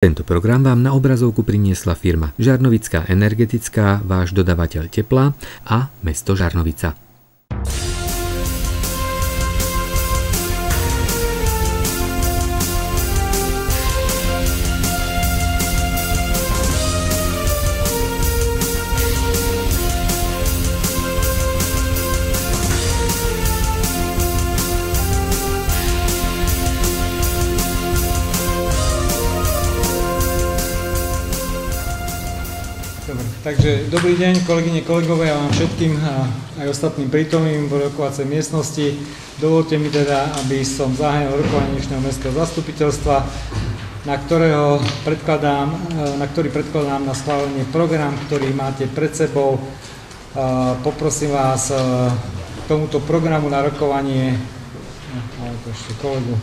Tento program vám na obrazovku priniesla firma Žarnovická energetická, váš dodavateľ tepla a mesto Žarnovica. Takže dobrý deň, kolegyne, kolegovia, vám všetkým a aj ostatným prítomným v rokovacej miestnosti. Dovolte mi teda, aby som zahájil rokovanie dnešného mestského zastupiteľstva, na ktorý predkladám na schválenie program, ktorý máte pred sebou. Poprosím vás k tomuto programu na rokovanie, ešte kolegu.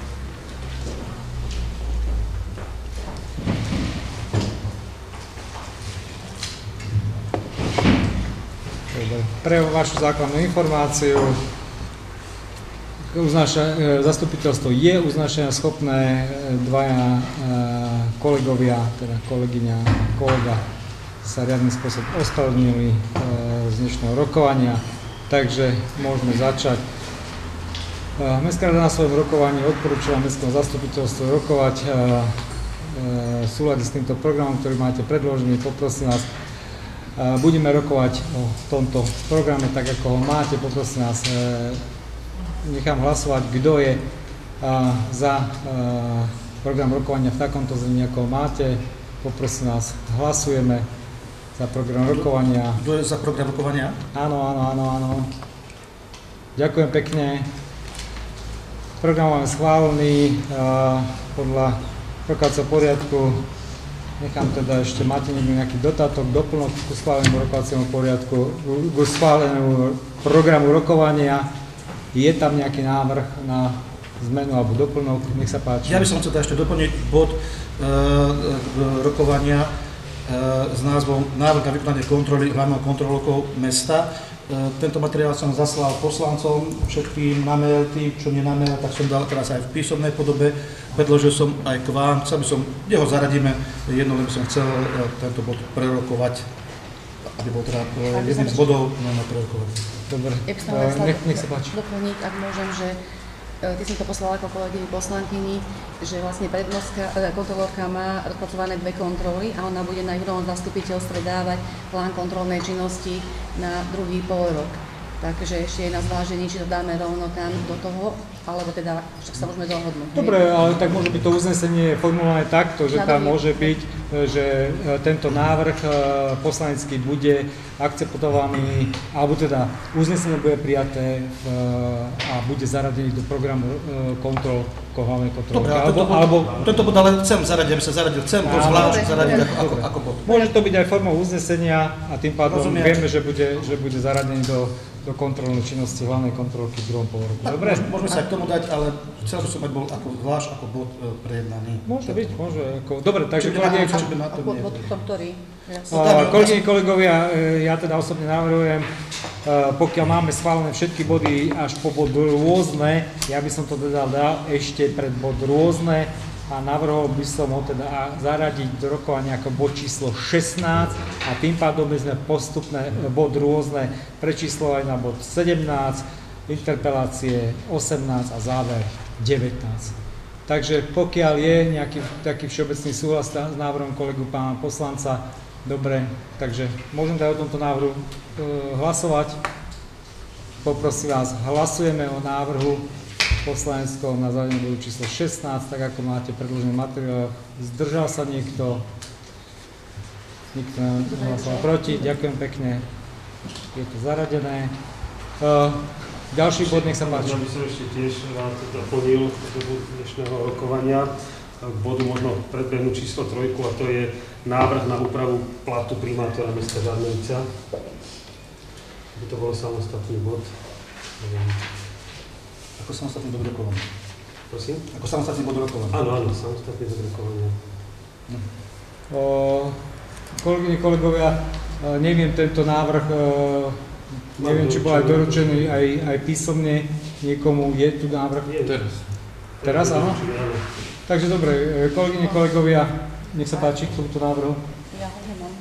Pre vašu základnú informáciu, zastupiteľstvo je uznášania schopné, dvaja kolegovia, teda kolegyňa a kolega sa riadnym spôsobom ospravedlnili z dnešného rokovania, takže môžeme začať. Mestská rada na svojom rokovaní odporúčila mestskému zastupiteľstvu rokovať v súlade s týmto programom, ktorý máte predložený. Poprosím vás, budeme rokovať o tomto programe tak, ako ho máte. Poprosím vás, nechám hlasovať, kto je za program rokovania v takomto znení, ako ho máte. Poprosím vás, hlasujeme za program rokovania. Kto je za program rokovania? Áno. Ďakujem pekne. Program máme schválený podľa rokovacieho poriadku. Nechám teda ešte, máte niekto nejaký dodatok, doplnok ku schválenému rokovaciemu poriadku, ku schválenému programu rokovania. Je tam nejaký návrh na zmenu alebo doplnok? Nech sa páči. Ja by som chcel ešte doplniť bod rokovania s názvom Návrh na vykonanie kontroly hlavného kontrolórov mesta. Tento materiál som zaslal poslancom, všetkým na mail, tým, čo nie na mail, tak som dal teraz aj v písomnej podobe. Predložil som aj k vám, chcel by som, kde ho zaradíme, jedno len by som chcel tento bod prerokovať, aby bol teda jedným z bodov na prerokovanie. Dobre, nech sa páči. Doplniť, ak môžem, že ty som to poslala ako kolegyni poslankyni, že vlastne kontrolórka má rozpracované 2 kontroly a ona bude na jurovom zastupiteľstve dávať plán kontrolnej činnosti na druhý polrok. Takže ešte je na zvážení, či to dáme rovno tam do toho, alebo teda však sa môžeme dohodnúť. Dobre, ale tak môže byť to uznesenie formulované takto, že tam môže byť, že tento návrh poslanecký bude akceptovaný, alebo teda uznesenie bude prijaté a bude zaradený do programu kontrol hlavnej kontroly. Dobre, tento bod ale chcem zaradiť, chcem to zvlášť zaradiť ako bod. Môže to byť aj formou uznesenia a tým pádom vieme, že bude zaradený do kontrolnej činnosti hlavnej kontrolky v druhom polroku. Dobre? Môžeme sa aj k tomu dať, ale chcel by som mať bol zvlášť ako bod prejednaný. Môže byť, dobre, takže kolegyne, kolegovia, ja teda osobne navrhujem, pokiaľ máme schválené všetky body až po bod rôzne, ja by som to teda dal ešte pred bod rôzne a navrhol by som ho teda zaradiť do rokovania ako bod číslo 16 a tým pádom by sme postupne bod rôzne prečíslovali na bod 17, interpelácie 18 a záver 19. Takže pokiaľ je nejaký taký všeobecný súhlas s návrhom kolegu pána poslanca, dobre, takže môžem dať o tomto návrhu hlasovať. Poprosím vás, hlasujeme o návrhu poslaneckom na zavedenie bodu číslo 16, tak ako máte predložený materiál. Zdržal sa niekto? Nikto nehlasoval proti. Ďakujem pekne. Je to zaradené. Ďalší bod, nech sa páči. Ja by som ešte tiež rád doplnil do dnešného rokovania k bodu možno predbehnúť číslo 3, a to je návrh na úpravu platu primátora mesta Žarnovica. By to bol samostatný bod. Ako samostatný bod rokovania. Prosím? Ako samostatný bod rokovania. Áno, samostatný bod rokovania. Kolegyne, kolegovia, neviem, tento návrh, neviem, či bol aj doručený aj písomne niekomu. Je tu návrh? Teraz. Teraz, áno? Takže dobre, kolegyne, kolegovia, Nech sa páči k tomuto návrhu. Ja ho nemám.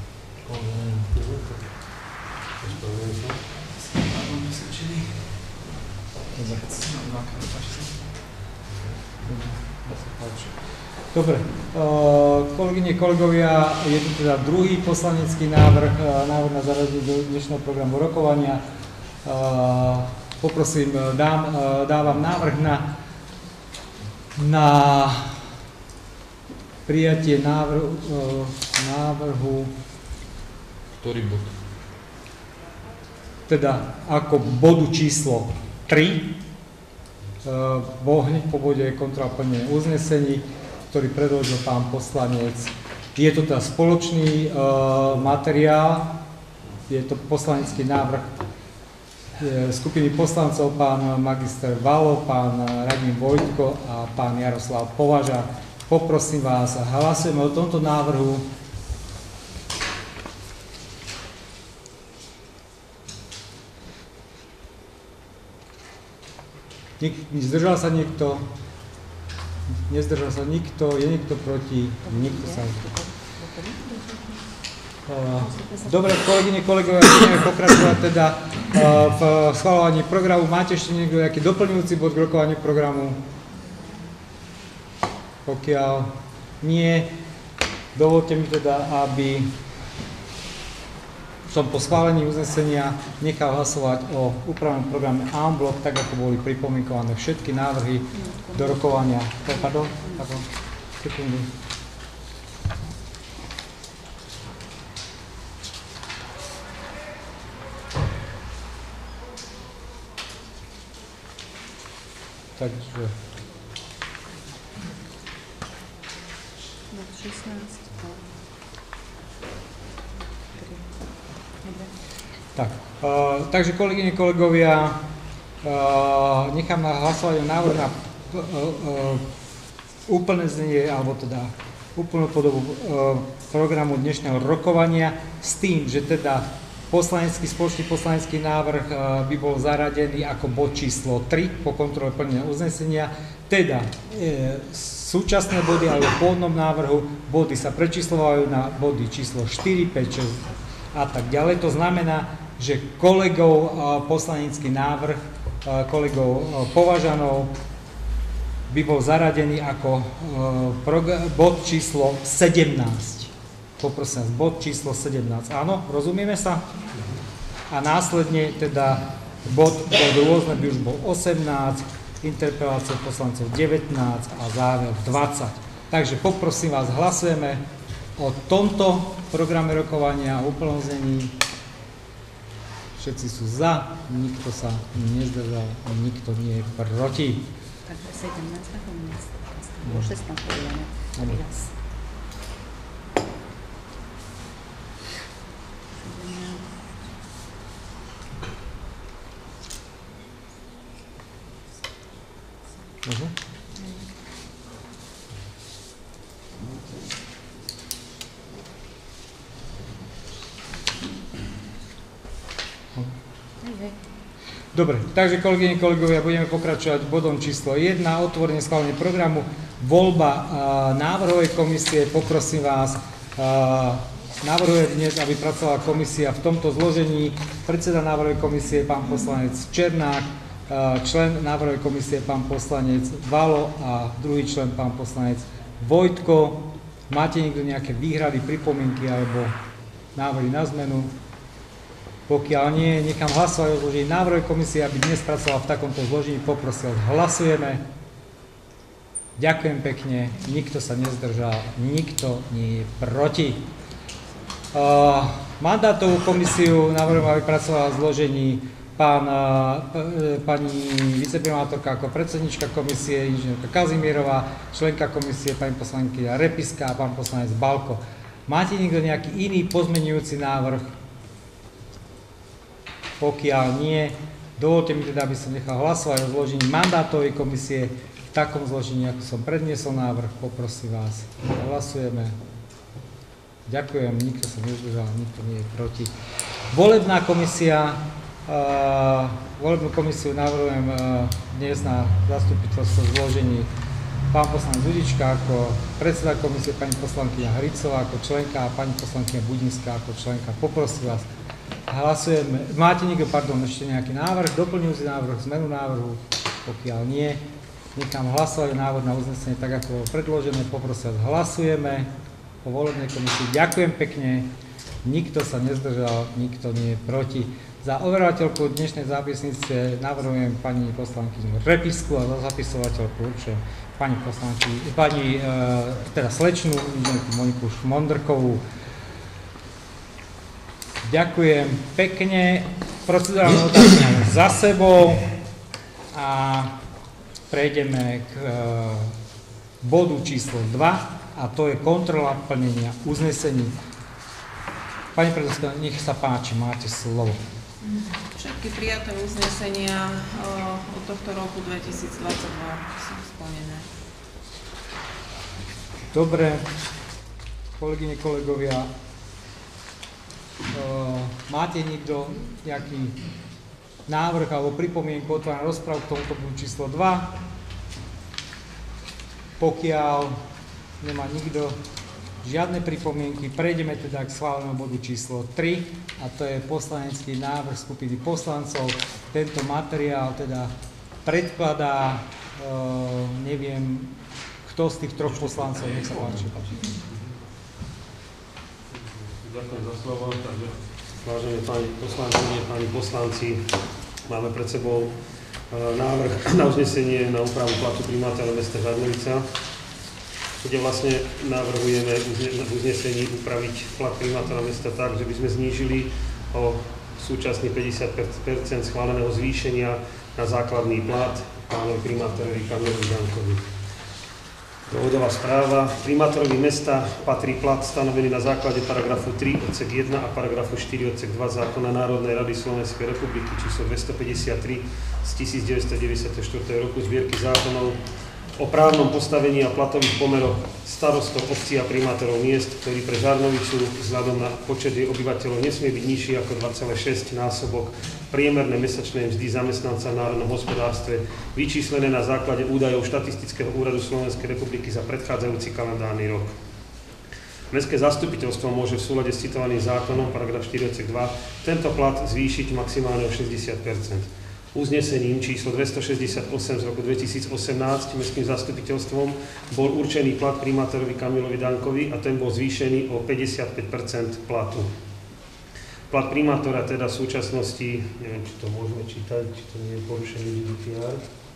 Dobre, kolegyne, kolegovia, je tu teda druhý poslanecký návrh na zaradenie do dnešného programu rokovania. Poprosím, dávam návrh na prijatie návrhu. Ktorý bod? Teda ako bodu číslo 3, hneď po bode kontrola plnenia uznesení, ktorý predložil pán poslanec. Je to teda spoločný materiál, je to poslanecký návrh skupiny poslancov, pán magister Valo, pán Radim Vojtko a pán Jaroslav Považar. Poprosím vás, hlasujeme o tomto návrhu. Zdržal sa niekto? Nezdržal sa nikto? Je niekto proti? Nikto sa. Dobre, kolegyne, kolegovia, budeme pokračovať teda v schvaľovaní programu. Máte ešte niekto nejaký doplňujúci bod k rokovaniu programu? Pokiaľ nie, dovolte mi teda, aby som po schválení uznesenia nechal hlasovať o úpravnom programe en bloc, tak ako boli pripomienkované všetky návrhy do rokovania. Pardon, sekundu. Takže 16. Tak, takže kolegyne, kolegovia, nechám hlasovať o návrhu na úplné znenie, alebo teda úplnú podobu programu dnešného rokovania s tým, že teda spoločný poslanecký návrh by bol zaradený ako bod číslo 3 po kontrole plnenia uznesenia, teda súčasné body alebo v pôvodnom návrhu body sa prečíslovajú na body číslo 4, 5, 6 a tak ďalej. To znamená, že kolegov poslanecký návrh, kolegov Považanov by bol zaradený ako bod číslo 17. Poprosím vás, bod číslo 17. Áno, rozumieme sa? A následne teda bod rôzne by už bol 18, interpelácia poslancov 19 a záver 20. Takže poprosím vás, hlasujeme o tomto programe rokovania, o úplnom znení. Všetci sú za, nikto sa nezdržal, nikto nie je proti. Takže 17 nakoniec. Bolo 16 povedané. Raz. 17. Dobre, takže kolegyne, kolegovia, budeme pokračovať bodom číslo 1, otvorenie schválenie programu, voľba návrhovej komisie. Poprosím vás, navrhujem dnes, aby pracovala komisia v tomto zložení. Predseda návrhovej komisie pán poslanec Černák, člen návrhovej komisie pán poslanec Valo a druhý člen pán poslanec Vojtko. Máte niekto nejaké výhrady, pripomienky alebo návrhy na zmenu? Pokiaľ nie, nechám hlasovať o zložení návrhovej komisie, aby dnes pracovala v takomto zložení. Poprosil, hlasujeme. Ďakujem pekne, nikto sa nezdržal, nikto nie je proti. Mandátovú komisiu navrhujem, aby pracovala v zložení pani viceprimátorka ako predsednička komisie, inžinierka Kazimierová, členka komisie pani poslankyňa Repiska a pán poslanec Balko. Máte niekto nejaký iný pozmeňujúci návrh? Pokiaľ nie, dovolte mi teda, aby som nechal hlasovať o zložení mandátovej komisie v takom zložení, ako som predniesol návrh. Poprosím vás, hlasujeme. Ďakujem, nikto sa nezdržal, nikto nie je proti. Volebná komisia, volebnú komisiu navrhujem dnes na zastupiteľstvo zložení pán poslanec Dudička ako predseda komisie, pani poslankyňa Hricová ako členka a pani poslankyňa Budinská ako členka. Poprosím vás, hlasujeme. Máte niekto, ešte nejaký návrh, doplňujúci návrh, zmenu návrhu? Pokiaľ nie, nechám hlasovať návrh na uznesenie tak, ako predložené. Poprosím vás, hlasujeme o volebnej komisii. Ďakujem pekne. Nikto sa nezdržal, nikto nie je proti. Za overovateľku dnešnej zápisnice navrhujem pani poslankyňu Repisku a za zapisovateľku určujem teda slečnú Moniku Šmondrkovú. Ďakujem pekne. Procedurálne otázky máme za sebou a prejdeme k bodu číslo 2 a to je kontrola plnenia uznesení. Pani predsedajúca, nech sa páči, máte slovo. Všetky prijaté uznesenia od tohto roku 2022 sú splnené. Dobre, kolegyne, kolegovia, máte niekto nejaký návrh alebo pripomienku, otváram rozpravu k tomuto bodu číslo 2? Pokiaľ nemá nikto žiadne pripomienky, prejdeme teda k schválenému bodu číslo 3 a to je poslanecký návrh skupiny poslancov. Tento materiál teda predkladá, neviem, kto z tých troch poslancov, nech sa páči. Ďakujem za slovo. Takže, vážené pani poslankyne, páni poslanci, máme pred sebou návrh na uznesenie na úpravu platu primátora mesta Žarnovica, kde vlastne navrhujeme v uznesení upraviť plat primátora mesta tak, že by sme znížili o súčasný 50% schváleného zvýšenia na základný plat pánovi primátorovi Kamilovi Dankovi. Dôvodová správa. Primátorovi mesta patrí plat stanovený na základe paragrafu 3 odsek 1 a paragrafu 4 odsek 2 zákona Národnej rady Slovenskej republiky číslo 253 z 1994 roku zbierky zákonov o právnom postavení a platových pomeroch starostov obcí a primátorov miest, ktorý pre Žarnovicu vzhľadom na počet jej obyvateľov nesmie byť nižší ako 2,6 násobok priemernej mesačnej mzdy zamestnanca v národnom hospodárstve, vyčíslené na základe údajov Štatistického úradu Slovenskej republiky za predchádzajúci kalendárny rok. Mestské zastupiteľstvo môže v súlade s citovaným zákonom, paragraf 4 odsek 2, tento plat zvýšiť maximálne o 60%. Uznesením číslo 268 z roku 2018 mestským zastupiteľstvom bol určený plat primátorovi Kamilovi Dankovi a ten bol zvýšený o 55% platu. Plat primátora teda v súčasnosti, neviem, či to môžeme čítať, či to nie je porušenie GDPR.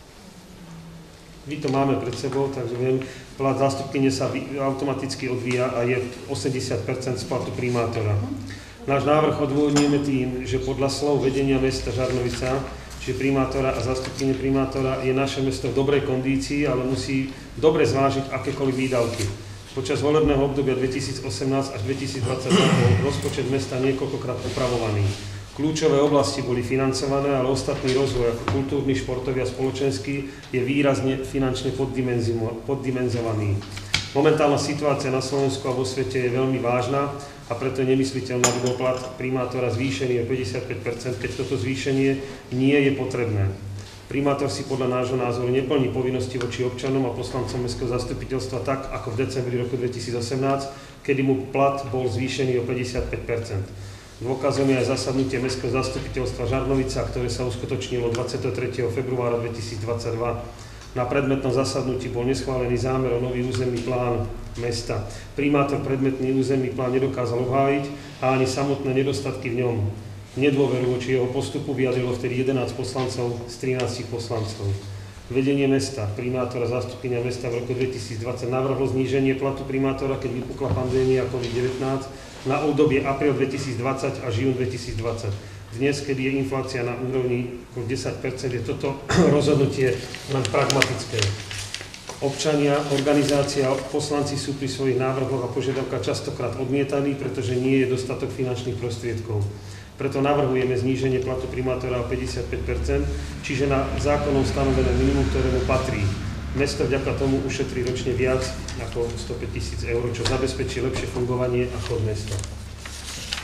My to máme pred sebou, takže viem, plat zástupkyne sa automaticky odvíja a je 80% z platu primátora. Náš návrh odôvodňujeme tým, že podľa slov vedenia mesta Žarnovica, že primátora a zástupkyne primátora je naše mesto v dobrej kondícii, ale musí dobre zvážiť akékoľvek výdavky. Počas volebného obdobia 2018 až 2022 bol rozpočet mesta niekoľkokrát opravovaný. Kľúčové oblasti boli financované, ale ostatný rozvoj ako kultúrny, športový a spoločenský je výrazne finančne poddimenzovaný. Momentálna situácia na Slovensku a vo svete je veľmi vážna a preto je nemysliteľné, aby bol plat primátora zvýšený o 55%, keď toto zvýšenie nie je potrebné. Primátor si podľa nášho názoru neplní povinnosti voči občanom a poslancom mestského zastupiteľstva tak, ako v decembri roku 2018, kedy mu plat bol zvýšený o 55%. Dôkazom je aj zasadnutie mestského zastupiteľstva Žarnovica, ktoré sa uskutočnilo 23. februára 2022. Na predmetnom zasadnutí bol neschválený zámer o nový územný plán mesta. Primátor predmetný územný plán nedokázal obhájiť a ani samotné nedostatky v ňom. Nedôveru voči jeho postupu vyjadrilo vtedy 11 poslancov z 13 poslancov. Vedenie mesta, primátor a zástupkyňa mesta v roku 2020 navrhlo zníženie platu primátora, keď vypukla pandémia COVID-19 na obdobie apríl 2020 až jún 2020. Dnes, keď je inflácia na úrovni 10%, je toto rozhodnutie len pragmatické. Občania, organizácia a poslanci sú pri svojich návrhoch a požiadavkách častokrát odmietaní, pretože nie je dostatok finančných prostriedkov. Preto navrhujeme zníženie platu primátora o 55%, čiže na zákonom stanovené minimum, ktorému patrí. Mesto vďaka tomu ušetrí ročne viac ako 105 000 eur, čo zabezpečí lepšie fungovanie a chod mesta.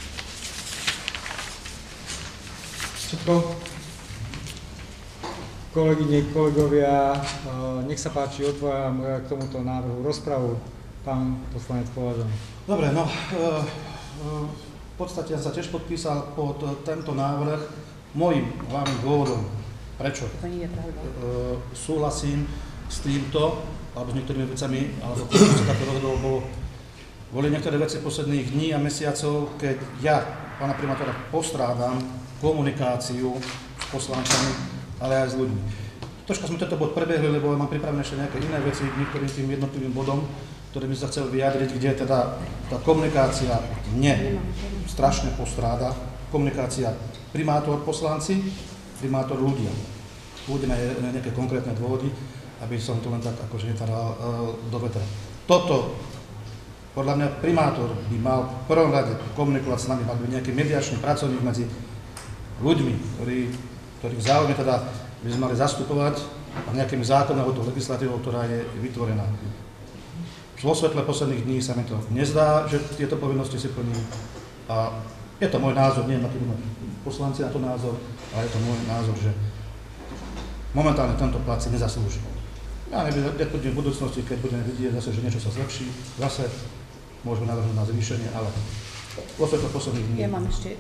Všetko? Kolegyne, kolegovia, nech sa páči, otváram k tomuto návrhu rozpravu. Pán poslanec Považan. Dobre, no, v podstate ja sa tiež podpísal pod tento návrh. Môjim hlavným dôvodom, prečo súhlasím s týmto, alebo s niektorými vecami, alebo keď sa takto rozhodol, boli niektoré veci posledných dní a mesiacov, keď ja, pána primátora, postrádam komunikáciu s poslancami, ale aj s ľuďmi. Troška sme tento bod prebehli, lebo mám pripravené ešte nejaké iné veci k niektorým tým jednotlivým bodom, ktorým by sa chcel vyjadriť, kde teda tá komunikácia mne strašne postráda. Komunikácia primátor poslanci, primátor ľudia. Uvedeme nejaké konkrétne dôvody, aby som to len tak akože netáral do vetra. Toto, podľa mňa primátor by mal v prvom rade komunikovať s nami, mal by nejaký mediačný pracovník medzi ľuďmi, ktorých záujme teda by sme mali zastupovať a nejakými zákonmi alebo legislatívou, ktorá je vytvorená. Vo svetle posledných dní sa mi to nezdá, že tieto povinnosti si plní. A je to môj názor, nie na to poslanci na to názor, ale je to môj názor, že momentálne tento plat si nezaslúži. Ja neviem, v budúcnosti, keď budeme vidieť zase, že niečo sa zlepší, zase môžeme navrhnúť na zvýšenie, ale vo svetle posledných dní... Ja mám ešte...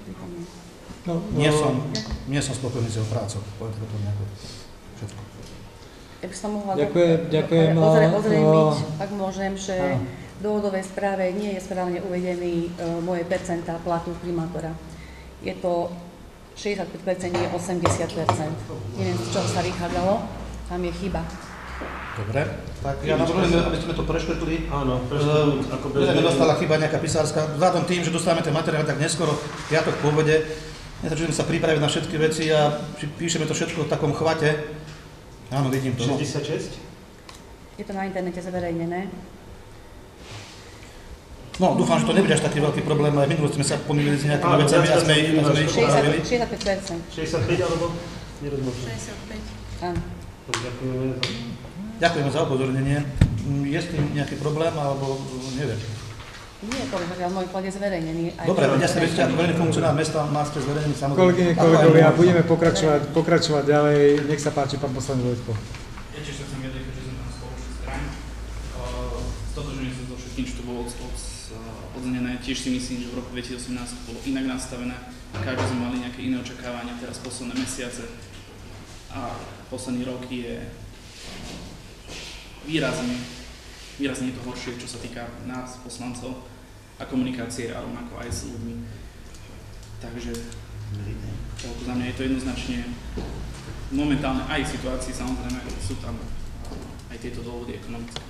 Nie som spokojný s jeho prácou, poviem to nejako všetko. Ja by som mohla ďakujem. Ozrejmiť, ak môžem, že v dôvodovej správe nie je správne uvedený moje percentá platu primátora. Je to 65%, nie 80%. Neviem, z čoho sa vychádzalo, tam je chyba. Dobre, tak ja navrhujem, aby sme to preškrtli. Áno, ako nedostala chyba nejaká pisárska. Vzhľadom tým, že dostávame ten materiál tak neskoro, piatok po obede, nestačíme sa pripraviť na všetky veci a píšeme to všetko v takom chvate. Áno, vidím to. 66? Je to na internete zverejnené. No, dúfam, že to nebude až taký veľký problém, ale minulý sme sa pomýlili s nejakými vecami a sme ich upravili. 65%. 65 alebo? Nerozumiem. 65. Áno. Ďakujeme. Ďakujeme za upozornenie. Je s tým nejaký problém, alebo neviem. Nie je to, že môj plat je zverejnený. Dobre, ja si viete, ako verejný funkcionár mesta máte zverejnený samozrejme. Kolegyne, kolegovia, budeme pokračovať ďalej. Nech sa páči, pán poslanec Vojtko. Ja tiež sa chcem vyjadriť, keďže sme tam spoločný strán. Stotožňujem sa so všetkým, čo to bolo odznené. Tiež si myslím, že v roku 2018 to bolo inak nastavené. Každý sme mali nejaké iné očakávania, teraz posledné mesiace a posledný rok je výrazne je to horšie, čo sa týka nás, poslancov a komunikácie a rovnako aj s ľuďmi. Takže za mňa je to jednoznačne momentálne aj situácii, samozrejme sú tam aj tieto dôvody ekonomické.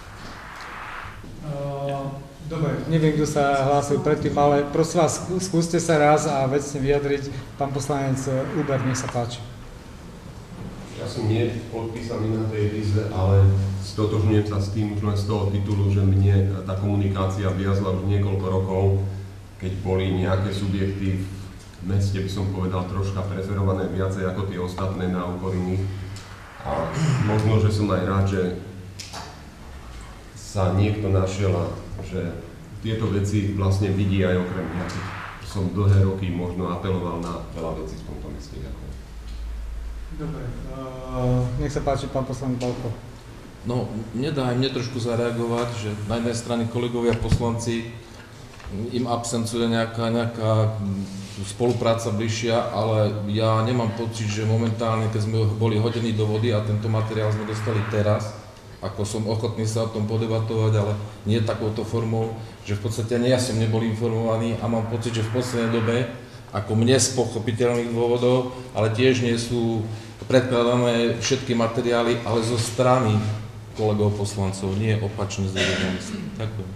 Dobre, neviem, kto sa hlásil predtým, ale prosím vás, skúste sa raz a vecne vyjadriť. Pán poslanec Uber, nech sa páči. Ja som nie podpísaný na tej výzve, ale stotožňujem sa s tým už len z toho titulu, že mne tá komunikácia viazla už niekoľko rokov, keď boli nejaké subjekty v meste, by som povedal, troška prezerované viacej ako tie ostatné na úkor iných. A možno, že som aj rád, že sa niekto našiel a že tieto veci vlastne vidí aj okrem nejakých. Som dlhé roky možno apeloval na veľa vecí v tomto meste. Dobre, nech sa páči, pán poslanec Balko. No, nedá mne trošku zareagovať, že na jednej strane kolegovia poslanci im absencuje nejaká spolupráca bližšia, ale ja nemám pocit, že momentálne, keď sme boli hodení do vody a tento materiál sme dostali teraz, ako som ochotný sa o tom podebatovať, ale nie takouto formou, že v podstate ani ja som nebol informovaný a mám pocit, že v poslednej dobe, ako mne z pochopiteľných dôvodov, ale tiež nie sú predkladané všetky materiály, ale zo strany kolegov poslancov, nie opačne z vedomosti. Ďakujem.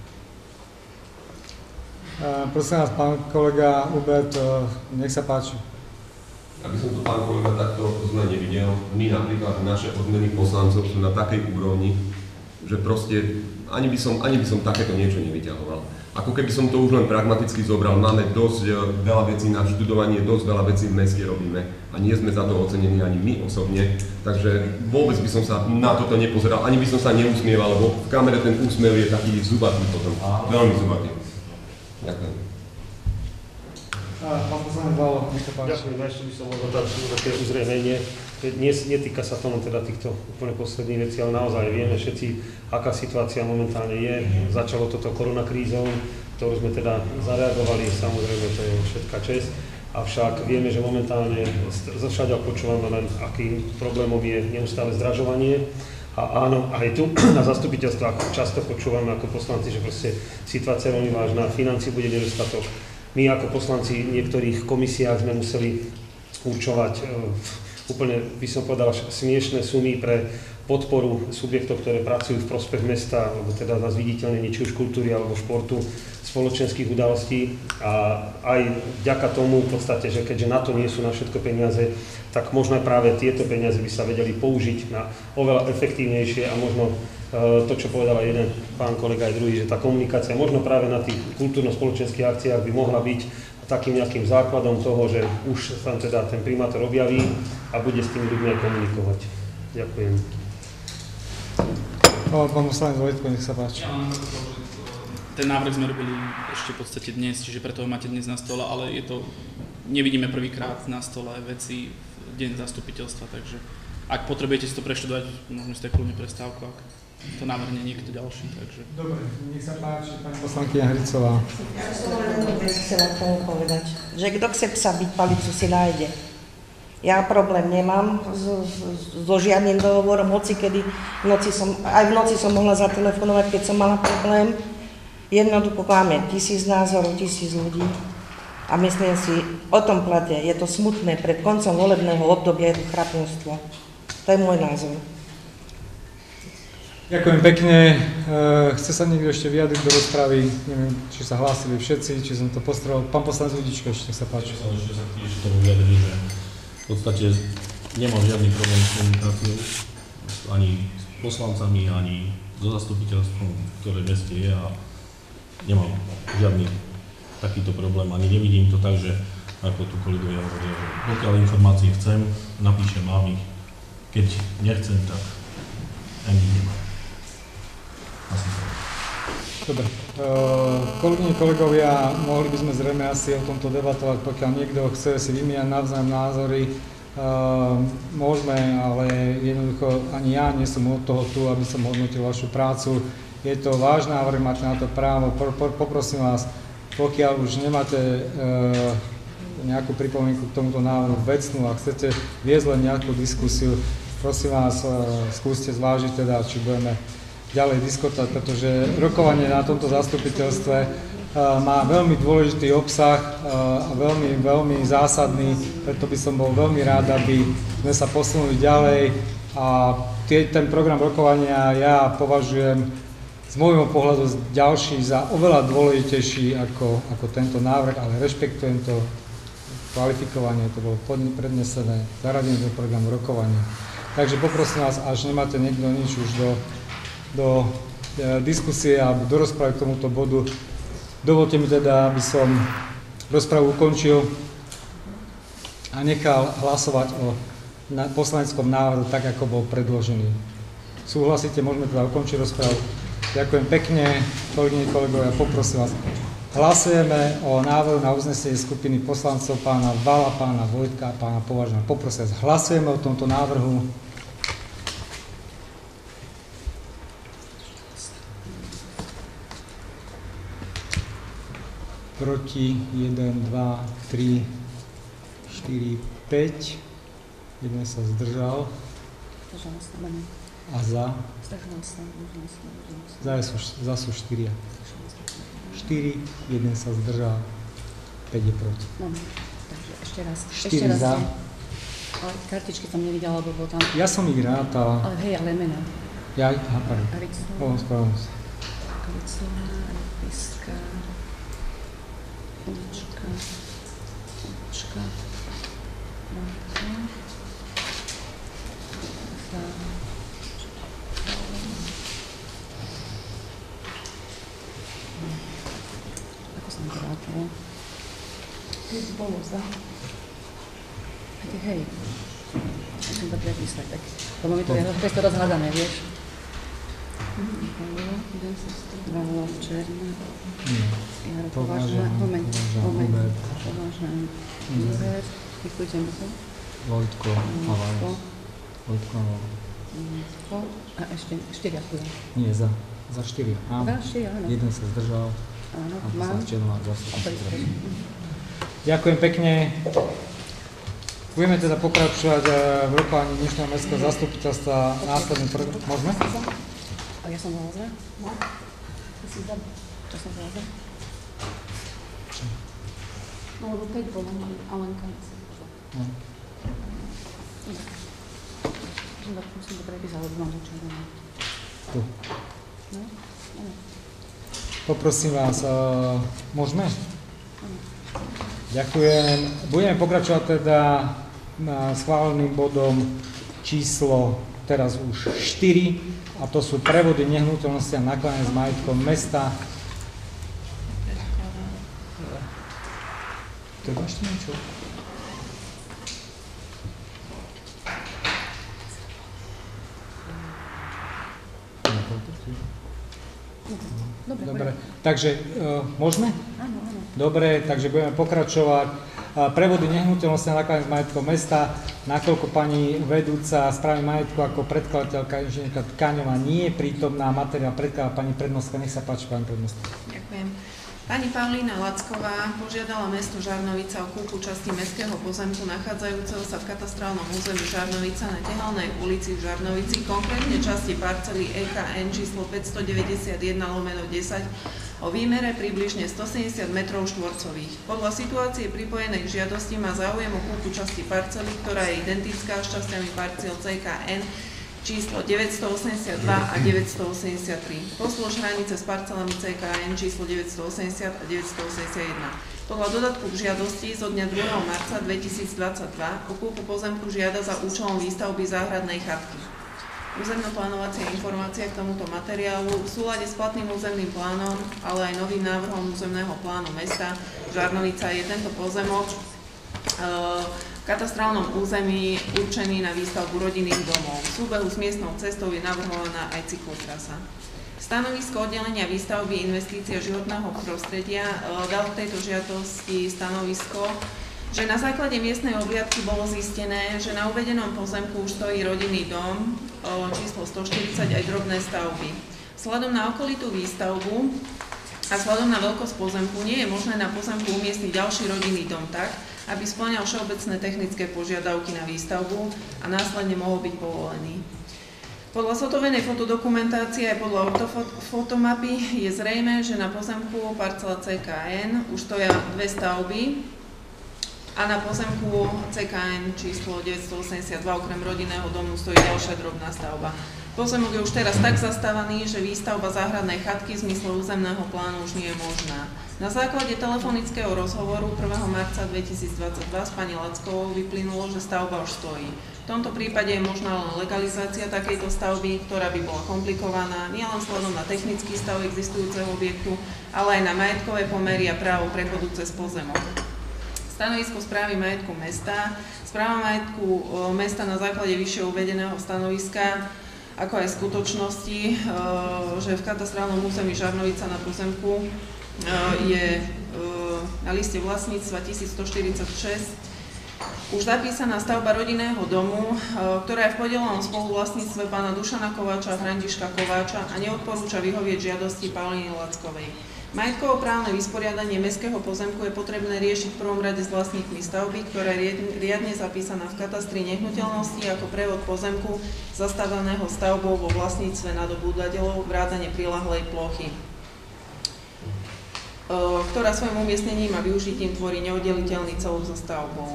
Prosím vás, pán kolega Hubert, nech sa páči. Aby som to, pán kolega, takto zle nevidel, my napríklad naše odmeny poslancov sú na takej úrovni, že proste ani by som takéto niečo nevyťahoval. Ako keby som to už len pragmaticky zobral, máme dosť veľa vecí na študovanie, dosť veľa vecí v meste robíme a nie sme za to ocenení ani my osobne, takže vôbec by som sa na toto nepozeral, ani by som sa neusmieval, lebo v kamere ten úsmev je taký zubatý potom, veľmi zubatý. Ďakujem. Pán poslanec Valo, nech sa páči. Ďakujem, ešte by som mohol dať také uzrejmenie. netýka sa to len teda týchto úplne posledných vecí, ale naozaj vieme všetci, aká situácia momentálne je. Začalo toto koronakrízou, ktorú sme teda zareagovali, samozrejme to je všetká česť. Avšak vieme, že momentálne všade počúvame len, akým problémom je neustále zdražovanie. A áno, aj tu na zastupiteľstvách často počúvame ako poslanci, že proste situácia je veľmi vážna, financií bude nedostatok. My ako poslanci v niektorých komisiách sme museli určovať úplne, by som povedal, smiešné sumy pre podporu subjektov, ktoré pracujú v prospech mesta, alebo teda na zviditeľnenie či už kultúry alebo športu, spoločenských udalostí. A aj vďaka tomu v podstate, že keďže na to nie sú na všetko peniaze, tak možno práve tieto peniaze by sa vedeli použiť na oveľa efektívnejšie a možno to, čo povedal aj jeden pán kolega aj druhý, že tá komunikácia možno práve na tých kultúrno-spoločenských akciách by mohla byť takým nejakým základom toho, že už tam teda ten primátor objaví a bude s tými ľuďmi aj komunikovať. Ďakujem. Pán poslanec Vojtko, nech sa páči. Ten návrh sme robili ešte v podstate dnes, čiže preto ho máte dnes na stole, ale je to, nevidíme prvýkrát na stole veci v deň zastupiteľstva, takže ak potrebujete si to preštudovať, môžeme si tak kľudne prestávku, ak to navrhne niekto ďalší, takže... Dobre, nech sa páči, pani poslankyňa Hricová. Ja som len jednu vec chcela k tomu povedať, že kto chce psa byť palicu si nájde. Ja problém nemám so žiadnym dohovorom, hoci kedy aj v noci som mohla zatelefonovať, keď som mala problém. Jednoducho máme 1000 názorov, 1000 ľudí a myslím si, o tom plate je to smutné, pred koncom volebného obdobia je to chrapúnstvo. To je môj názor. Ďakujem pekne. Chce sa niekto ešte vyjadriť do rozpravy? Neviem, či sa hlásili všetci, či som to postrel. Pán poslanec Ľudičko, ešte sa páči. Ja ešte sa tiež tomu vyjadriť, že v podstate nemám žiadny problém s komunikáciou ani s poslancami, ani so zastupiteľstvom, ktoré v meste je a nemám žiadny takýto problém, ani nevidím to tak, že ako tu kolegovia hovoria, že pokiaľ informácie chcem, napíšem, mám ich, keď nechcem, tak ani nemám. Asi tak. Dobre. Kolegyne, kolegovia, mohli by sme zrejme asi o tomto debatovať, pokiaľ niekto chce si vymieňať navzájom názory, môžeme, ale jednoducho ani ja nie som od toho tu, aby som hodnotil vašu prácu. Je to váš návrh, máte na to právo. Poprosím vás, pokiaľ už nemáte nejakú pripomienku k tomuto návrhu vecnú a chcete viesť len nejakú diskusiu, prosím vás, skúste zvážiť teda, či budeme ďalej diskutovať, pretože rokovanie na tomto zastupiteľstve má veľmi dôležitý obsah a veľmi, veľmi zásadný, preto by som bol veľmi rád, aby sme sa posunuli ďalej a ten program rokovania ja považujem z môjho pohľadu ďalší za oveľa dôležitejší ako tento návrh, ale rešpektujem to kvalifikovanie, to bolo prednesené, zaradenie do programu rokovania. Takže poprosím vás, až nemáte niekto nič už do diskusie alebo do rozpravy k tomuto bodu, dovolte mi teda, aby som rozpravu ukončil a nechal hlasovať o poslaneckom návrhu tak, ako bol predložený. Súhlasíte, môžeme teda ukončiť rozpravu. Ďakujem pekne, kolegyne, kolegovia, poprosím vás. Hlasujeme o návrhu na uznesenie skupiny poslancov pána Vala, pána Vojtka a pána Považného. Poprosím vás, hlasujeme o tomto návrhu. Proti 1, 2, 3, 4, 5. Jeden sa zdržal. A za? Za sú 4. 4, jeden sa zdržal, 5 je proti. Takže ešte raz. 4 za. Ale kartičky som nevidela, lebo bol tam... Ja som ich rátal. Ale hej, ale mená. Ja, pardon. Hricová. Spravím sa. Hricová, Piska, Ulička, ako som to rátala? Keď bolo za. Hej. Musím to prepísať, tak. Lebo mi to je rozhádané, vieš. Valo, Černá. Jaro, Považná. Moment. Považná. Hubert. Vychujte mi to. Vojtko. Vojtko. A ešte 4 bude. Nie, za 4. Áno. Za 4, áno. Jeden sa zdržal. Áno, a mám. poslanec Černohák zase. Ďakujem pekne. Budeme teda pokračovať v rokovaní dnešného mestského zastupiteľstva. Následný program. Môžeme? A ja som zalazla? No. Čo som zalazla? No, lebo 5 bolo, Alenka. No. Musím to prepísať, lebo mám začínané. Tu. No? Poprosím vás, môžeme? Ďakujem. Budeme pokračovať teda schváleným bodom číslo teraz už 4, a to sú prevody nehnuteľnosti a nakladanie s majetkom mesta. Treba ešte niečo? Dobre. Takže môžeme? Áno. Dobre, takže budeme pokračovať. Prevody nehnuteľnosti a nakladanie s majetkom mesta, nakoľko pani vedúca správy majetku ako predkladateľka inžinierka Tkáňová nie je prítomná, materiál predkladá pani prednostka. Nech sa páči, pani prednostka. Ďakujem. Pani Paulína Lacková požiadala mesto Žarnovica o kúpu časti mestského pozemku nachádzajúceho sa v katastrálnom území Žarnovica na Tehelnej ulici v Žarnovici, konkrétne časti parcely EKN číslo 591/10 o výmere približne 170 m². Podľa situácie pripojenej k žiadosti má záujem o kúpu časti parcely, ktorá je identická s časťami parciel CKN číslo 982 a 983. Pozdĺž hranice s parcelami CKN číslo 980 a 981. Podľa dodatku k žiadosti zo dňa 2. marca 2022 o kúpu pozemku žiada za účelom výstavby záhradnej chatky. Územno-plánovacia informácia k tomuto materiálu v súlade s platným územným plánom, ale aj novým návrhom územného plánu mesta Žarnovica je tento pozemok v katastrálnom území určený na výstavbu rodinných domov. V súbehu s miestnou cestou je navrhovaná aj cyklotrasa. Stanovisko oddelenia výstavby investície životného prostredia dal v tejto žiadosti stanovisko, že na základe miestnej obliadky bolo zistené, že na uvedenom pozemku už stojí rodinný dom číslo 140 aj drobné stavby. Vzhľadom na okolitú výstavbu a vzhľadom na veľkosť pozemku nie je možné na pozemku umiestniť ďalší rodinný dom tak, aby spĺňal všeobecné technické požiadavky na výstavbu a následne mohol byť povolený. Podľa zhotovenej fotodokumentácie aj podľa ortofotomapy je zrejmé, že na pozemku parcela CKN už stoja dve stavby a na pozemku CKN číslo 982 okrem rodinného domu stojí ďalšia drobná stavba. Pozemok je už teraz tak zastávaný, že výstavba záhradnej chatky v zmysle územného plánu už nie je možná. Na základe telefonického rozhovoru 1. marca 2022 s pani Lackovou vyplynulo, že stavba už stojí. V tomto prípade je možná len legalizácia takejto stavby, ktorá by bola komplikovaná nielen vzhľadom na technický stav existujúceho objektu, ale aj na majetkové pomery a právo prechodu cez pozemok. Stanovisko správy majetku mesta. Správa majetku mesta na základe vyššie uvedeného stanoviska, ako aj skutočnosti, že v katastrálnom území Žarnovica na pozemku je na liste vlastníctva 1146 už zapísaná stavba rodinného domu, ktorá je v podielovom spoluvlastníctve pána Dušana Kováča a Františka Kováča a neodporúča vyhovieť žiadosti Paulíny Lackovej. Majetkovo-právne vysporiadanie mestského pozemku je potrebné riešiť v prvom rade s vlastníkmi stavby, ktorá je riadne zapísaná v katastri nehnuteľnosti ako prevod pozemku zastávaného stavbou vo vlastníctve nadobúdateľov vrátane priľahlej plochy, ktorá svojim umiestnením a využitím tvorí neoddeliteľný celok so stavbou.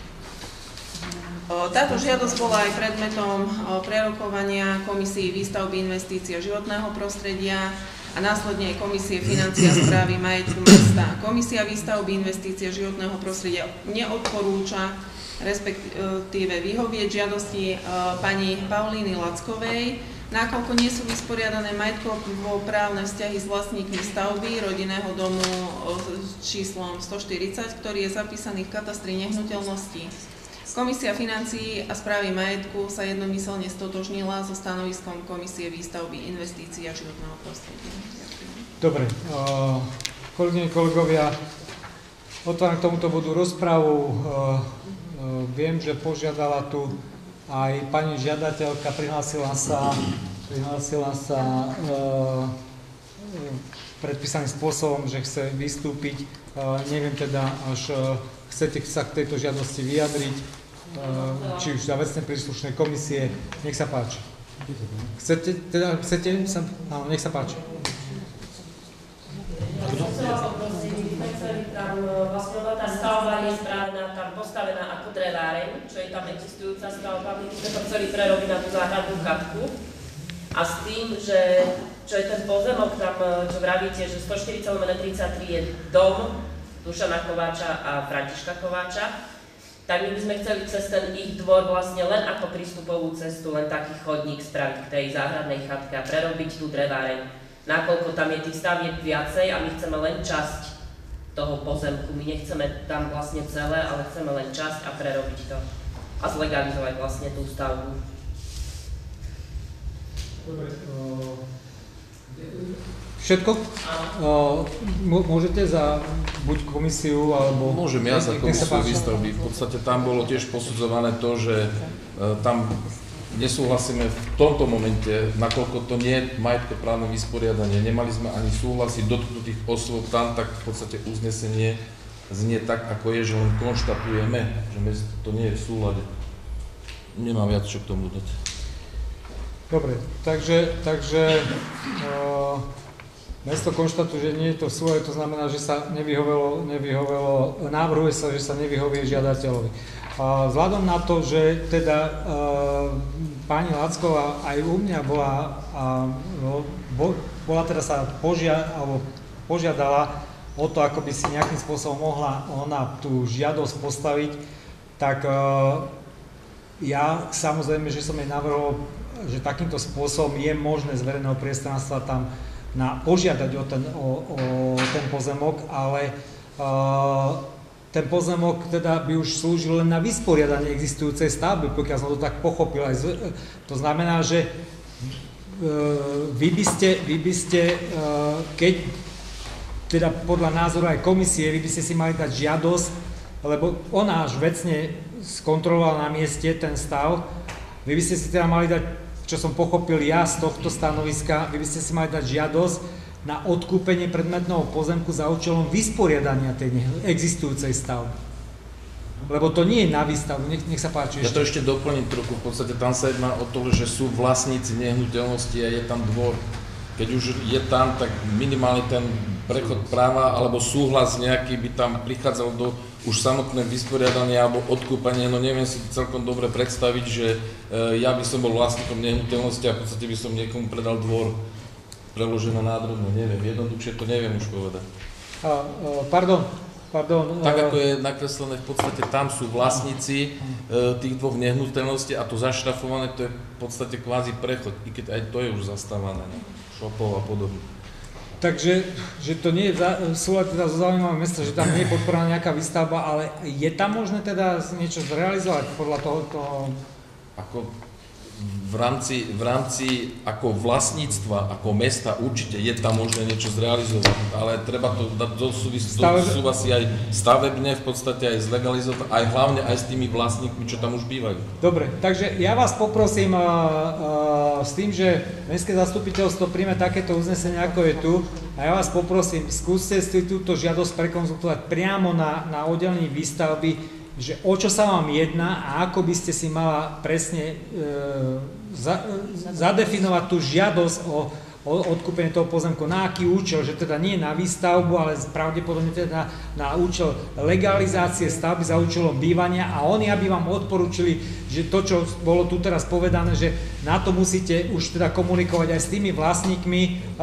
Táto žiadosť bola aj predmetom prerokovania Komisii výstavby investícií a životného prostredia a následne aj Komisie financií a správy majetku mesta. Komisia výstavby investícií a životného prostredia neodporúča, respektíve vyhovieť žiadosti pani Paulíny Lackovej, nakoľko nie sú vysporiadané majetkovo-právne vzťahy s vlastníkmi stavby rodinného domu s číslom 140, ktorý je zapísaný v katastri nehnuteľností. Komisia financií a správy majetku sa jednomyselne stotožnila so stanoviskom Komisie výstavby investícií a životného prostredia. Dobre, kolegyne, kolegovia, otváram k tomuto bodu rozpravu. Viem, že požiadala tu aj pani žiadateľka prihlásila sa predpísaným spôsobom, že chce vystúpiť. Neviem teda, až chcete sa k tejto žiadosti vyjadriť, či už za vecné príslušné komisie. Nech sa páči. Chcete sa? Áno, nech sa páči. Vlastne tá stavba je správna, tam postavená ako dreváreň, čo je tam existujúca stavba, my sme to chceli prerobiť na tú záhradnú chatku. A s tým, že čo je ten pozemok tam, čo vravíte, že 140/33 je dom Dušana Kováča a Františka Kováča, tak my by sme chceli cez ten ich dvor vlastne len ako prístupovú cestu, len taký chodník spraviť k tej záhradnej chatke a prerobiť tú dreváreň. Nakoľko tam je tých stavieb viacej a my chceme len časť toho pozemku. My nechceme tam vlastne celé, ale chceme len časť a prerobiť to. A zlegalizovať vlastne tú stavbu. Dobre. Všetko? Môžete za buď komisiu, alebo... Môžem ja za komisiu výstavby. V podstate tam bolo tiež posudzované to, že tam nesúhlasíme v tomto momente, nakoľko to nie je majetkoprávne vysporiadanie. Nemali sme ani súhlasy dotknutých osôb tam, tak v podstate uznesenie znie tak, ako je, že len konštatujeme, že to nie je v súlade. Nemám viac čo k tomu dodať. Dobre, takže mesto konštatuje, že nie je to v súlade, to znamená, že sa nevyhovelo, navrhuje sa, že sa nevyhovie žiadateľovi. Vzhľadom na to, že teda pani Lacková aj u mňa bola teda sa požiadala o to, ako by si nejakým spôsobom mohla ona tú žiadosť postaviť, tak ja samozrejme, že som jej navrhol, že takýmto spôsobom je možné z verejného priestranstva tam požiadať o ten pozemok, ale ten pozemok teda by už slúžil len na vysporiadanie existujúcej stavby, pokiaľ som to tak pochopil. To znamená, že vy by ste, keď teda podľa názoru aj komisie, vy by ste si mali dať žiadosť, lebo ona až vecne skontrolovala na mieste ten stav, vy by ste si teda mali dať, čo som pochopil ja z tohto stanoviska, vy by ste si mali dať žiadosť na odkúpenie predmetného pozemku za účelom vysporiadania tej existujúcej stavby. Lebo to nie je na výstavbu, nech sa páči. Ja to ešte doplním trochu, v podstate tam sa jedná o to, že sú vlastníci nehnuteľnosti a je tam dvor. Keď už je tam, tak minimálne ten prechod práva alebo súhlas nejaký by tam prichádzal do už samotné vysporiadanie alebo odkúpanie, no neviem si celkom dobre predstaviť, že ja by som bol vlastníkom nehnuteľnosti a v podstate by som niekomu predal dvor preložené nádrobne, neviem, jednoduchšie to neviem už povedať. Pardon. Tak ako je nakreslené, v podstate tam sú vlastníci tých dvoch nehnuteľností a to zašrafované, to je v podstate kvázi prechod, i keď aj to je už zastávané, šopov a podobne. Takže, že to nie je v súlade teda so záujmom mesta, že tam nie je podporovaná nejaká výstavba, ale je tam možné teda niečo zrealizovať podľa tohoto? Ako v rámci ako vlastníctva, ako mesta určite je tam možné niečo zrealizovať, ale treba to dať do súvisí aj stavebne, v podstate aj zlegalizovať, aj hlavne aj s tými vlastníkmi, čo tam už bývajú. Dobre, takže ja vás poprosím s tým, že mestské zastupiteľstvo príjme takéto uznesenie, ako je tu, a ja vás poprosím, skúste si túto žiadosť prekonzultovať priamo na oddelení výstavby, že o čo sa vám jedná a ako by ste si mala presne zadefinovať tú žiadosť o odkúpenie toho pozemku, na aký účel, že teda nie na výstavbu, ale pravdepodobne teda na účel legalizácie stavby za účelom bývania a oni, aby vám odporúčili, že to, čo bolo tu teraz povedané, že na to musíte už teda komunikovať aj s tými vlastníkmi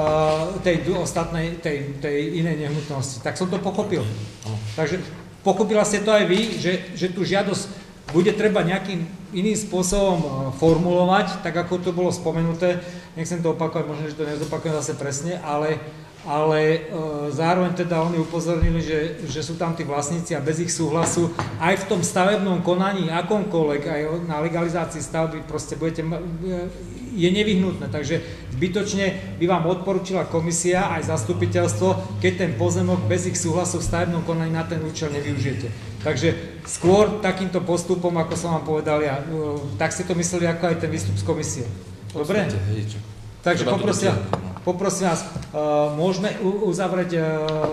tej inej nehnuteľnosti. Tak som to pochopil. Takže pochopila ste to aj vy, že tú žiadosť bude treba nejakým iným spôsobom formulovať, tak ako to bolo spomenuté. Nechcem to opakovať, možno, že to nezopakujem zase presne, ale zároveň teda oni upozornili, že sú tam tí vlastníci a bez ich súhlasu aj v tom stavebnom konaní, akomkoľvek, aj na legalizácii stavby, proste je nevyhnutné. Takže zbytočne by vám odporúčila komisia aj zastupiteľstvo, keď ten pozemok bez ich súhlasu v stavebnom konaní na ten účel nevyužijete. Takže skôr takýmto postupom, ako som vám povedal ja, tak si to mysleli ako aj ten výstup z komisie. Dobre? Takže poprosím vás, môžeme uzavrieť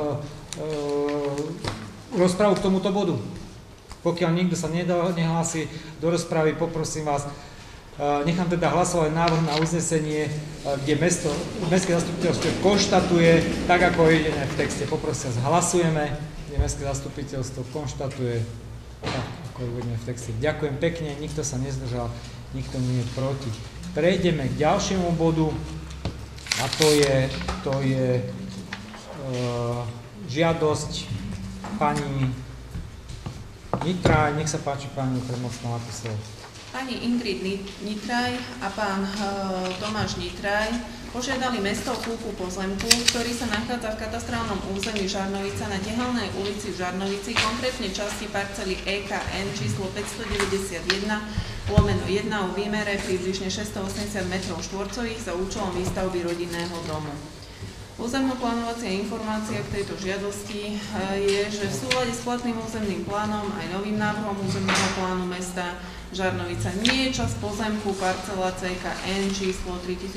rozpravu k tomuto bodu. Pokiaľ nikto sa nehlási do rozpravy, poprosím vás, nechám teda hlasovať návrh na uznesenie, kde mestské zastupiteľstvo konštatuje, tak ako je uvedené v texte. Poprosím vás, hlasujeme, kde mestské zastupiteľstvo konštatuje, tak ako je uvedené v texte. Ďakujem pekne, nikto sa nezdržal, nikto nie je proti. Prejdeme k ďalšiemu bodu a to je žiadosť pani Nitraj. Nech sa páči, pani predmocná, máte slovo. Pani Ingrid Nitraj a pán Tomáš Nitraj požiadali mesto o kúpu pozemku, ktorý sa nachádza v katastrálnom území Žarnovica na Tehelnej ulici v Žarnovici, konkrétne časti parcely EKN číslo 591/1 o výmere približne 680 m2 za účelom výstavby rodinného domu. Územno-plánovacia informácia k tejto žiadosti je, že v súlade s platným územným plánom aj novým návrhom územného plánu mesta Žarnovica nie je časť pozemku parcela CKN číslo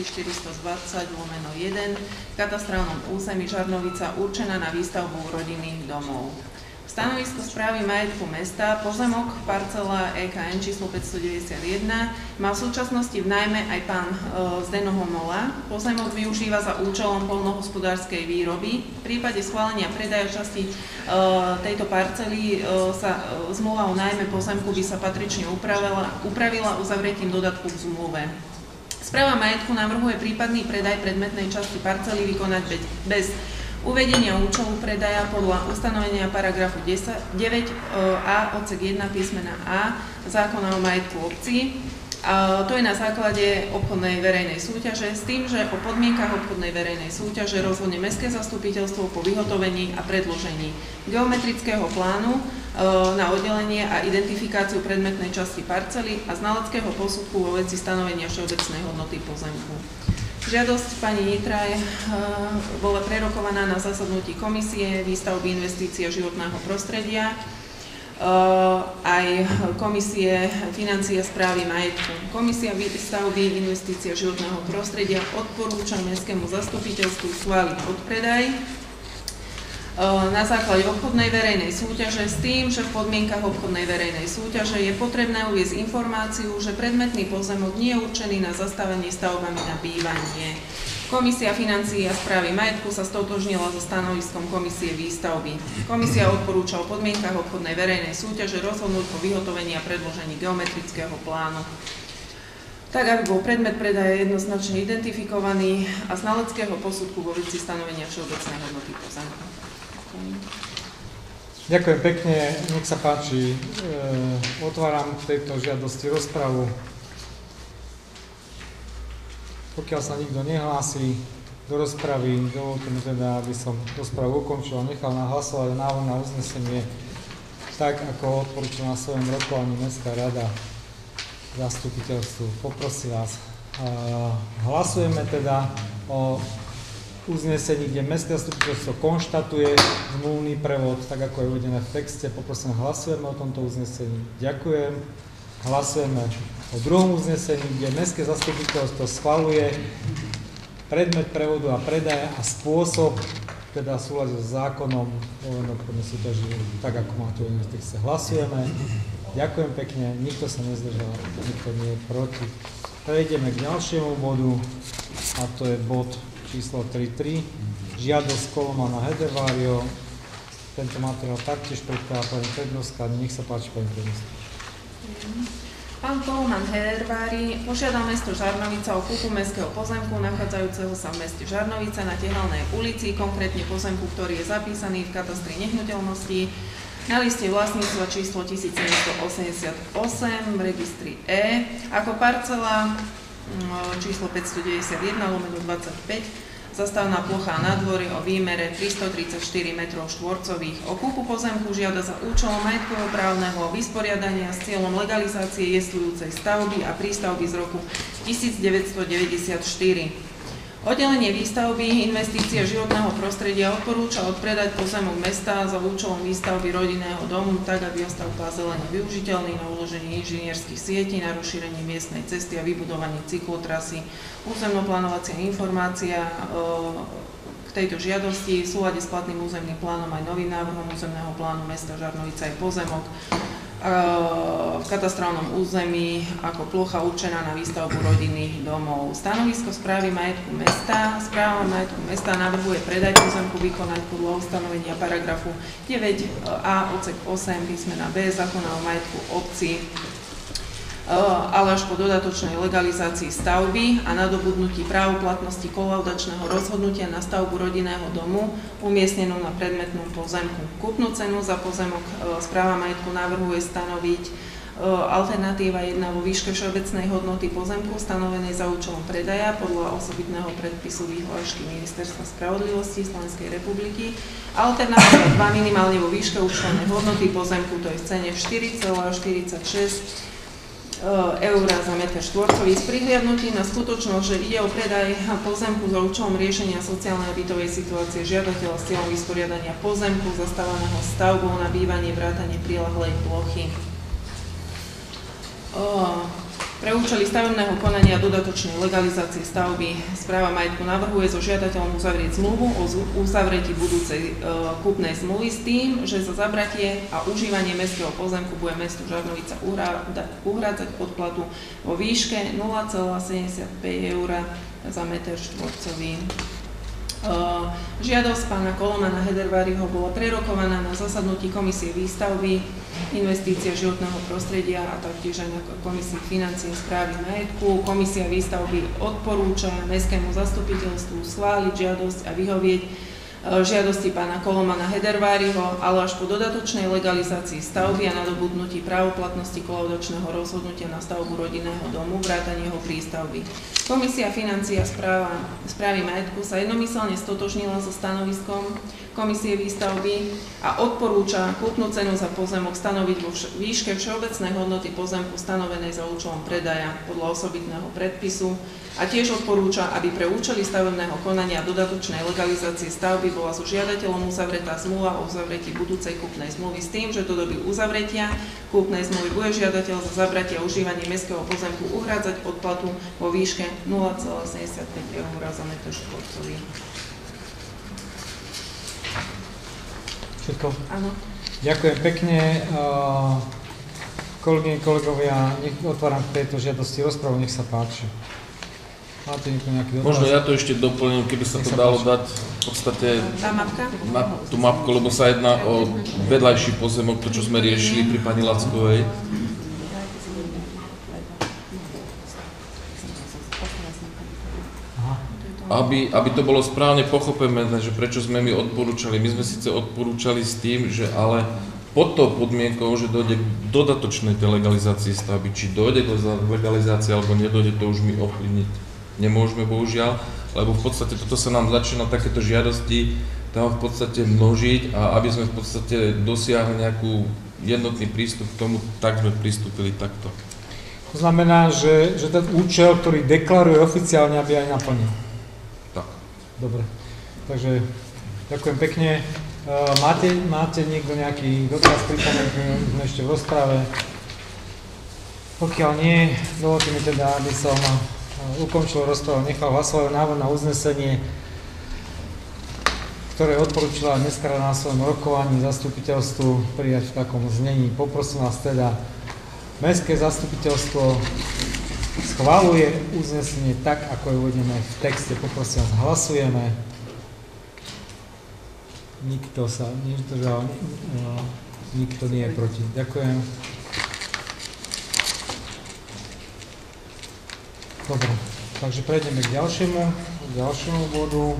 3420/1 v katastrálnom území Žarnovica určená na výstavbu rodinných domov. Stanovisko správy majetku mesta, pozemok parcela EKN číslo 591 má v súčasnosti v nájme aj pán Zdeno Homola. Pozemok využíva za účelom poľnohospodárskej výroby. V prípade schválenia predaja časti tejto parcely sa zmluva o nájme pozemku by sa patrične upravila uzavretím dodatku k zmluve. Správa majetku navrhuje prípadný predaj predmetnej časti parcely vykonať bez uvedenia účelu predaja podľa ustanovenia paragrafu 9a odsek 1 písmena A zákona o majetku obcí. To je na základe obchodnej verejnej súťaže s tým, že o podmienkach obchodnej verejnej súťaže rozhodne mestské zastupiteľstvo po vyhotovení a predložení geometrického plánu na oddelenie a identifikáciu predmetnej časti parcely a znaleckého posudku vo veci stanovenia všeobecnej hodnoty pozemku. Žiadosť pani Nitraj bola prerokovaná na zasadnutí komisie výstavby investície životného prostredia, aj komisie financie a správy majetku. Komisia výstavby investície životného prostredia odporúča mestskému zastupiteľstvu schváliť odpredaj na základe obchodnej verejnej súťaže s tým, že v podmienkach obchodnej verejnej súťaže je potrebné uviesť informáciu, že predmetný pozemok nie je určený na zastavenie stavbami na bývanie. Komisia financií a správy majetku sa stotožnila so stanoviskom komisie výstavby. Komisia odporúča o podmienkach obchodnej verejnej súťaže rozhodnúť po vyhotovení a predložení geometrického plánu. Tak, aby bol predmet predaja jednoznačne identifikovaný a znaleckého posudku vo veci stanovenia všeobecnej hodnoty pozemku. Ďakujem pekne, nech sa páči, otváram k tejto žiadosti rozpravu. Pokiaľ sa nikto nehlási do rozpravy, dovolte mi teda, aby som rozpravu ukončil a nechal hlasovať návrh na uznesenie tak, ako odporúčila na svojom rokovaní Mestská rada zastupiteľstvu. Poprosím vás, hlasujeme teda o uznesení, kde mestské zastupiteľstvo konštatuje zmluvný prevod, tak ako je uvedené v texte. Poprosím, hlasujeme o tomto uznesení. Ďakujem. Hlasujeme o druhom uznesení, kde mestské zastupiteľstvo schvaľuje predmet prevodu a predaja a spôsob, teda v súlade s zákonom o obchodnej súťaži, tak ako máte uvedené v texte. Hlasujeme. Ďakujem pekne. Nikto sa nezdržal, nikto nie je proti. Prejdeme k ďalšiemu bodu a to je bod číslo 3.3, žiadosť Kolomana Hedervário. Tento materiál taktiež predkladá pani Prednovská. Nech sa páči, pani Prednovská. Pán Koloman Hedervári požiadal mesto Žarnovica o kúpu mestského pozemku nachádzajúceho sa v meste Žarnovica na Tehelnej ulici, konkrétne pozemku, ktorý je zapísaný v katastri nehnuteľností na liste vlastníctva číslo 1788 v registri E ako parcela číslo 591/25, zastavná plocha na dvore o výmere 334 m2. O kúpu pozemku žiada za účelom majetkovo právneho vysporiadania s cieľom legalizácie jestvujúcej stavby a prístavby z roku 1994. Oddelenie výstavby investície životného prostredia odporúča odpredať pozemok mesta za účelom výstavby rodinného domu tak, aby ostal zelene využiteľný na uloženie inžinierských sietí, na rozšírenie miestnej cesty a vybudovanie cyklotrasy. Územnoplánovacia informácia k tejto žiadosti v súlade s platným územným plánom aj novým návrhom územného plánu mesta Žarnovica je pozemok v katastrálnom území ako plocha určená na výstavbu rodinných domov. Stanovisko správy majetku mesta. Správa majetku mesta navrhuje predaj pozemku vykonať podľa ustanovenia paragrafu 9a odsek 8 písmena B zákona o majetku obci, ale až po dodatočnej legalizácii stavby a nadobudnutí právoplatnosti kolaudačného rozhodnutia na stavbu rodinného domu umiestnenú na predmetnom pozemku. Kúpnu cenu za pozemok správa majetku navrhuje stanoviť alternatíva 1 vo výške všeobecnej hodnoty pozemku stanovenej za účelom predaja podľa osobitného predpisu vyhlášky Ministerstva spravodlivosti Slovenskej republiky. Alternatíva 2 minimálne vo výške určenej hodnoty pozemku, to je v cene 4,46 eur za meter štvorcový s prihliadnutím na skutočnosť, že ide o predaj pozemku za účelom riešenia sociálnej a bytovej situácie žiadateľa s cieľom vysporiadania pozemku zastávaného stavbou na bývanie vrátane priľahlej plochy. Pre účely stavebného konania dodatočnej legalizácie stavby správa majetku navrhuje so žiadateľom uzavrieť zmluvu o uzavretí budúcej kúpnej zmluvy s tým, že za zabratie a užívanie mestského pozemku bude mestu Žarnovica uhrádzať odplatu vo výške 0,75 eur za meter štvorcový. Žiadosť pána Kolomana Hederváriho bola prerokovaná na zasadnutí komisie výstavby, investície životného prostredia a taktiež aj na komisii financií správy majetku. Komisia výstavby odporúča mestskému zastupiteľstvu schváliť žiadosť a vyhovieť žiadosti pána Kolomana Hederváriho, ale až po dodatočnej legalizácii stavby a nadobudnutí právoplatnosti kolaudačného rozhodnutia na stavbu rodinného domu, vrátane jeho prístavby. Komisia financií a správy majetku sa jednomyselne stotožnila so stanoviskom komisie výstavby a odporúča kúpnu cenu za pozemok stanoviť vo výške všeobecnej hodnoty pozemku stanovenej za účelom predaja podľa osobitného predpisu a tiež odporúča, aby pre účely stavebného konania a dodatočnej legalizácie stavby bola so žiadateľom uzavretá zmluva o uzavretí budúcej kúpnej zmluvy s tým, že do doby uzavretia kúpnej zmluvy bude žiadateľ za zabratie a užívanie mestského pozemku uhrádzať odplatu vo výške 0,75 eur za meter štvorcový. Všetko? Áno. Ďakujem pekne. Kolegyne, kolegovia, otváram k tejto žiadosti rozpravu, nech sa páči. Máte nejaký dotaz? Možno ja to ešte doplním, keby sa to dalo dať v podstate na tú mapku, lebo sa jedná o vedľajší pozemok, to čo sme riešili pri pani Lackovej. Aby to bolo správne pochopené, že prečo sme my odporúčali. My sme síce odporúčali s tým, že ale pod tou podmienkou, že dojde k dodatočnej legalizácii stavby, či dojde do legalizácie alebo nedojde, to už my ovplyvniť nemôžeme, bohužiaľ, lebo v podstate toto sa nám začína takéto žiadosti tam v podstate množiť a aby sme v podstate dosiahli nejakú jednotný prístup k tomu, tak sme pristúpili takto. To znamená, že ten účel, ktorý deklaruje oficiálne, aby aj naplnil. Tak. Dobre, takže ďakujem pekne. Máte niekto nejaký dotaz, pripomenky, sme ešte v rozprave? Pokiaľ nie, dovolte mi teda, aby som ukončil rozprávu, nechal hlasovať návrh na uznesenie, ktoré odporúčila dneska na svojom rokovaní zastupiteľstvu prijať v takom znení. Poprosím vás teda, mestské zastupiteľstvo schvaľuje uznesenie tak, ako je uvedené v texte. Poprosím vás, hlasujeme. Nikto sa nezdržal, nikto nie je proti. Ďakujem. Dobre, takže prejdeme k ďalšiemu bodu.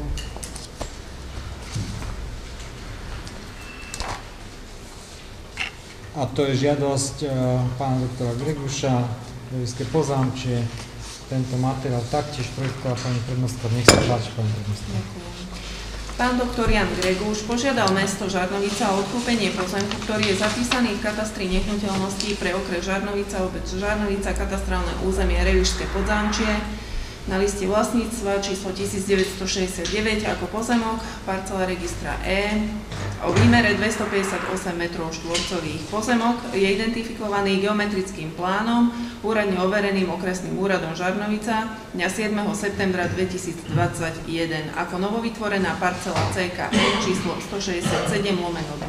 A to je žiadosť pána doktora Greguša, Levické Pozámčie. Tento materiál taktiež projektovala pani prednostka. Nech sa páči, pani prednostka. Pán doktor Jan Greguš požiadal mesto Žarnovica o odkúpenie pozemku, ktorý je zapísaný v katastri nehnuteľností pre okres Žarnovica, obec Žarnovica, katastrálne územie Revišské Podzámčie na liste vlastníctva číslo 1969 ako pozemok, parcela registra E o výmere 258 m². Pozemok je identifikovaný geometrickým plánom úradne overeným okresným úradom Žarnovica dňa 7. septembra 2021 ako novovytvorená parcela CKE číslo 167/2.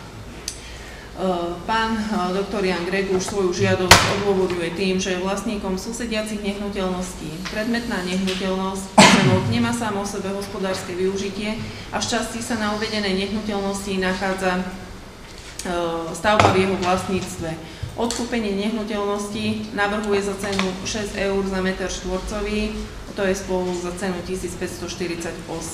Pán doktor Jan Greguš svoju žiadosť odôvoduje tým, že je vlastníkom susediacich nehnuteľností. Predmetná nehnuteľnosť pozemok nemá sám o sebe hospodárske využitie a šťastí sa na uvedenej nehnuteľnosti nachádza stavba v jeho vlastníctve. Odkúpenie nehnuteľnosti navrhuje za cenu 6 eur za meter štvorcový, to je spolu za cenu 1548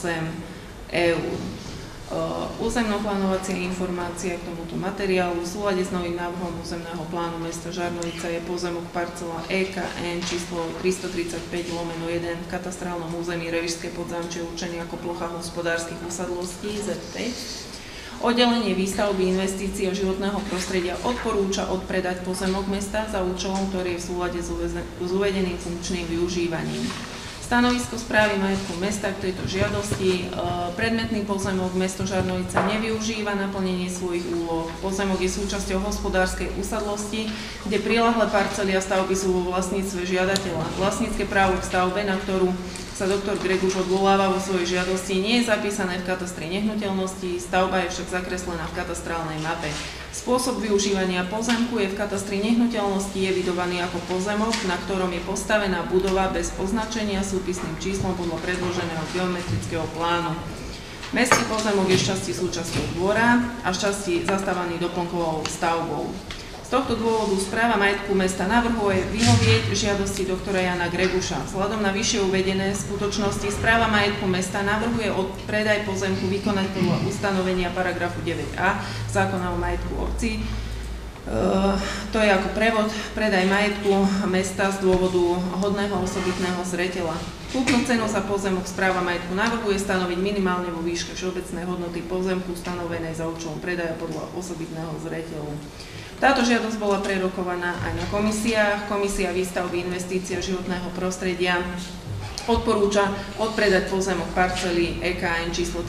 eur. Územnoplánovacia informácia k tomuto materiálu v súlade s novým návrhom územného plánu mesta Žarnovica je pozemok parcela EKN číslo 335/1 v katastrálnom území Revišské Podzámčie určený ako plocha hospodárskych usadlostí Z5. Oddelenie výstavby investícií a životného prostredia odporúča odpredať pozemok mesta za účelom, ktorý je v súlade s uvedeným funkčným využívaním. Stanovisko správy majetku mesta k tejto žiadosti. Predmetný pozemok mesto Žarnovica nevyužíva na plnenie svojich úloh. Pozemok je súčasťou hospodárskej usadlosti, kde prilahlé parcely a stavby sú vo vlastníctve žiadateľa. Vlastnícke právo k stavbe, na ktorú sa doktor Greguš odvoláva vo svojej žiadosti, nie je zapísané v katastri nehnuteľností, stavba je však zakreslená v katastrálnej mape. Spôsob využívania pozemku je v katastri nehnuteľnosti evidovaný ako pozemok, na ktorom je postavená budova bez označenia súpisným číslom podľa predloženého geometrického plánu. Mestský pozemok je šťastí súčasťou dvora a šťastí zastávaný doplnkovou stavbou. Z tohto dôvodu správa majetku mesta navrhuje vyhovieť žiadosti doktora Jana Greguša. Vzhľadom na vyššie uvedené skutočnosti správa majetku mesta navrhuje predaj pozemku vykonať podľa ustanovenia paragrafu 9a zákona o majetku obcí. To je ako prevod predaj majetku mesta z dôvodu hodného osobitného zreteľa. Kúpnu cenu za pozemok správa majetku navrhuje stanoviť minimálne vo výške všeobecnej hodnoty pozemku stanovenej za účelom predaja podľa osobitného zreteľu. Táto žiadosť bola prerokovaná aj na komisiách. Komisia výstavby investícií a životného prostredia odporúča odpredať pozemok parcely EKN číslo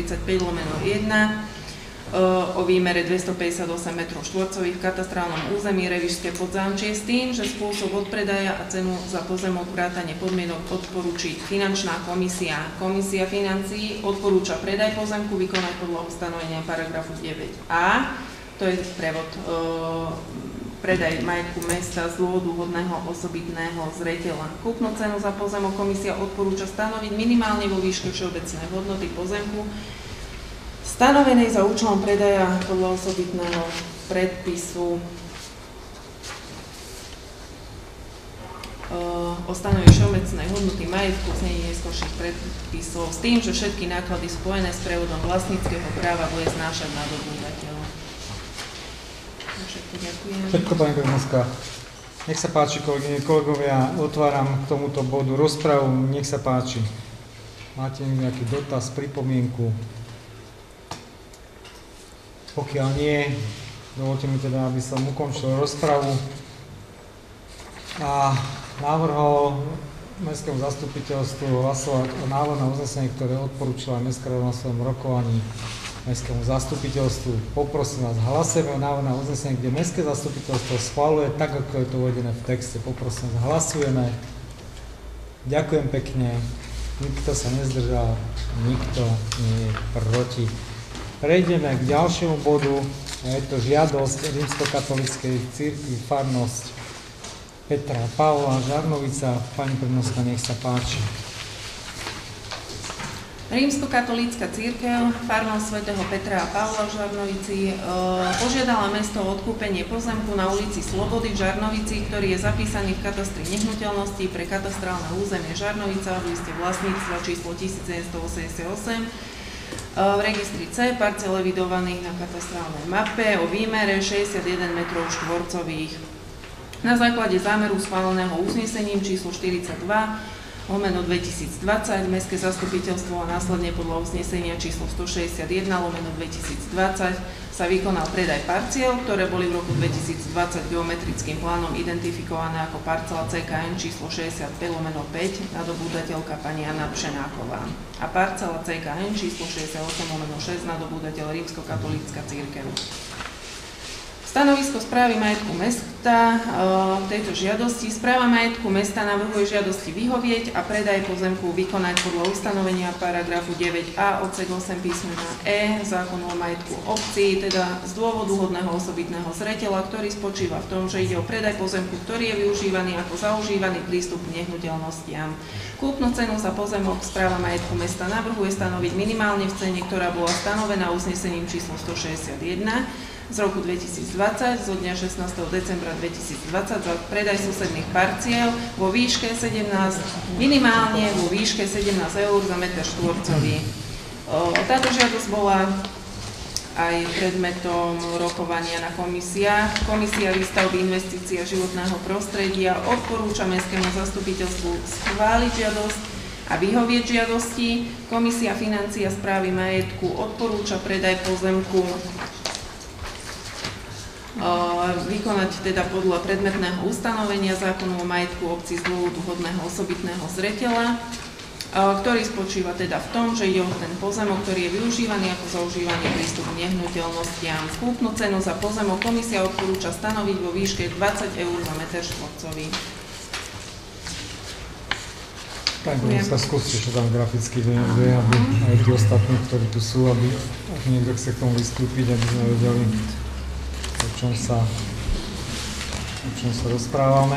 335/1 o výmere 258 m² v katastrálnom území Revišské Podzámčie s tým, že spôsob odpredaja a cenu za pozemok vrátane podmienok odporúči finančná komisia. Komisia financií odporúča predaj pozemku vykonať podľa ustanovenia paragrafu 9a. To je prevod predaj majetku mesta z dôvodu hodného osobitného zreteľa. Kúpnu cenu za pozemok komisia odporúča stanoviť minimálne vo výške všeobecnej hodnoty pozemku stanovenej za účelom predaja podľa osobitného predpisu o stanovení všeobecnej hodnoty majetku v znení neskorších predpisov s tým, že všetky náklady spojené s prevodom vlastníckeho práva bude znášať nadobúdateľ. Všetko, pani Kremelská. Nech sa páči, kolegyne, kolegovia, otváram k tomuto bodu rozpravu, nech sa páči. Máte nejaký dotaz, pripomienku? Pokiaľ nie, dovolte mi teda, aby som ukončil rozpravu a navrhol Mestskému zastupiteľstvu hlasovať o návrhu na uznesenie, ktoré odporúčila Mestská rada na svojom rokovaní Mestskému zastupiteľstvu. Poprosím vás, hlasujeme o návrhu na uznesenie, kde Mestské zastupiteľstvo schvaľuje tak, ako je to uvedené v texte. Poprosím vás, hlasujeme. Ďakujem pekne. Nikto sa nezdržal, nikto nie je proti. Prejdeme k ďalšiemu bodu. Je to žiadosť Rímskokatolíckej cirkvi farnosť Petra Pavla Žarnovica. Pani Prnoská, nech sa páči. Rímskokatolícka cirkev, farnosť svätého Petra a Pavla v Žarnovici, požiadala mesto o odkúpenie pozemku na ulici Slobody v Žarnovici, ktorý je zapísaný v katastri nehnuteľností pre katastrálne územie Žarnovica v liste vlastníctva číslo 1788 v registri C parcel evidovaných na katastrálnej mape o výmere 61 m². Na základe zámeru schváleného uznesením číslo 42 2020 Mestské zastupiteľstvo a následne podľa uznesenia číslo 161/2020 sa vykonal predaj parciel, ktoré boli v roku 2020 geometrickým plánom identifikované ako parcela CKN číslo 65/5 nadobúdateľka pani Jana Pšenáková a parcela CKN číslo 68/6 nadobúdateľ Rímskokatolícka cirkev. Stanovisko správy majetku mesta tejto žiadosti. Správa majetku mesta navrhuje žiadosti vyhovieť a predaj pozemku vykonať podľa ustanovenia paragrafu 9a odsek 8 písmena E zákonu o majetku obcí, teda z dôvodu hodného osobitného zreteľa, ktorý spočíva v tom, že ide o predaj pozemku, ktorý je využívaný ako zaužívaný prístup k nehnuteľnostiam. Kúpnu cenu za pozemok správa majetku mesta navrhuje stanoviť minimálne v cene, ktorá bola stanovená uznesením číslo 161 z roku 2020 zo dňa 16. decembra 2020 za predaj susedných parciel vo výške 17, minimálne vo výške 17 eur za meter štvorcový. Táto žiadosť bola aj predmetom rokovania na komisiách. Komisia výstavby investícií a životného prostredia odporúča Mestskému zastupiteľstvu schváliť žiadosť a vyhovieť žiadosti. Komisia financií a správy majetku odporúča predaj pozemku vykonať teda podľa predmetného ustanovenia zákonu o majetku obcí z dôvodu hodného osobitného zreteľa, ktorý spočíva teda v tom, že ide o ten pozemok, ktorý je využívaný ako zaužívaný prístup k nehnuteľnostiam. Kúpnu cenu za pozemok komisia odporúča stanoviť vo výške 20 eur za meter štvorcový. Tak sa skúste, čo tam graficky vie, aby aj tí ostatní, ktorí tu sú, aby ak niekto chce k tomu vystúpiť, aby sme vedeli, o čom sa rozprávame.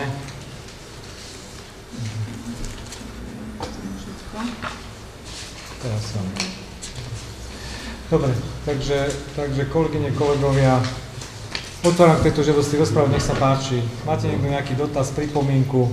Dobre, takže kolegyne, kolegovia, otváram k tejto žiadosti rozprávu, nech sa páči. Máte niekto nejaký dotaz, pripomienku?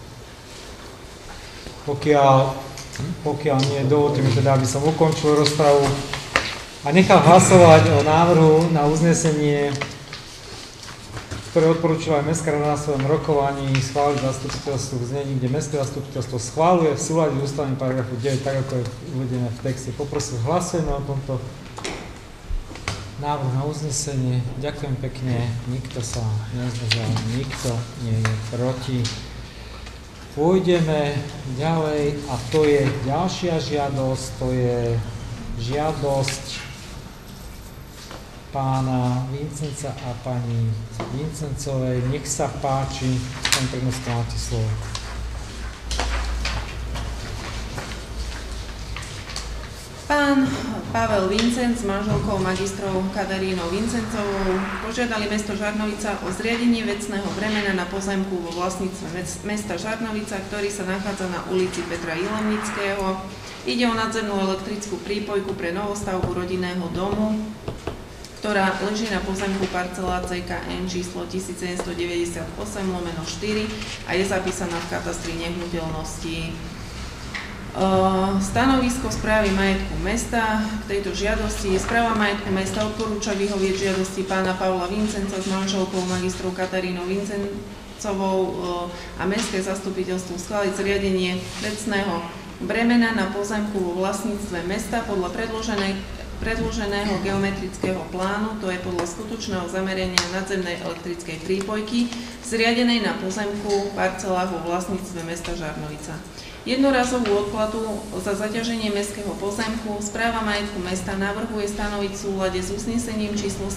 Pokiaľ nie, dovolte mi teda, aby som ukončil rozpravu a nechal hlasovať o návrhu na uznesenie, ktoré odporúčila aj Mestská rada na svojom rokovaní schváliť zastupiteľstvo v znení, kde Mestské zastupiteľstvo schváľuje v súlade s ústavným paragrafu 9, tak ako je uvedené v texte. Poprosím, hlasujeme o tomto návrhu na uznesenie. Ďakujem pekne, nikto sa nezdržal, nikto nie je proti. Pôjdeme ďalej a to je ďalšia žiadosť, to je žiadosť pána Vincenca a pani Vincencovej. Nech sa páči, pán prednosta, máte slovo. Pán Pavel Vincenc s manželkou magistrou Katarínou Vincencovou požiadali mesto Žarnovica o zriadenie vecného bremena na pozemku vo vlastníctve mesta Žarnovica, ktorý sa nachádza na ulici Petra Jilemnického. Ide o nadzemnú elektrickú prípojku pre novostavbu rodinného domu, ktorá leží na pozemku parcela CKN číslo 1798/4 a je zapísaná v katastri nehnuteľností. Stanovisko správy majetku mesta k tejto žiadosti. Správa majetku mesta odporúča vyhovieť žiadosti pána Pavla Vincenca s manželkou magistrou Katarínou Vincencovou a Mestské zastupiteľstvo schváliť zriadenie vecného bremena na pozemku vo vlastníctve mesta podľa predloženého geometrického plánu, to je podľa skutočného zamerania nadzemnej elektrickej prípojky, zriadenej na pozemku parcelách vo vlastníctve mesta Žarnovica. Jednorazovú odplatu za zaťaženie mestského pozemku správa majetku mesta navrhuje stanoviť v súlade s uznesením číslo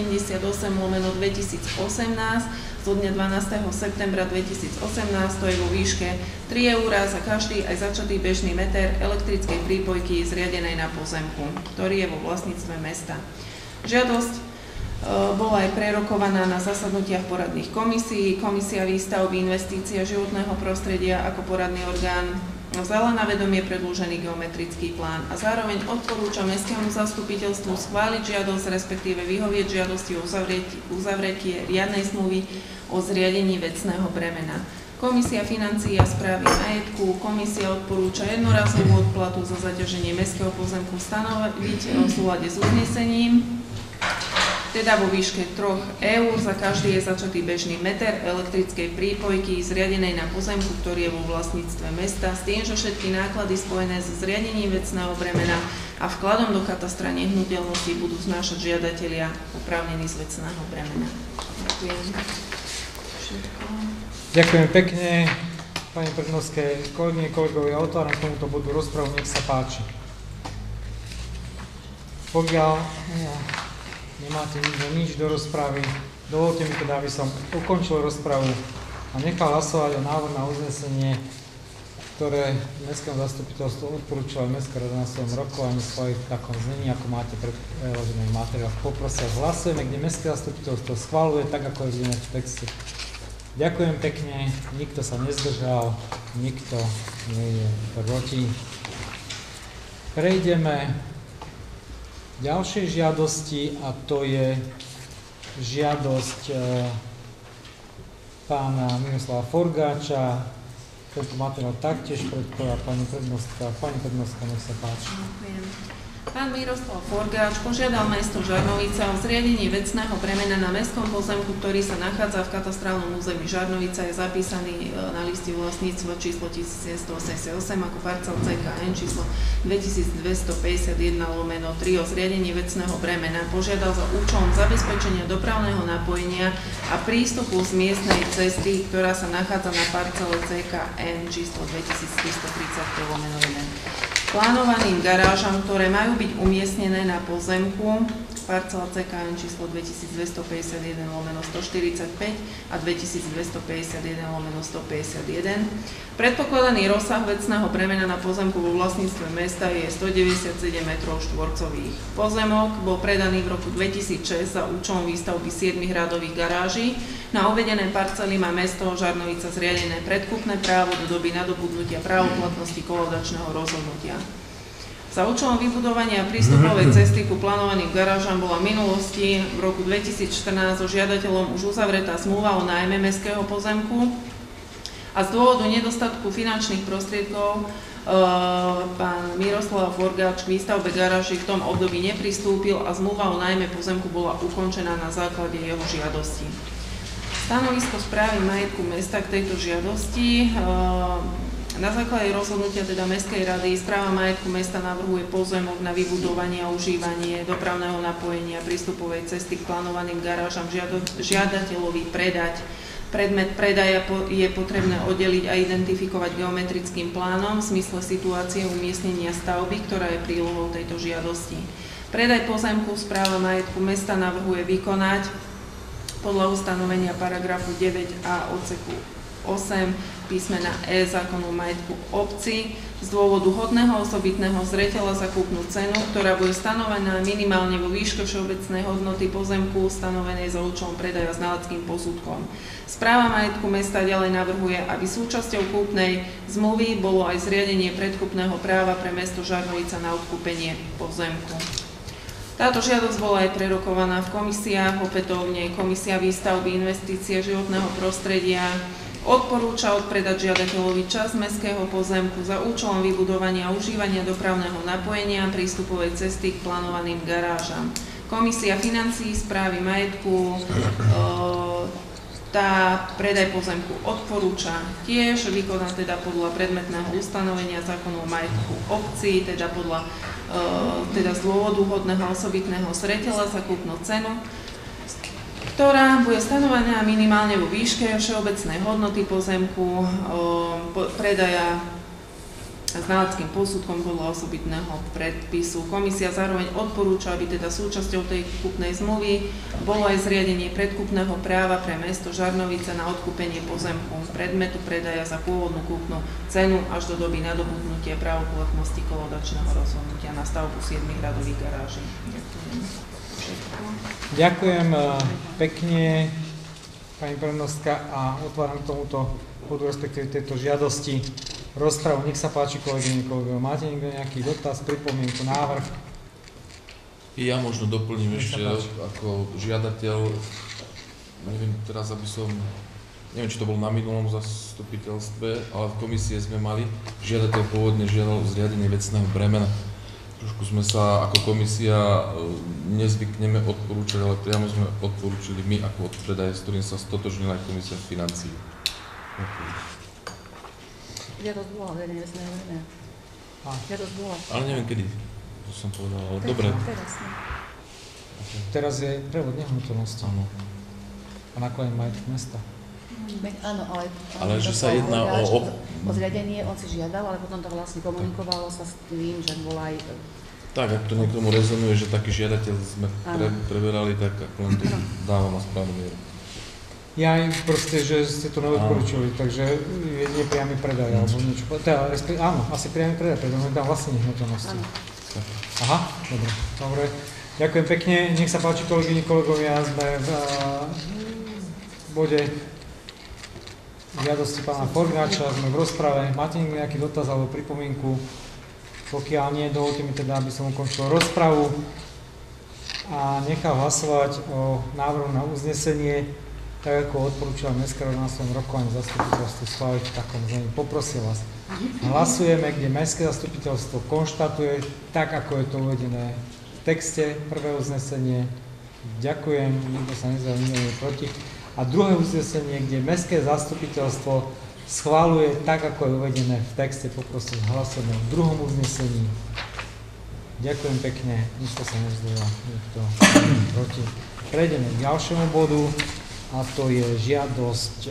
178/2018 zo dňa 12. septembra 2018, to je vo výške 3 € za každý aj začatý bežný meter elektrickej prípojky zriadenej na pozemku, ktorý je vo vlastníctve mesta. Žiadosť bola aj prerokovaná na zasadnutiach poradných komisií. Komisia výstavby, investícií a životného prostredia ako poradný orgán vzala na vedomie predĺžený geometrický plán a zároveň odporúča Mestskému zastupiteľstvu schváliť žiadosť, respektíve vyhovieť žiadosti o uzavretie riadnej zmluvy o zriadení vecného bremena. Komisia financií a správy majetku. Komisia odporúča jednorazovú odplatu za zaťaženie mestského pozemku stanoviť v súlade s uznesením. teda vo výške 3 eur za každý je začatý bežný meter elektrickej prípojky zriadenej na pozemku, ktorý je vo vlastníctve mesta, s tým, že všetky náklady spojené so zriadením vecného bremena a vkladom do katastra nehnuteľností budú znášať žiadatelia oprávnení z vecného bremena. Ďakujem. Ďakujem pekne. Pani predsedovské, kolegyne, kolegovia, otváram k tomuto bodu rozpravu, nech sa páči. Pokiaľ nemáte nič do rozpravy, dovolte mi teda, aby som ukončil rozpravu a nechal hlasovať o návrh na uznesenie, ktoré Mestské zastupiteľstvo odporúčilo Mestská rada na svojom rokovaní schváliť v takom znení, ako máte predložený materiál. Poprosia, hlasujeme, kde Mestské zastupiteľstvo schvaľuje, tak ako je v texte. Ďakujem pekne, nikto sa nezdržal, nikto nie je proti. Prejdeme k ďalšej žiadosti a to je žiadosť pána Miroslava Forgáča. Tento materiál taktiež predkladá pani prednostka. Pani prednostka, nech sa páči. Pán Miroslav Forgáč požiadal mesto Žarnovica o zriadenie vecného bremena na mestskom pozemku, ktorý sa nachádza v katastrálnom území Žarnovica, je zapísaný na liste vlastníctva číslo 1788 ako parcel CKN číslo 2251/3 o zriadení vecného bremena. Požiadal za účelom zabezpečenia dopravného napojenia a prístupu z miestnej cesty, ktorá sa nachádza na parcele CKN číslo 2333/1. Plánovaným garážam, ktoré majú byť umiestnené na pozemku parcela CKN číslo 2251/145 a 2251/151. Predpokladaný rozsah vecného bremena na pozemku vo vlastníctve mesta je 197 m2. Pozemok bol predaný v roku 2006 za účelom výstavby 7 radových garáží. Na uvedené parcely má mesto Žarnovica zriadené predkupné právo do doby nadobudnutia právoplatnosti kolaudačného rozhodnutia. Za účelom vybudovania prístupovej cesty ku plánovaným garážam bola v minulosti v roku 2014 so žiadateľom už uzavretá zmluva o nájme mestského pozemku a z dôvodu nedostatku finančných prostriedkov pán Miroslav Forgáč k výstavbe garáží v tom období nepristúpil a zmluva o nájme pozemku bola ukončená na základe jeho žiadosti. Stanovisko správy majetku mesta k tejto žiadosti. Na základe rozhodnutia teda Mestskej rady správa majetku mesta navrhuje pozemok na vybudovanie a užívanie dopravného napojenia prístupovej cesty k plánovaným garážam žiadateľovi predať. Predmet predaja je potrebné oddeliť a identifikovať geometrickým plánom v zmysle situácie umiestnenia stavby, ktorá je prílohou tejto žiadosti. Predaj pozemku správa majetku mesta navrhuje vykonať podľa ustanovenia paragrafu 9a odseku 8 písmena E zákonu o majetku obci z dôvodu hodného osobitného zreteľa za kúpnu cenu, ktorá bude stanovená minimálne vo výške všeobecnej hodnoty pozemku stanovenej za účelom predaja znaleckým posudkom. Správa majetku mesta ďalej navrhuje, aby súčasťou kúpnej zmluvy bolo aj zriadenie predkupného práva pre mesto Žarnovica na odkúpenie pozemku. Táto žiadosť bola aj prerokovaná v komisiách, opätovne Komisia výstavby, investície, životného prostredia odporúča odpredať žiadateľovi časť mestského pozemku za účelom vybudovania a užívania dopravného napojenia prístupovej cesty k plánovaným garážam. Komisia financií správy majetku tá predaj pozemku odporúča tiež vykonať teda podľa predmetného ustanovenia zákonu o majetku obcí, teda podľa z dôvodu hodného osobitného zreteľa za kúpnu cenu, ktorá bude stanovená minimálne vo výške všeobecnej hodnoty pozemku, predaja znaleckým posudkom podľa osobitného predpisu. Komisia zároveň odporúča, aby teda súčasťou tej kúpnej zmluvy bolo aj zriadenie predkupného práva pre mesto Žarnovica na odkúpenie pozemku predmetu predaja za pôvodnú kúpnu cenu až do doby nadobudnutia právoplatnosti kolaudačného rozhodnutia na stavbu 7 radových garáží. Ďakujem pekne, pani prednostka, a otváram k tomuto bodu, respektíve tejto žiadosti rozpravu. Nech sa páči, kolegyne, kolegovia. Máte niekto nejaký dotaz, pripomienku, návrh? Ja možno doplním ešte ako žiadateľ, neviem teraz, neviem, či to bolo na minulom zastupiteľstve, ale v komisie sme mali, žiadateľ pôvodne žiadal zriadenie vecného bremena Trošku sme sa ako komisia nezvykneme odporúčať, ale priamo sme odporúčili my ako odpredaj, s ktorým sa stotožnila aj komisia financií. Žiadosť bola, verejné. Žiadosť bola. Ale neviem kedy, to som povedal, ale dobre. Teraz je prevod nehnuteľnosti. Áno. A nakoniec majetku mesta. Áno, ale že sa jedná o zriadenie, on si žiadal, ale potom to vlastne komunikovalo sa s tým, že bol aj... Tak, ak to niekomu rezonuje, že taký žiadateľ sme preberali, tak len to dávam na správnu mieru. Ja im proste, že ste to neodporúčili, takže je nepriamy predaj, alebo niečo. Áno, asi priamy predaj, pretože tam vlastne nehnuteľnosti. Aha, dobre. Ďakujem pekne, nech sa páči, kolegyni, kolegovia, sme v bode žiadosti pána Forgáča, sme v rozprave. Máte nejaký dotaz alebo pripomienku? Pokiaľ nie, dovolte mi teda, aby som ukončil rozpravu a nechal hlasovať o návrhu na uznesenie, tak ako odporúčila Mestská rada na svojom rokovaní zastupiteľstvu schváliť v takom znení. Poprosím vás. Hlasujeme, kde Mestské zastupiteľstvo konštatuje, tak ako je to uvedené v texte, prvé uznesenie. Ďakujem, nikto sa nezdal, nikto nie je proti. A druhé uznesenie, kde Mestské zastupiteľstvo schvaľuje tak, ako je uvedené v texte, poprosím, hlasujeme v druhom uznesení. Ďakujem pekne, nikto sa nezdal, nikto nie je proti. Prejdeme k ďalšiemu bodu a to je žiadosť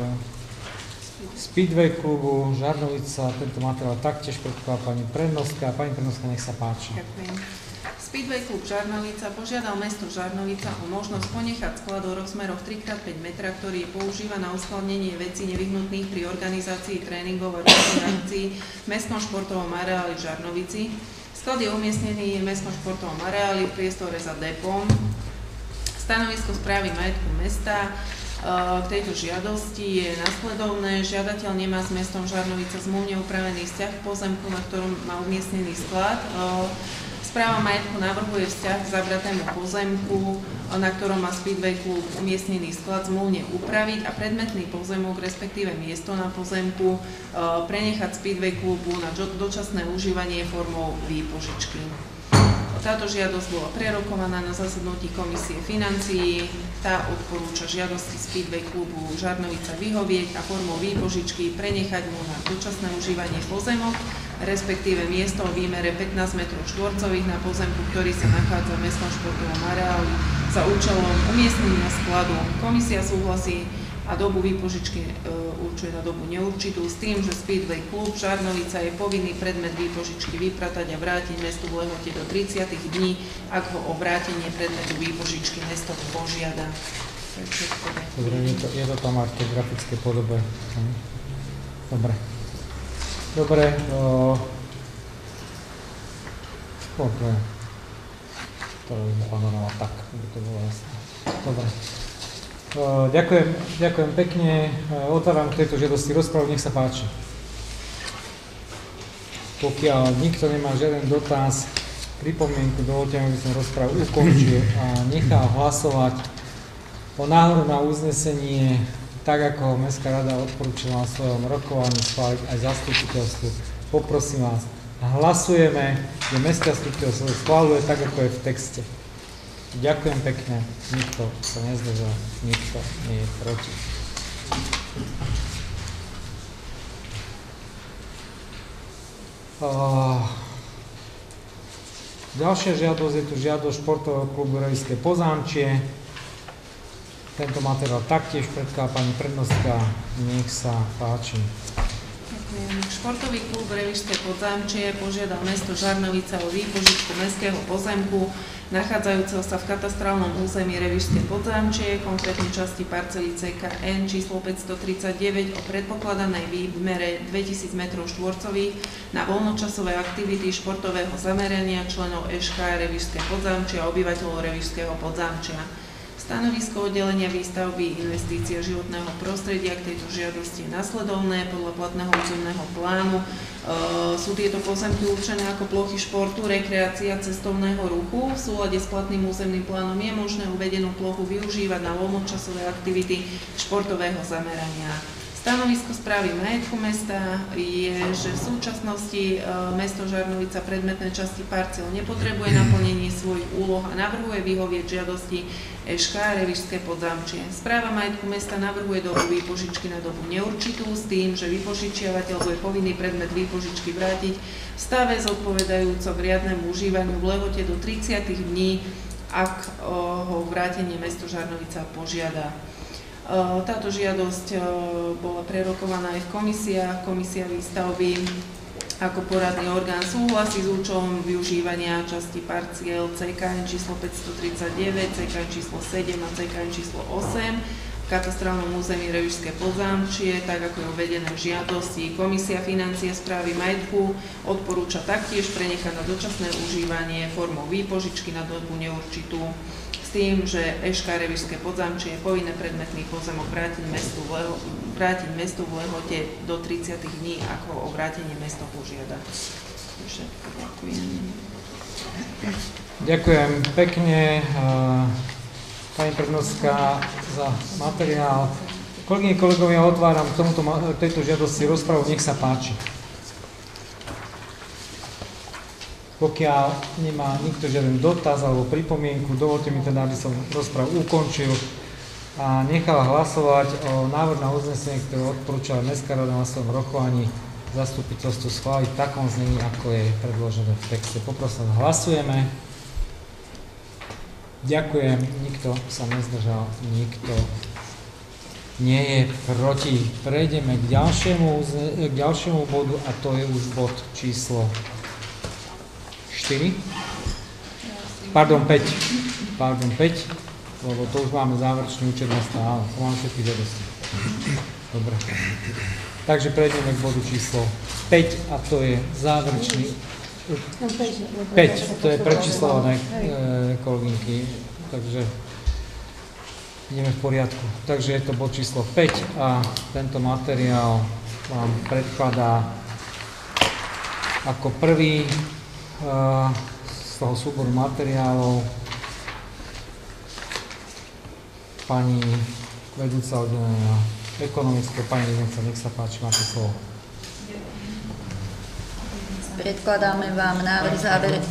Speedway klubu Žarnovica. Tento materiál taktiež predkladá pani Prednostka. Pani Prednostka, nech sa páči. Ďakujem. Speedway klub Žarnovica požiadal mesto Žarnovica o možnosť ponechať sklad o rozmeroch 3x5 metra, ktorý používa na uskladnenie vecí nevyhnutných pri organizácii tréningov a rôznych akcií v mestskom športovom areáli v Žarnovici. Sklad je umiestnený v mestskom športovom areáli v priestore za depom. Stanovisko správy majetku mesta k tejto žiadosti je nasledovné. Žiadateľ nemá s mestom Žarnovica zmluvne upravený vzťah k pozemku, na ktorom má umiestnený sklad. Správa majetku navrhuje vzťah k zabratému pozemku, na ktorom má Speedway klub umiestnený sklad, zmluvne upraviť a predmetný pozemok, respektíve miesto na pozemku, prenechať Speedway klubu na dočasné užívanie formou výpožičky. Táto žiadosť bola prerokovaná na zasadnutí komisie financií. Tá odporúča žiadosti Speedway klubu Žarnovica vyhovieť a formou výpožičky prenechať mu na dočasné užívanie pozemok, respektíve miesto v výmere 15 m² na pozemku, ktorý sa nachádza v mestskom športovom areáli za účelom umiestnenia skladu. Komisia súhlasí a dobu výpožičky určuje na dobu neurčitú s tým, že Speedway klub Žarnovica je povinný predmet výpožičky vypratať a vrátiť mestu v lehote do 30 dní, ak ho o vrátenie predmetu výpožičky mesto požiada. Dobre, je to tam aj v tej grafickej podobe. Dobre. To je panorama tak, aby to bolo jasné. Dobre. Ďakujem pekne. Otváram k tejto žiadosti rozpravu, nech sa páči. Pokiaľ nikto nemá žiaden dotaz, pripomienku, dovoľte, aby som rozpravu ukončil a nechal hlasovať o návrhu na uznesenie, tak ako Mestská rada odporúčila na svojom rokovaní schváliť aj zastupiteľstvu. Poprosím vás, hlasujeme, že Mestská zastupiteľstvo schváľuje tak, ako je v texte. Ďakujem pekne, nikto sa nezdržal, nikto nie je proti. Ďalšia žiadosť je tu žiadosť športového klubu Revíšske Pozámčie. Tento materiál taktiež predkladá pani Prednostka, nech sa páči. Športový klub Revíšske Pozámčie požiadal mesto Žarnovica o výpožičku mestského pozemku nachádzajúceho sa v katastrálnom území Revíšske Pozámčie, konkrétne časti parcely CKN číslo 539 o predpokladanej výmere 2000 m² na voľnočasové aktivity športového zamerania členov ŠK Revíšske Pozámčie a obyvateľov Revíšskeho Pozámčia. Stanovisko oddelenia výstavby investície životného prostredia k tejto žiadosti je nasledovné. Podľa platného územného plánu sú tieto pozemky určené ako plochy športu, rekreácia, cestovného ruchu. V súlade s platným územným plánom je možné uvedenú plochu využívať na voľnočasové aktivity športového zamerania. Stanovisko správy majetku mesta je, že v súčasnosti mesto Žarnovica predmetné časti parciel nepotrebuje na plnenie svojich úloh a navrhuje vyhovieť žiadosti ŠK Revíšské Podzámčie. Správa majetku mesta navrhuje dobu výpožičky na dobu neurčitú s tým, že výpožičiavateľ bude povinný predmet výpožičky vrátiť v stave zodpovedajúcom riadnemu užívaniu v lehote do 30 dní, ak ho vrátenie mesto Žarnovica požiada. Táto žiadosť bola prerokovaná aj v komisiách. Komisia výstavby ako poradný orgán súhlasí s účelom využívania časti parciel CKN číslo 539, CKN číslo 7 a CKN číslo 8 v katastrálnom území Revíšské Podzámčie, tak ako je uvedené v žiadosti. Komisia financie správy majetku odporúča taktiež prenechať na dočasné užívanie formou výpožičky na dobu neurčitú, s tým, že ŠK Revíšske Podzámčie je povinné predmetný pozemok vrátiť mestu v lehote do 30 dní, ako o vrátenie mesto požiada. Ďakujem pekne, pani prednostka, za materiál. Kolegyne, kolegovia, otváram k tejto žiadosti rozpravu, nech sa páči. Pokiaľ nemá nikto žiaden dotaz alebo pripomienku, dovolte mi teda, aby som rozpravu ukončil a nechal hlasovať o návrh na uznesenie, ktoré odporúčala Mestská rada na svojom rokovaní zastupiteľstvu schváliť v takom znení, ako je predložené v texte. Poprosím, hlasujeme. Ďakujem, nikto sa nezdržal, nikto nie je proti. Prejdeme k ďalšiemu bodu a to je už bod číslo 4, pardon 5, lebo to už máme záverečný účet mesta, áno, to máme všetky žiadosti. Dobre. Takže prejdeme k bodu číslo 5 a to je záverečný 5, to je prečíslované kolegyňky, takže ideme v poriadku. Takže je to bod číslo 5 a tento materiál vám predkladá ako prvý z toho súboru materiálov pani vedúca oddelenia ekonomické, pani Lidenca, nech sa páči, máte slovo. Predkladáme vám návrh záver.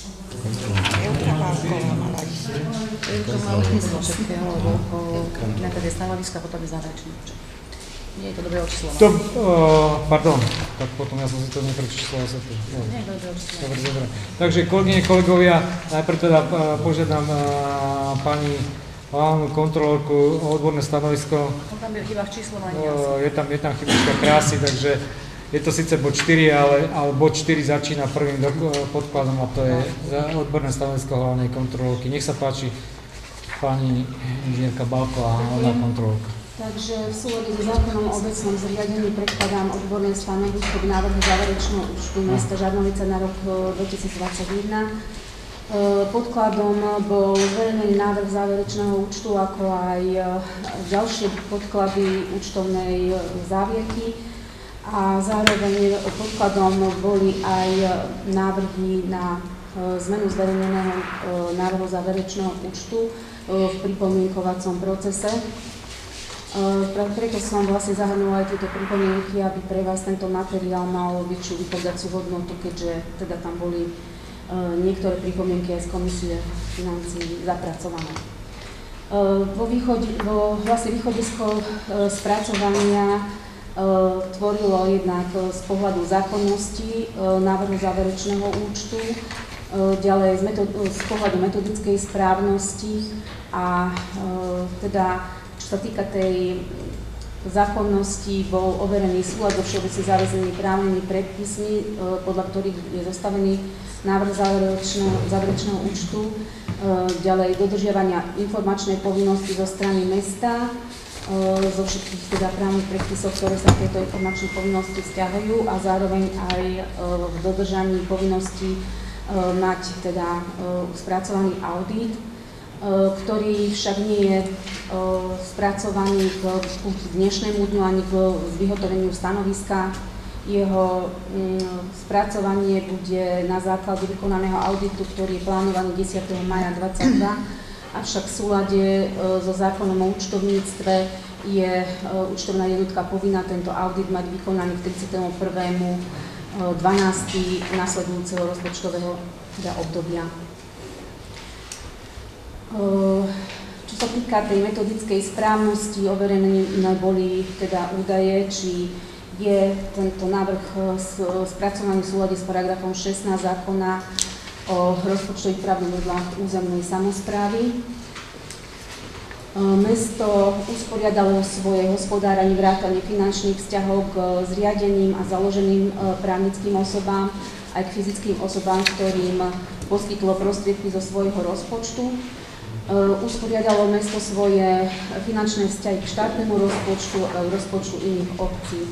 Najprv je stanoviska, potom je záverečný účet. Nie je to dobre očíslované. Pardon, tak potom ja som si to neprečísloval. Nie je to dobre očíslované. Dobre. Takže kolegyne, kolegovia, najprv teda požiadam pani hlavnú kontrolórku o odborné stanovisko. Tam je chyba v číslovaní. Je tam chybička krásy, takže je to síce bod 4, ale bod 4 začína prvým podkladom a to je odborné stanovisko hlavnej kontrolórky. Nech sa páči, pani inžinierka Balková, hlavná kontrolórka. Takže v súlade so zákonom o obecnom zriadení predkladám odborné stanovisko k návrhu záverečného účtu mesta Žarnovica na rok 2021. Podkladom bol zverejnený návrh záverečného účtu, ako aj ďalšie podklady účtovnej závierky a zároveň podkladom boli aj návrhy na zmenu zverejneného návrhu záverečného účtu v pripomienkovacom procese. Preto som vlastne zahrnula aj tieto pripomienky, aby pre vás tento materiál mal väčšiu vypovedacú hodnotu, keďže teda tam boli niektoré pripomienky aj z komisie financií zapracované. Východisko spracovania tvorilo jednak z pohľadu zákonnosti návrhu záverečného účtu, ďalej z pohľadu metodickej správnosti a teda čo sa týka tej zákonnosti, bol overený súlad so všeobecne záväznými právnymi predpismi, podľa ktorých je zostavený návrh záverečného účtu, ďalej dodržiavania informačnej povinnosti zo strany mesta, zo všetkých teda právnych predpisov, ktoré sa k tejto informačnej povinnosti vzťahujú a zároveň aj v dodržaní povinnosti mať teda spracovaný audit, ktorý však nie je spracovaný k dnešnému dňu ani k vyhotoveniu stanoviska. Jeho spracovanie bude na základe vykonaného auditu, ktorý je plánovaný 10. maja 2022, avšak v súlade so zákonom o účtovníctve je účtovná jednotka povinná tento audit mať vykonaný k 31.12. nasledujúceho rozpočtového obdobia. Čo sa týka tej metodickej správnosti, overené boli teda údaje, či je tento návrh spracovaný v súlade s paragrafom 16 zákona o rozpočtových pravidlách územnej samosprávy. Mesto usporiadalo svoje hospodárenie vrátane finančných vzťahov k zriadeným a založeným právnickým osobám aj k fyzickým osobám, ktorým poskytlo prostriedky zo svojho rozpočtu. Usporiadalo mesto svoje finančné vzťahy k štátnemu rozpočtu a rozpočtu iných obcí.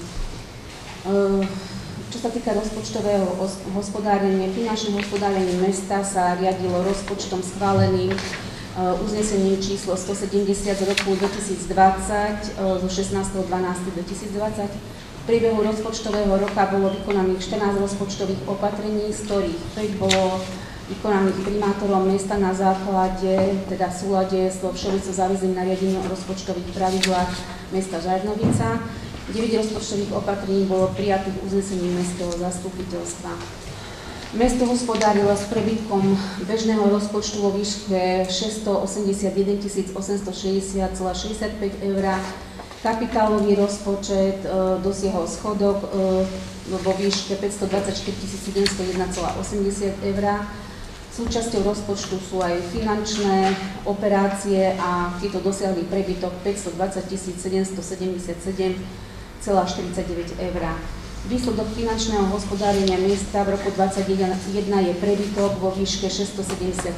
Čo sa týka rozpočtového hospodárenia, finančné hospodárenie mesta sa riadilo rozpočtom schváleným uznesením číslo 170 z roku 2020 zo 16.12.2020. V priebehu rozpočtového roka bolo vykonaných 14 rozpočtových opatrení, z ktorých 5 bolo vykonaných primátorom mesta na základe, teda v súlade so všeobecne záväzným nariadením o rozpočtových pravidlách mesta Žarnovica. 9 rozpočtových opatrení bolo prijatých uznesením mestského zastupiteľstva. Mesto hospodárilo s prebytkom bežného rozpočtu vo výške 681 860,65 eur. Kapitálový rozpočet dosiahol schodok vo výške 524 701,80 eur. Súčasťou rozpočtu sú aj finančné operácie a tieto dosiahli prebytok 520 777,49 eur. Výsledok finančného hospodárenia mesta v roku 2021 je prebytok vo výške 677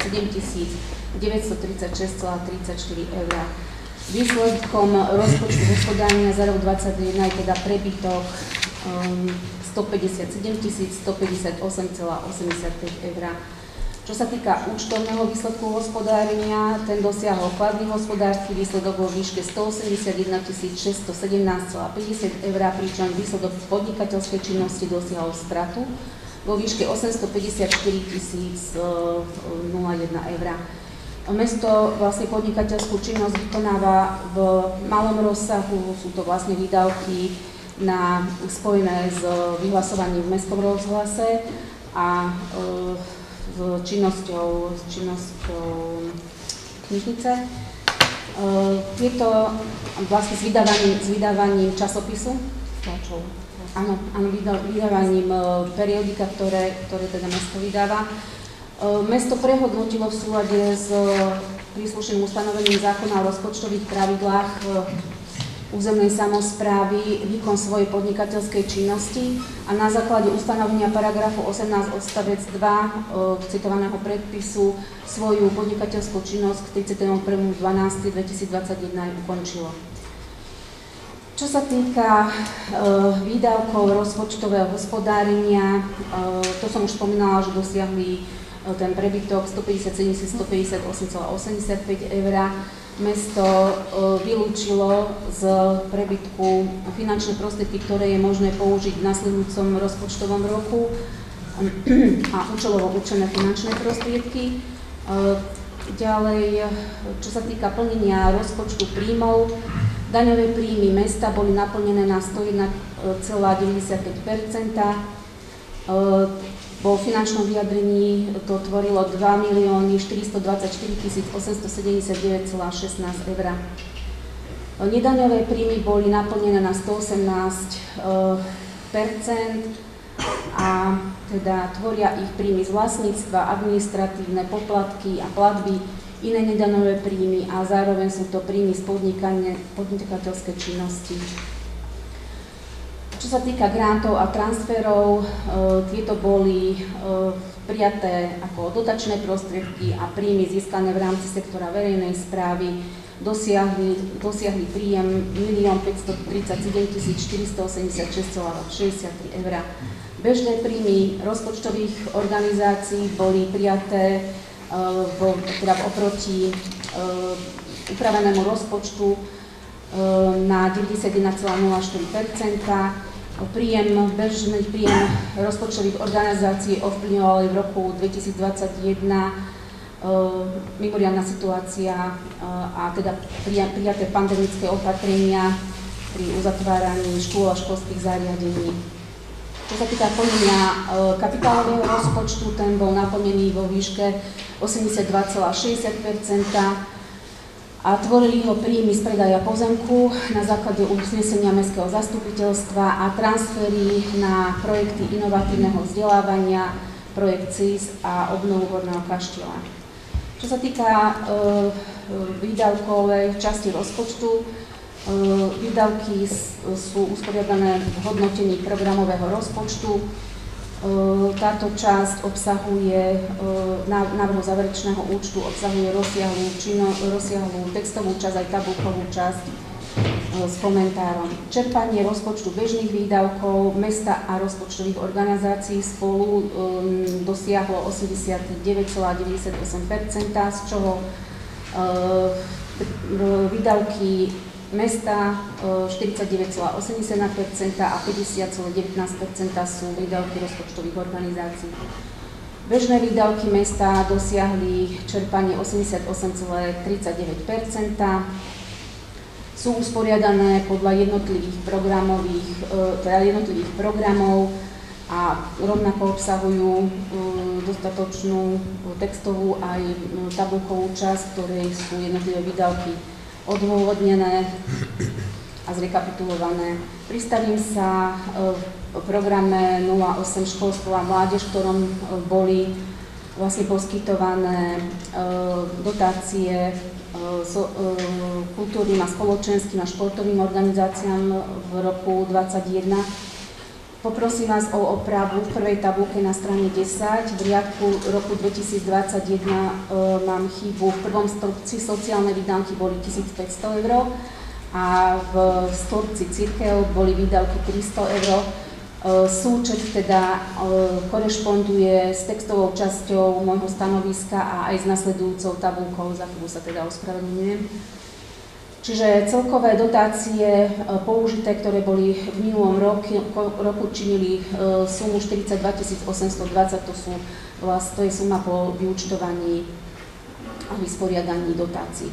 936,34 eur. Výsledkom rozpočtu hospodárenia za rok 2021 je teda prebytok 157 158,85 eur. Čo sa týka účtovného výsledku hospodárenia, ten dosiahol kladný hospodársky výsledok vo výške 181 617,50 eur, pričom výsledok podnikateľskej činnosti dosiahol stratu vo výške 854 001 eur. Mesto vlastne podnikateľskú činnosť vykonáva v malom rozsahu, sú to vlastne výdavky spojené s vyhlasovaním v mestskom rozhlase a s činnosťou knižnice. Tieto vlastne s vydávaním časopisu, áno, vydávaním periodika, ktoré teda mesto vydáva. Mesto prehodnotilo v súlade s príslušným ustanovením zákona o rozpočtových pravidlách územnej samosprávy výkon svojej podnikateľskej činnosti a na základe ustanovenia paragrafu 18 odstavec 2 citovaného predpisu svoju podnikateľskú činnosť k 31.12.2021 ukončilo. Čo sa týka výdavkov rozpočtového hospodárenia, to som už spomínala, že dosiahli ten prebytok 157 158,85 eur. Mesto vylúčilo z prebytku finančné prostriedky, ktoré je možné použiť v nasledujúcom rozpočtovom roku a účelovo určené finančné prostriedky. Ďalej, čo sa týka plnenia rozpočtu príjmov, daňové príjmy mesta boli naplnené na 101,95%. Vo finančnom vyjadrení to tvorilo 2 424 879,16 eur. Nedaňové príjmy boli naplnené na 118% a teda tvoria ich príjmy z vlastníctva, administratívne poplatky a platby, iné nedaňové príjmy a zároveň sú to príjmy z podnikateľskej činnosti. Čo sa týka grantov a transferov, tieto boli prijaté ako dotačné prostriedky a príjmy získané v rámci sektora verejnej správy dosiahli príjem 1 537 486,63 eur. Bežné príjmy rozpočtových organizácií boli prijaté oproti upravenému rozpočtu na 91,04%. Bežný príjem rozpočtových organizácií ovplyvňoval v roku 2021 mimoriadna situácia a teda prijaté pandemické opatrenia pri uzatváraní škôl a školských zariadení. Čo sa týka plnenia kapitálového rozpočtu, ten bol naplnený vo výške 82,60% a tvorili ho príjmy z predaja pozemku na základe uznesenia Mestského zastupiteľstva a transfery na projekty inovatívneho vzdelávania, projekt CIS a obnovu Horného Kaštieľa. Čo sa týka výdavkovej časti rozpočtu, výdavky sú usporiadané v hodnotení programového rozpočtu. Táto časť obsahuje, návrhu záverečného účtu obsahuje rozsiahlu textovú časť aj tabulkovú časť s komentárom. Čerpanie rozpočtu bežných výdavkov mesta a rozpočtových organizácií spolu dosiahlo 89,98%, z čoho výdavky mesta 49,81% a 50,19% sú výdavky rozpočtových organizácií. Bežné výdavky mesta dosiahli čerpanie 88,39%. Sú usporiadané podľa jednotlivých programov a rovnako obsahujú dostatočnú textovú aj tabuľkovú časť, ktorej sú jednotlivé výdavky odôvodnené a zrekapitulované. Pristavím sa v programe 08 Školstvo a mládež, v ktorom boli vlastne poskytované dotácie kultúrnym a spoločenským a športovým organizáciám v roku 2021. Poprosím vás o opravu v prvej tabulke na strane 10. V riadku roku 2021 mám chybu. V prvom stĺpci sociálne výdavky boli 1500 eur a v stĺpci cirkev boli výdavky 300 eur. Súčet teda korešponduje s textovou časťou môjho stanoviska a aj s nasledujúcou tabulkou, za chvíľu sa teda ospravedlňujem. Čiže celkové dotácie použité, ktoré boli v minulom roku činili sumu 42 820, to je suma po vyúčtovaní a vysporiadaní dotácií.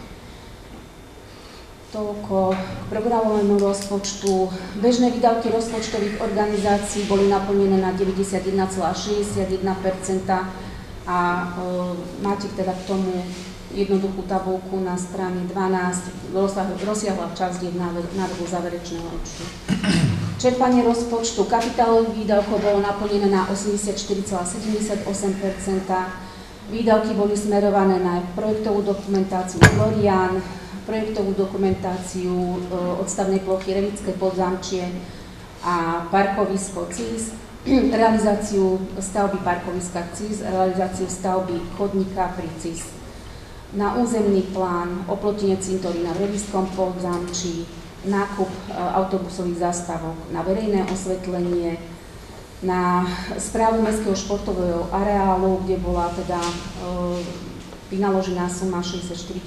Toľko k programovému rozpočtu. Bežné výdavky rozpočtových organizácií boli naplnené na 91,61% a máte teda k tomu jednoduchú tabulku na strane 12, rozsiahla časť návrhu záverečného účtu. Čerpanie rozpočtu kapitálových výdavkov bolo naplnené na 84,78%. Výdavky boli smerované na projektovú dokumentáciu Florian, projektovú dokumentáciu odstavnej plochy Revické Podzamčie a parkovisko CIS, realizáciu stavby parkoviska CIS, realizáciu stavby chodníka pri CIS. Na územný plán oplotenie cintorína v Reviskom Podzamčí, nákup autobusových zastávok, na verejné osvetlenie, na správu mestského športového areálu, kde bola teda vynaložená suma 64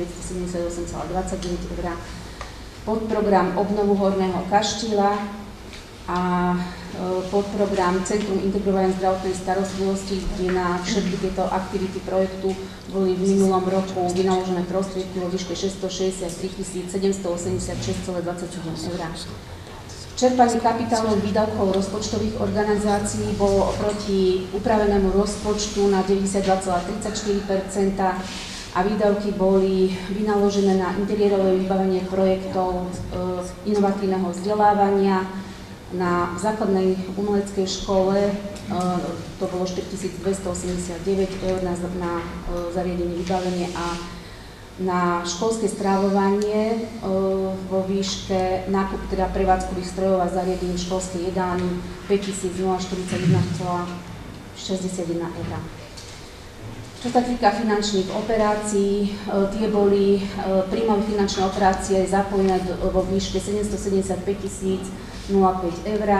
978,29 eur, podprogram obnovu Horného Kaštieľa a podprogram Centrum integrovanej zdravotnej starostlivosti, kde na všetky tieto aktivity projektu boli v minulom roku vynaložené prostriedky vo výške 663 786,27 eur. Čerpanie kapitálových výdavkov rozpočtových organizácií bolo oproti upravenému rozpočtu na 92,34% a výdavky boli vynaložené na interiérové vybavenie projektov inovatívneho vzdelávania, na základnej umeleckej škole to bolo 4289 eur na zariadenie vybavenie a na školské strávovanie vo výške nákup teda prevádzkových strojov a zariadení školskej jedálni 5041,61 eur. Čo sa týka finančných operácií, tie boli príjmové finančné operácie zapojené vo výške 775 005 eur.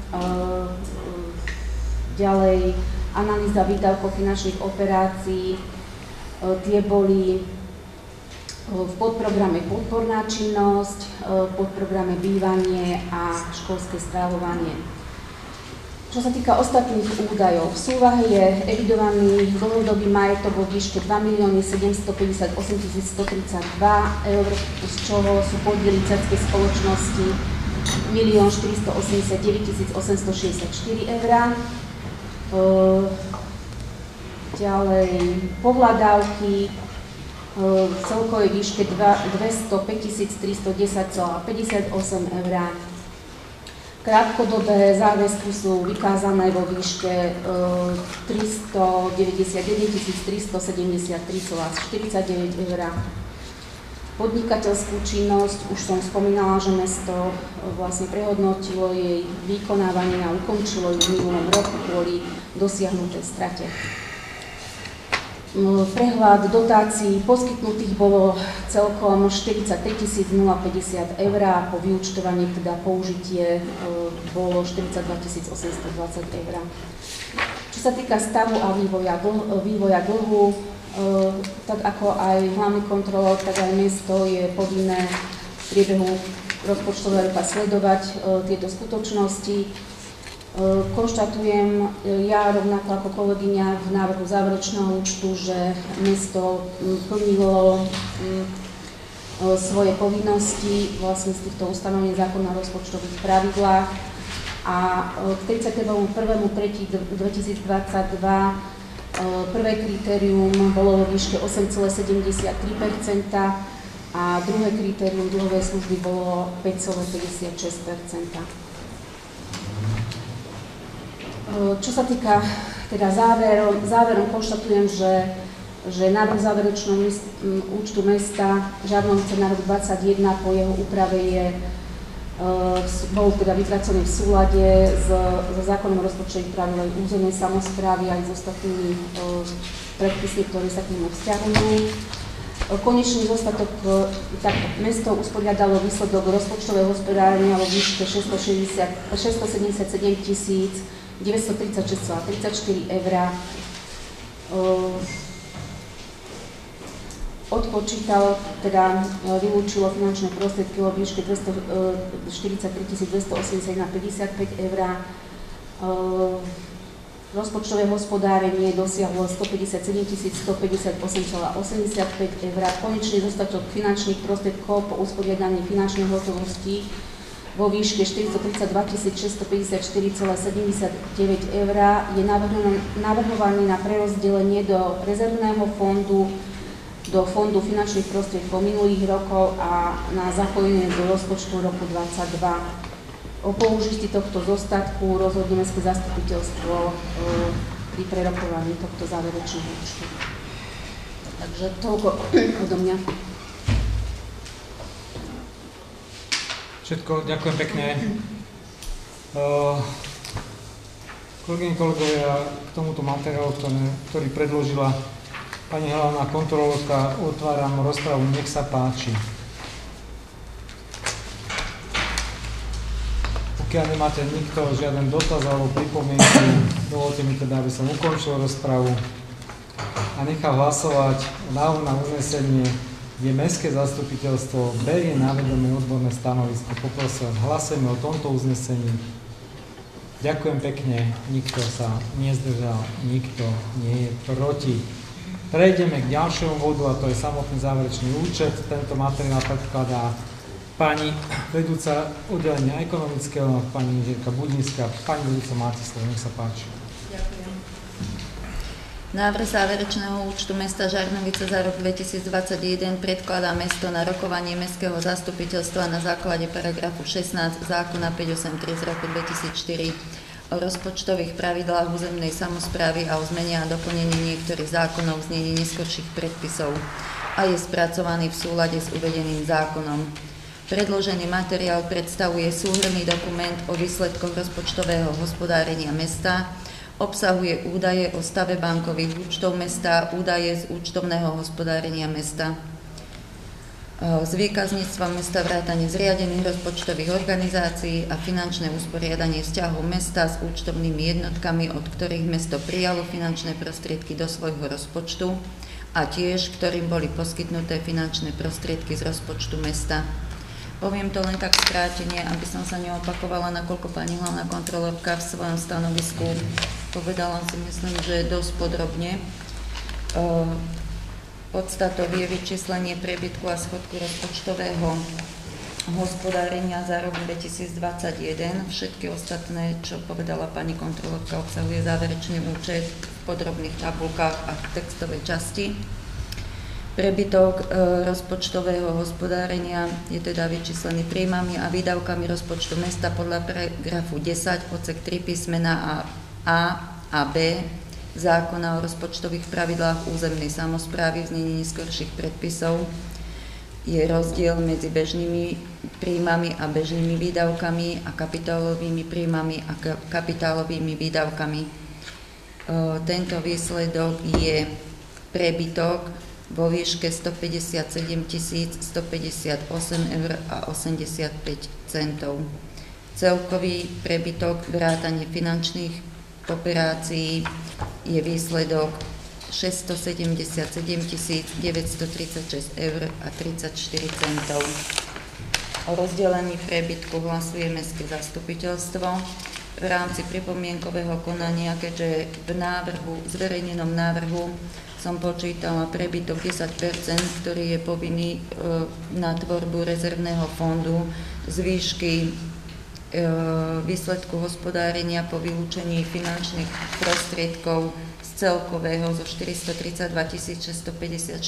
Ďalej analýza výdavkov finančných operácií, tie boli v podprograme podporná činnosť, v podprograme bývanie a školské strávovanie. Čo sa týka ostatných údajov, v súvahe je evidovaný dlhodobý majetok vo výške 2 758 132 eur, z čoho sú podiely dcerskej spoločnosti 1 489 864 eur. Ďalej pohľadávky v celkovej výške 205 310,58 eur. Krátkodobé záväzky sú vykázané vo výške 399 373,49 eur. Podnikateľskú činnosť, už som spomínala, že mesto vlastne prehodnotilo jej vykonávanie a ukončilo ju v minulom roku kvôli dosiahnutej strate. Prehľad dotácií poskytnutých bolo celkom 43 050 eur a po vyúčtovaní teda použitie bolo 42 820 eur. Čo sa týka stavu a vývoja dlhu, tak ako aj hlavný kontrolór, tak aj mesto je povinné v priebehu rozpočtového roka sledovať tieto skutočnosti. Konštatujem ja rovnako ako kolegyňa v návrhu záverečného účtu, že mesto plnilo svoje povinnosti vlastne z týchto ustanovení zákona o rozpočtových pravidlách a k 31.3.2022 prvé kritérium bolo vo výške 8,73% a druhé kritérium dlhovej služby bolo 5,56%. Čo sa týka teda záverom konštatujem, že návrh záverečného účtu mesta Žarnovice na rok 2021 po jeho úprave bol teda vypracený v súlade so zákonom o rozpočtových pravidlách územnej samosprávy aj s ostatnými predpismi, ktoré sa k nemu vzťahujú. Konečný zostatok, tak mesto usporiadalo výsledok rozpočtového hospodárenia vo výške 677 936,34 eur. Odpočítal, teda vylúčilo finančné prostriedky vo výške 243 281,55 eur. Rozpočtové hospodárenie dosiahlo 157 158,85 eur. Konečný zostatok finančných prostriedkov po usporiadaní finančnej hotovosti vo výške 432 654,79 eur je navrhovaný na prerozdelenie do rezervného fondu, do fondu finančných prostriedkov minulých rokov a na zapojenie do rozpočtu roku 2022. O použití tohto zostatku rozhodne mestské zastupiteľstvo pri prerokovaní tohto záverečného účtu. Takže toľko odo mňa. Všetko, ďakujem pekne. Kolegyne, kolegovia, k tomuto materiálu, ktorý predložila pani hlavná kontrolórka, otváram rozpravu, nech sa páči. Pokiaľ nemáte nikto žiaden dotaz alebo pripomienku, dovolte mi teda, aby som ukončil rozpravu a nechal hlasovať návrh na uznesenie, kde mestské zastupiteľstvo berie na vedomie odborné stanovisko. Poprosím, hlasujeme o tomto uznesení. Ďakujem pekne, nikto sa nezdržal, nikto nie je proti. Prejdeme k ďalšiemu bodu a to je samotný záverečný účet. Tento materiál predkladá pani vedúca oddelenia ekonomického, pani inžinierka Budinská. Pani vedúca, máte slovo, nech sa páči. Ďakujem. Návrh záverečného účtu mesta Žarnovice za rok 2021 predkladá mesto na rokovanie mestského zastupiteľstva na základe paragrafu 16 zákona 583 z roku 2004 o rozpočtových pravidlách územnej samosprávy a o zmene a doplnení niektorých zákonov v znení neskorších predpisov a je spracovaný v súlade s uvedeným zákonom. Predložený materiál predstavuje súhrnný dokument o výsledkoch rozpočtového hospodárenia mesta, obsahuje údaje o stave bankových účtov mesta, údaje z účtovného hospodárenia mesta, z výkazníctva mesta vrátane zriadených rozpočtových organizácií a finančné usporiadanie vzťahov mesta s účtovnými jednotkami, od ktorých mesto prijalo finančné prostriedky do svojho rozpočtu a tiež, ktorým boli poskytnuté finančné prostriedky z rozpočtu mesta. Poviem to len tak skrátene, aby som sa neopakovala, nakoľko pani hlavná kontrolórka v svojom stanovisku povedala, si myslím, že dosť podrobne. Podstatou je vyčíslenie prebytku a schodku rozpočtového hospodárenia za rok 2021. Všetky ostatné, čo povedala pani kontrolórka, obsahuje záverečný účet v podrobných tabulkách a v textovej časti. Prebytok rozpočtového hospodárenia je teda vyčíslený príjmami a výdavkami rozpočtu mesta podľa paragrafu 10 odsek 3 písmena A a B zákona o rozpočtových pravidlách územnej samosprávy v znení neskorších predpisov. Je rozdiel medzi bežnými príjmami a bežnými výdavkami a kapitálovými príjmami a kapitálovými výdavkami. Tento výsledok je prebytok vo výške 157 158 eur a 85 centov. Celkový prebytok vrátane finančných operácií je výsledok 677 936 eur a 34 centov. O rozdelení prebytku hlasuje Mestské zastupiteľstvo. V rámci pripomienkového konania, keďže v zverejnenom návrhu som počítala prebytok 10%, ktorý je povinný na tvorbu rezervného fondu z výšky výsledku hospodárenia po vylúčení finančných prostriedkov z celkového zo 432 654,79.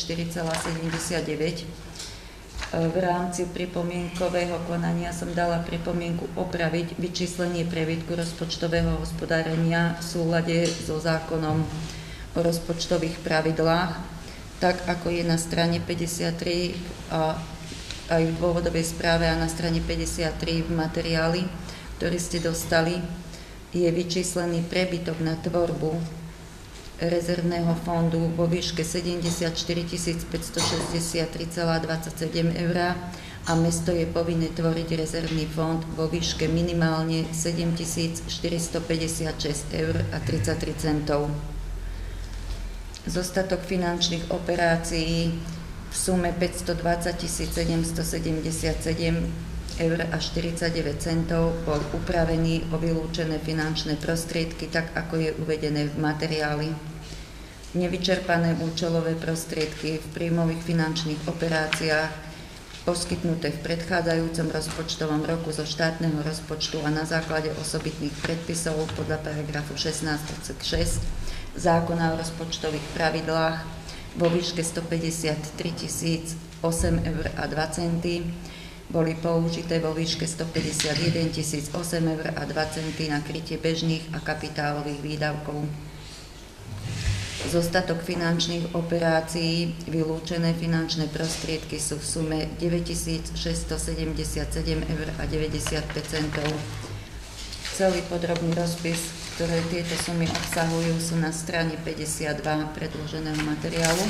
V rámci pripomienkového konania som dala pripomienku opraviť vyčíslenie prebytku rozpočtového hospodárenia v súlade so zákonom o rozpočtových pravidlách, tak ako je na strane 53 a aj v dôvodovej správe a na strane 53 v materiáli, ktorý ste dostali, je vyčíslený prebytok na tvorbu rezervného fondu vo výške 74 563,27 eur a mesto je povinné tvoriť rezervný fond vo výške minimálne 7 456 eur a 33 centov. Zostatok finančných operácií v sume 520 777 eur a 49 centov bol upravený o vylúčené finančné prostriedky, tak ako je uvedené v materiáli. Nevyčerpané účelové prostriedky v príjmových finančných operáciách poskytnuté v predchádzajúcom rozpočtovom roku zo štátneho rozpočtu a na základe osobitných predpisov podľa paragrafu 16 odsek 6 zákona o rozpočtových pravidlách vo výške 153 008 eur a 2 centy boli použité vo výške 151 008 eur a 2 centy na krytie bežných a kapitálových výdavkov. Zostatok finančných operácií, vylúčené finančné prostriedky sú v sume 9 677 eur a 95 centov. Celý podrobný rozpis, ktoré tieto sumy obsahujú, sú na strane 52 predloženého materiálu.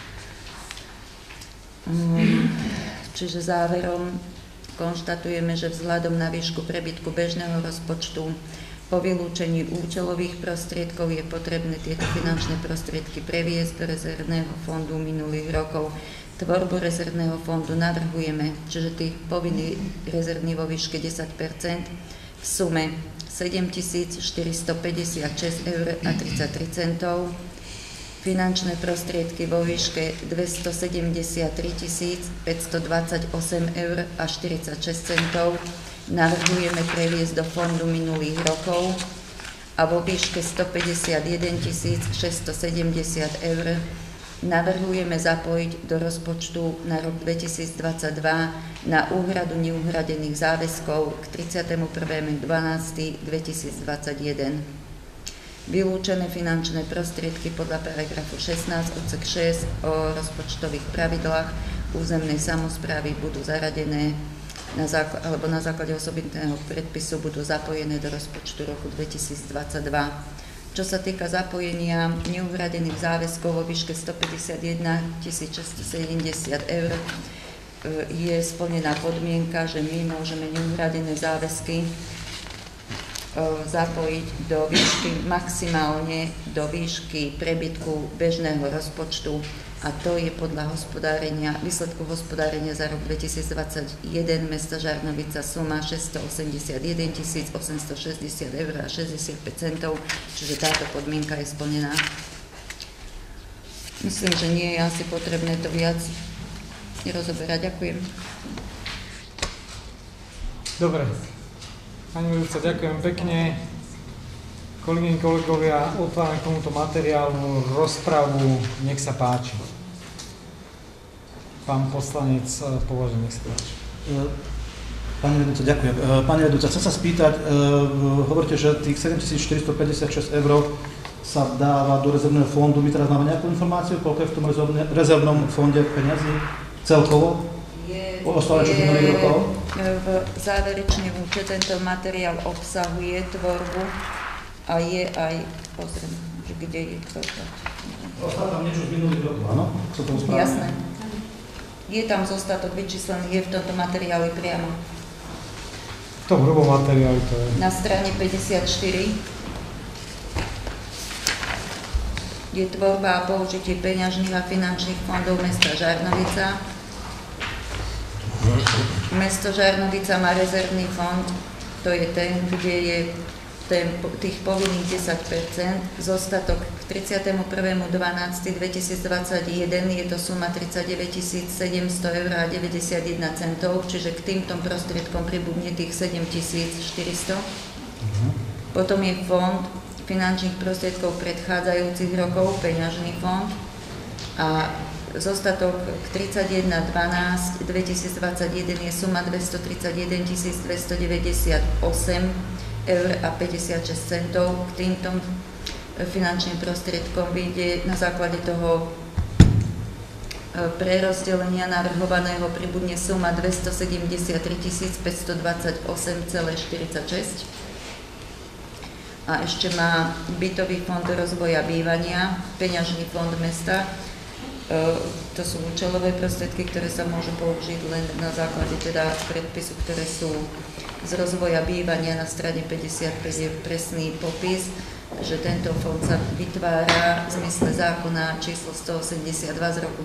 Čiže záverom konštatujeme, že vzhľadom na výšku prebytku bežného rozpočtu po vylúčení účelových prostriedkov je potrebné tieto finančné prostriedky previesť do rezervného fondu minulých rokov. Tvorbu rezervného fondu navrhujeme, čiže tých povinný rezervný vo výške 10% v sume 7 456 eur a 33 centov, finančné prostriedky vo výške 273 528 eur a 46 centov navrhujeme previesť do fondu minulých rokov a vo výške 151 670 eur navrhujeme zapojiť do rozpočtu na rok 2022 na úhradu neuhradených záväzkov k 31.12.2021. Vylúčené finančné prostriedky podľa paragrafu 16 odsek 6 o rozpočtových pravidlách územnej samosprávy budú zaradené na základe osobitného predpisu budú zapojené do rozpočtu roku 2022. Čo sa týka zapojenia neuhradených záväzkov vo výške 151 670 eur, je splnená podmienka, že my môžeme neuhradené záväzky zapojiť do výšky, maximálne do výšky prebytku bežného rozpočtu, a to je podľa výsledku hospodárenia za rok 2021 mesta Žarnovica suma 681 860 eur a 65 centov, čiže táto podmienka je splnená. Myslím, že nie je asi potrebné to viac rozoberať. Ďakujem. Dobre. Pani vedúca, ďakujem pekne. Kolegyne, kolegovia, otváram k tomuto materiálu rozpravu. Nech sa páči. Pán poslanec Považný, nech sa páči. Pani vedúca, ďakujem. Pani vedúca, chcem sa spýtať, hovoríte, že tých 7456 eur sa dáva do rezervného fondu. My teraz máme nejakú informáciu, koľko je v tom rezervnom fonde peniazy celkovo? V záverečný účet tento materiál obsahuje tvorbu a je aj, pozriem, kde je to. Ostáva tam niečo z minulých rokov, áno? Jasné. Je tam zostatok vyčíslený, je v tomto materiáli priamo. V tom hrubom materiáli to je. Na strane 54 je tvorba a použitie peňažných a finančných fondov mesta Žarnovica. Mesto Žarnovica má rezervný fond, to je ten, kde je tých povinných 10%, zostatok k 31.12.2021 je to suma 39 700 eur a 91 centov, čiže k týmto prostriedkom pribudne tých 7400. Potom je fond finančných prostriedkov predchádzajúcich rokov, peňažný fond, a zostatok k 31.12.2021 je suma 231 298 eur a 56 centov. K týmto finančným prostriedkom vyjde na základe toho prerozdelenia navrhovaného pribudne suma 273 528,46. A ešte má bytový fond rozvoja bývania, peňažný fond mesta. To sú účelové prostriedky, ktoré sa môžu použiť len na základe teda predpisu, ktoré sú z rozvoja bývania. Na strane 55 je presný popis, že tento fond sa vytvára v zmysle zákona číslo 182 z roku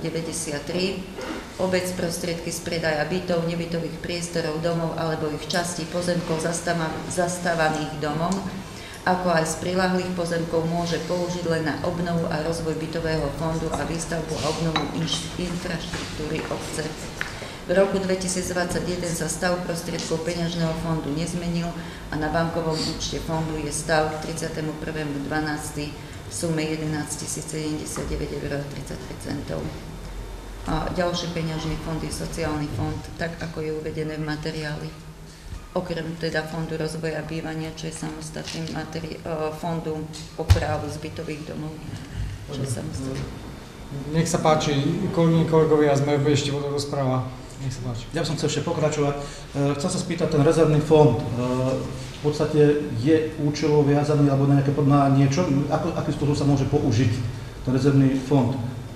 93. Obec prostriedky z predaja bytov, nebytových priestorov, domov alebo ich častí pozemkov zastávaných domom, ako aj z prilahlých pozemkov môže použiť len na obnovu a rozvoj bytového fondu a výstavbu a obnovu infraštruktúry obce. V roku 2021 sa stav prostriedkov peňažného fondu nezmenil a na bankovom účte fondu je stav k 31.12. v sume 11 079,35 €. A ďalší peňažný fond je sociálny fond, tak ako je uvedené v materiáli. Okrem teda fondu rozvoja bývania, čo je samostatným fondu opravu zbytových domov, čo je samostatný. Nech sa páči, kolegyne, kolegovia, sme ešte vodou rozpráva. Nech sa páči. Ja by som chcel ešte pokračovať. Chcel sa spýtať, ten rezervný fond v podstate je účelovo viazaný alebo na niečo, akým spôsobom sa môže použiť ten rezervný fond?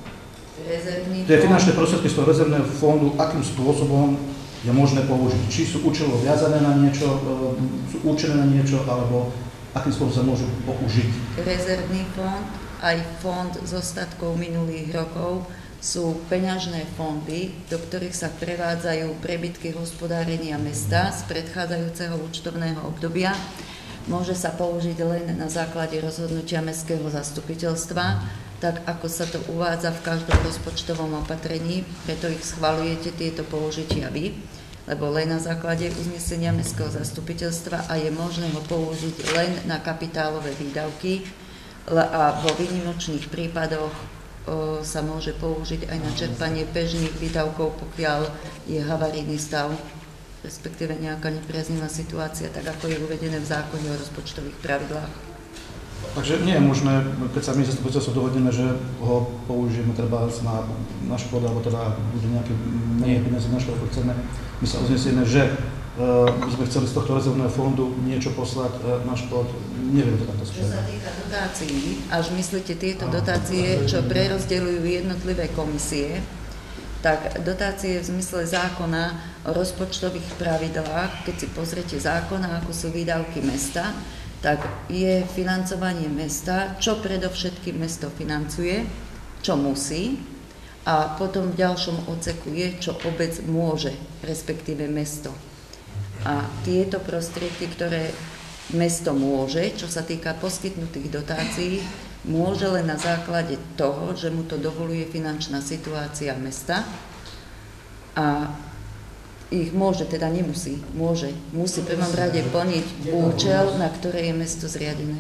Tie finančné prostriedky z toho rezervného fondu, akým spôsobom je možné použiť? Či sú účelovo viazané na niečo, sú určené na niečo, alebo akým spôsobom sa môžu použiť? Rezervný fond aj fond z ostatkov minulých rokov sú peňažné fondy, do ktorých sa prevádzajú prebytky hospodárenia mesta z predchádzajúceho účtovného obdobia. Môže sa použiť len na základe rozhodnutia mestského zastupiteľstva, tak ako sa to uvádza v každom rozpočtovom opatrení, preto ich schvaľujete tieto použitia vy, lebo len na základe uznesenia mestského zastupiteľstva a je možné ho použiť len na kapitálové výdavky a vo výnimočných prípadoch sa môže použiť aj na čerpanie bežných výdavkov, pokiaľ je havarijný stav, respektíve nejaká nepriaznivá situácia, tak ako je uvedené v zákone o rozpočtových pravidlách. Takže nie je možné, keď sa my zastupiteľstvo dohodneme, že ho použijeme treba na škod, alebo teda bude nejaké menej peniaze na škod, ako chceme, my sa uznesieme, že by sme chceli z tohto rezervného fondu niečo poslať na škod, neviem to takto spraviť. Čo sa týka dotácií, až myslíte tieto dotácie, čo prerozdeľujú jednotlivé komisie, tak dotácie v zmysle zákona o rozpočtových pravidlách, keď si pozriete zákona, ako sú výdavky mesta, tak je financovanie mesta, čo predovšetkým mesto financuje, čo musí, a potom v ďalšom odseku je, čo obec môže, respektíve mesto. A tieto prostriedky, ktoré mesto môže, čo sa týka poskytnutých dotácií, môže len na základe toho, že mu to dovoluje finančná situácia mesta, a ich môže, teda nemusí, môže. Musí v prvom rade plniť účel, na ktoré je mesto zriadené.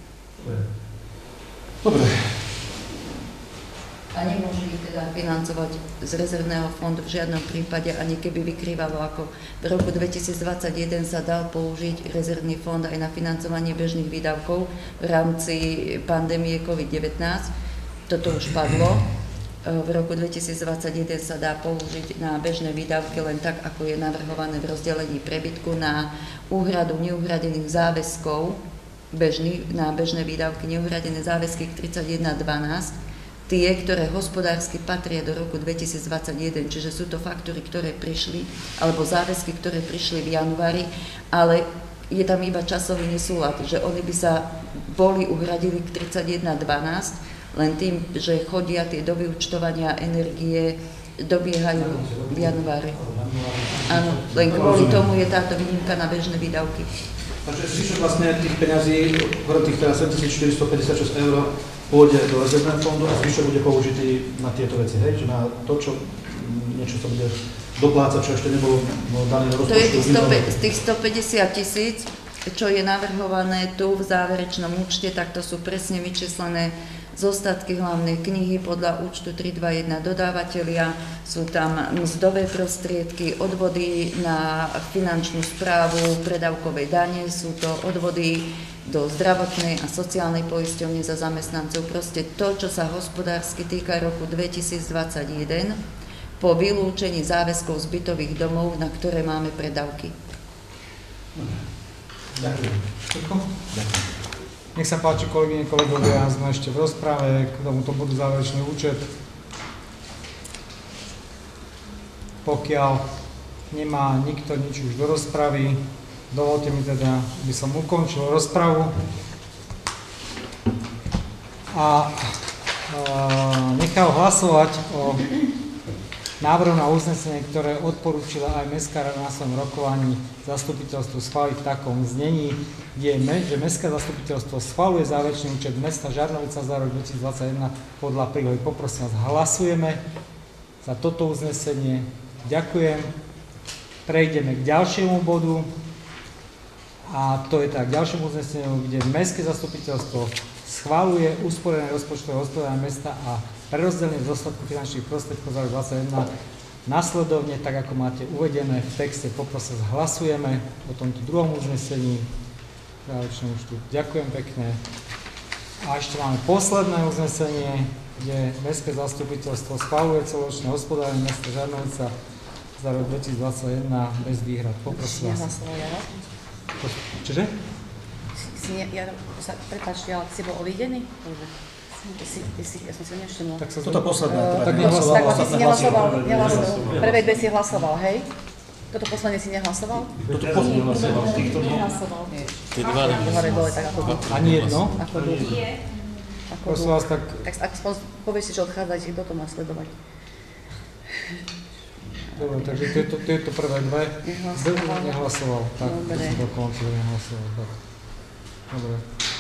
Dobre. A nemôže ich teda financovať z rezervného fondu v žiadnom prípade, ani keby vykrývalo, ako v roku 2021 sa dal použiť rezervný fond aj na financovanie bežných výdavkov v rámci pandémie COVID-19. Toto už padlo. V roku 2021 sa dá použiť na bežné výdavky len tak, ako je navrhované v rozdelení prebytku, na úhradu neuhradených záväzkov, na bežné výdavky neuhradené záväzky 31.12, tie, ktoré hospodársky patria do roku 2021, čiže sú to faktúry, ktoré prišli, alebo záväzky, ktoré prišli v januári, ale je tam iba časový nesúlad, že oni by sa boli uhradili k 31.12, len tým, že chodia tie dovyúčtovania energie, dobiehajú v januári. Áno, len kvôli tomu je táto výnimka na bežné výdavky. Takže zvyšok vlastne tých peňazí, okrem tých 7456 eur, pôjde do rezervného fondu a zvyšok bude použitý na tieto veci, hej? Že na to, čo niečo sa bude doplácať, čo ešte nebolo dané do rozpočtu. To je z tých 150 000, čo je navrhované tu v záverečnom účte, tak to sú presne vyčíslené zostatky hlavnej knihy podľa účtu 321 dodávateľia, sú tam mzdové prostriedky, odvody na finančnú správu predávkovej dane, sú to odvody do zdravotnej a sociálnej poisťovne za zamestnancov. Proste to, čo sa hospodársky týka roku 2021 po vylúčení záväzkov z bytových domov, na ktoré máme predávky. Ďakujem. Nech sa páči, kolegyne, kolegovia, sme ešte v rozprave k tomuto bodu záverečný účet. Pokiaľ nemá nikto nič už do rozpravy, dovolte mi teda, aby som ukončil rozpravu a nechal hlasovať o návrhu na uznesenie, ktoré odporúčila aj Mestská rada na svojom rokovaní zastupiteľstvu schváliť v takom znení, kde že Mestské zastupiteľstvo schvaľuje záverečný účet mesta Žarnovica za rok 2021 podľa prílohy. Poprosím vás, hlasujeme za toto uznesenie. Ďakujem. Prejdeme k ďalšiemu bodu. A to je tak, k ďalšiemu uzneseniu, kde Mestské zastupiteľstvo schvaľuje usporené rozpočtové hospodárenie mesta a prerozdelenie zostatku finančných prostriedkov za rok 2021 nasledovne, tak ako máte uvedené v texte. Poprosím, hlasujeme o tomto druhom uznesení. Ďakujem pekne. A ešte máme posledné uznesenie, kde Mestské zastupiteľstvo schvaľuje celoročné hospodárenie mesta Žarnovica za rok 2021 bez výhrad. Poprosím vás. Čože? Prepáčte, ale si bol ovidený? Ja som si nevšimla. Toto posledné. Tak ty si nehlasoval. Prvé dve si hlasoval, hej? Toto posledné si nehlasoval? Toto posledné hlasoval. Nehlasoval. Tie dva dole, tak ako ani jedno? Nie. Prosím vás, tak aspoň povieš si, že odchádzajte, kto to má sledovať. Dobre, takže tieto prvé dve nehlasoval. Tak, dobre. Do konca nehlasoval. Tak. Dobre.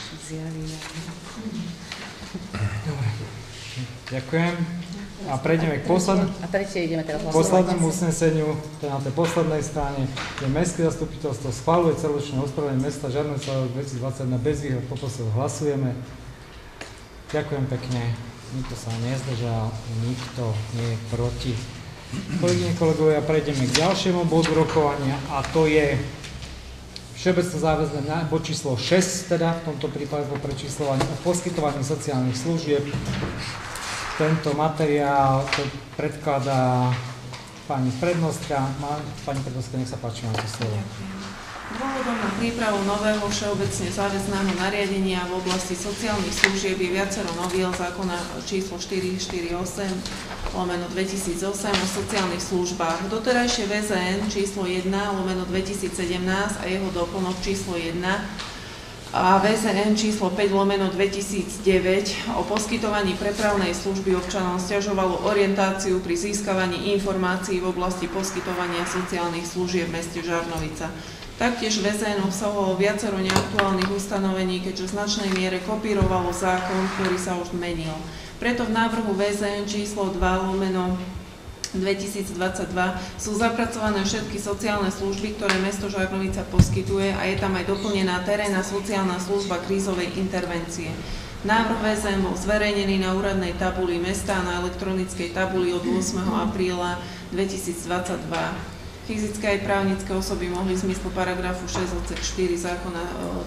Dobre. Ďakujem. A prejdeme k poslednému uzneseniu, to je na tej poslednej strane, kde Mestské zastupiteľstvo schvaľuje celoročné hospodárenie mesta Žarnovica 2021 bez výhrad. Poprosím, hlasujeme. Ďakujem pekne. Nikto sa nezdržal, nikto nie je proti. Kolegyne, kolegovia, prejdeme k ďalšiemu bodu rokovania a to je všeobecné záväzné bod číslo 6, teda v tomto prípade po prečíslovaní o poskytovaní sociálnych služieb. Tento materiál predkladá pani prednostka. Pani prednostka, nech sa páči, máte slovo. Dôvodom na prípravu nového všeobecne záväzného nariadenia v oblasti sociálnych služieb je viacero noviel zákona číslo 448/2008 o sociálnych službách. Doterajšie VZN číslo 1/2017 a jeho doplnok číslo 1 a VZN číslo 5/2009 o poskytovaní prepravnej služby občanom sťažovalo orientáciu pri získavaní informácií v oblasti poskytovania sociálnych služieb v meste Žarnovica. Taktiež VZN obsahovalo viacero neaktuálnych ustanovení, keďže v značnej miere kopírovalo zákon, ktorý sa už menil. Preto v návrhu VZN číslo 2/2022 sú zapracované všetky sociálne služby, ktoré mesto Žarnovica poskytuje a je tam aj doplnená terénna sociálna služba krízovej intervencie. Návrh VZN bol zverejnený na úradnej tabuli mesta a na elektronickej tabuli od 8. apríla 2022. Fyzické aj právnické osoby mohli v zmysle paragrafu 6 odsek 4 zákona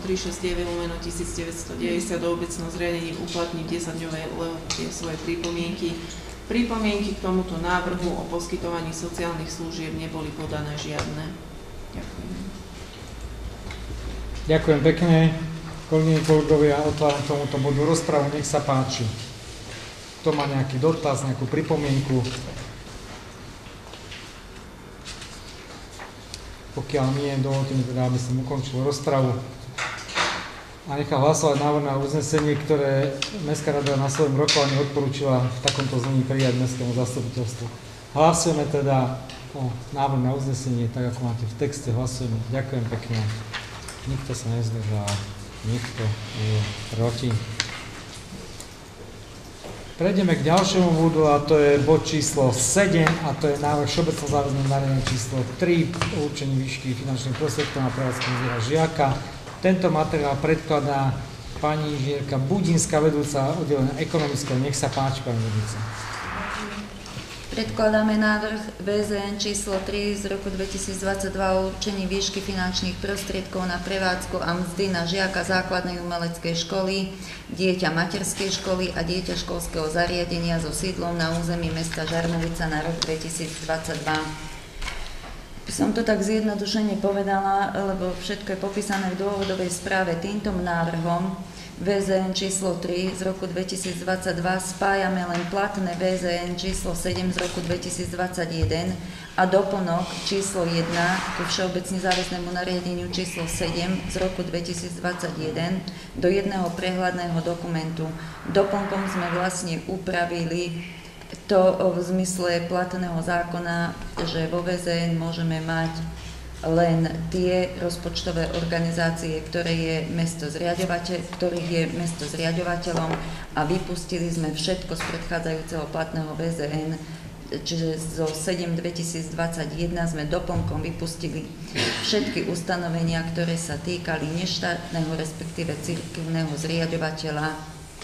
369/1990 do obecného zriadení uplatniť 10-dňovej lehote svoje pripomienky. Pripomienky k tomuto návrhu o poskytovaní sociálnych služieb neboli podané žiadne. Ďakujem. Ďakujem pekne. Kolegyne, kolegovia, otváram tomuto bodu rozpravu, nech sa páči. Kto má nejaký dotaz, nejakú pripomienku? Pokiaľ nie, dovolte mi teda, aby som ukončil rozpravu a nechal hlasovať návrh na uznesenie, ktoré Mestská rada na svojom rokovaní odporúčila v takomto znení prijať mestskému zastupiteľstvu. Hlasujeme teda o návrh na uznesenie, tak ako máte v texte, hlasujeme. Ďakujem pekne. Nikto sa nezdržal, nikto je proti. Prejdeme k ďalšiemu bodu a to je bod číslo 7 a to je návrh všeobecného záväzného nariadenia číslo 3 o určení výšky finančných prostriedkov na prevádzku muzeja Žiaka. Tento materiál predkladá pani inžinierka Budinská, vedúca oddelenia ekonomického. Nech sa páči, pani vedúca. Predkladáme návrh VZN číslo 3 z roku 2022 o určení výšky finančných prostriedkov na prevádzku a mzdy na žiaka základnej umeleckej školy, dieťa materskej školy a dieťa školského zariadenia so sídlom na území mesta Žarnovica na rok 2022. Som to tak zjednodušene povedala, lebo všetko je popísané v dôvodovej správe. Týmto návrhom VZN číslo 3 z roku 2022 spájame len platné VZN číslo 7 z roku 2021 a doplnok číslo 1 ku všeobecne záväznému nariadeniu číslo 7 z roku 2021 do jedného prehľadného dokumentu. Doplnkom sme vlastne upravili to v zmysle platného zákona, že vo VZN môžeme mať len tie rozpočtové organizácie, ktorých je mesto zriaďovateľom a vypustili sme všetko z predchádzajúceho platného VZN, čiže zo 7/2021 sme doplnkom vypustili všetky ustanovenia, ktoré sa týkali neštátneho, respektíve cirkevného zriaďovateľa,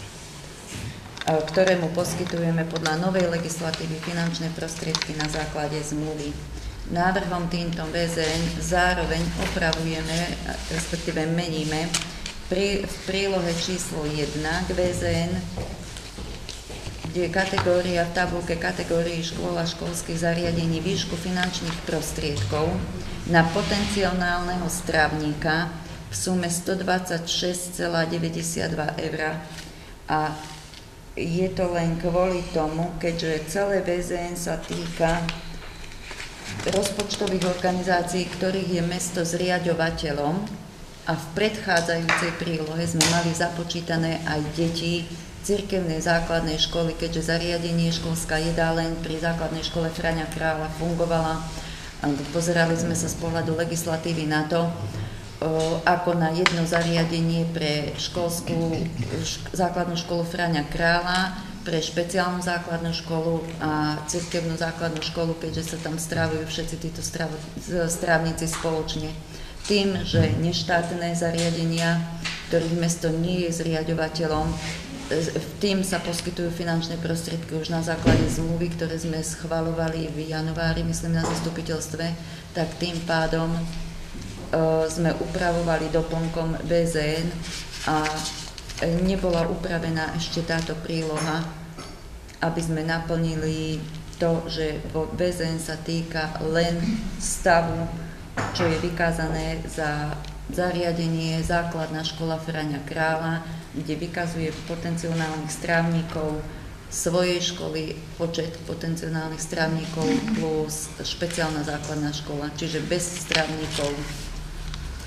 ktorému poskytujeme podľa novej legislatívy finančné prostriedky na základe zmluvy. Návrhom týmto VZN zároveň opravujeme, respektíve meníme v prílohe číslo 1 k VZN, kde je kategória v tabulke kategórií škôl a školských zariadení výšku finančných prostriedkov na potenciálneho strávnika v sume 126,92 eur a je to len kvôli tomu, keďže celé VZN sa týka rozpočtových organizácií, ktorých je mesto zriaďovateľom a v predchádzajúcej prílohe sme mali započítané aj deti cirkevnej základnej školy, keďže zariadenie školská jedáleň pri základnej škole Fraňa Kráľa fungovala. Pozerali sme sa z pohľadu legislatívy na to, ako na jedno zariadenie pre základnú školu Fraňa Kráľa, pre špeciálnu základnú školu a cirkevnú základnú školu, keďže sa tam strávajú všetci títo strávnici spoločne. Tým, že neštátne zariadenia, ktorých mesto nie je zriaďovateľom, tým sa poskytujú finančné prostriedky už na základe zmluvy, ktoré sme schvaľovali v januári, myslím, na zastupiteľstve, tak tým pádom sme upravovali doplnkom VZN a nebola upravená ešte táto príloha, aby sme naplnili to, že VZN sa týka len stavu, čo je vykázané za zariadenie základná škola Fraňa Kráľa, kde vykazuje potenciálnych strávnikov svojej školy, počet potenciálnych strávnikov plus špeciálna základná škola, čiže bez strávnikov.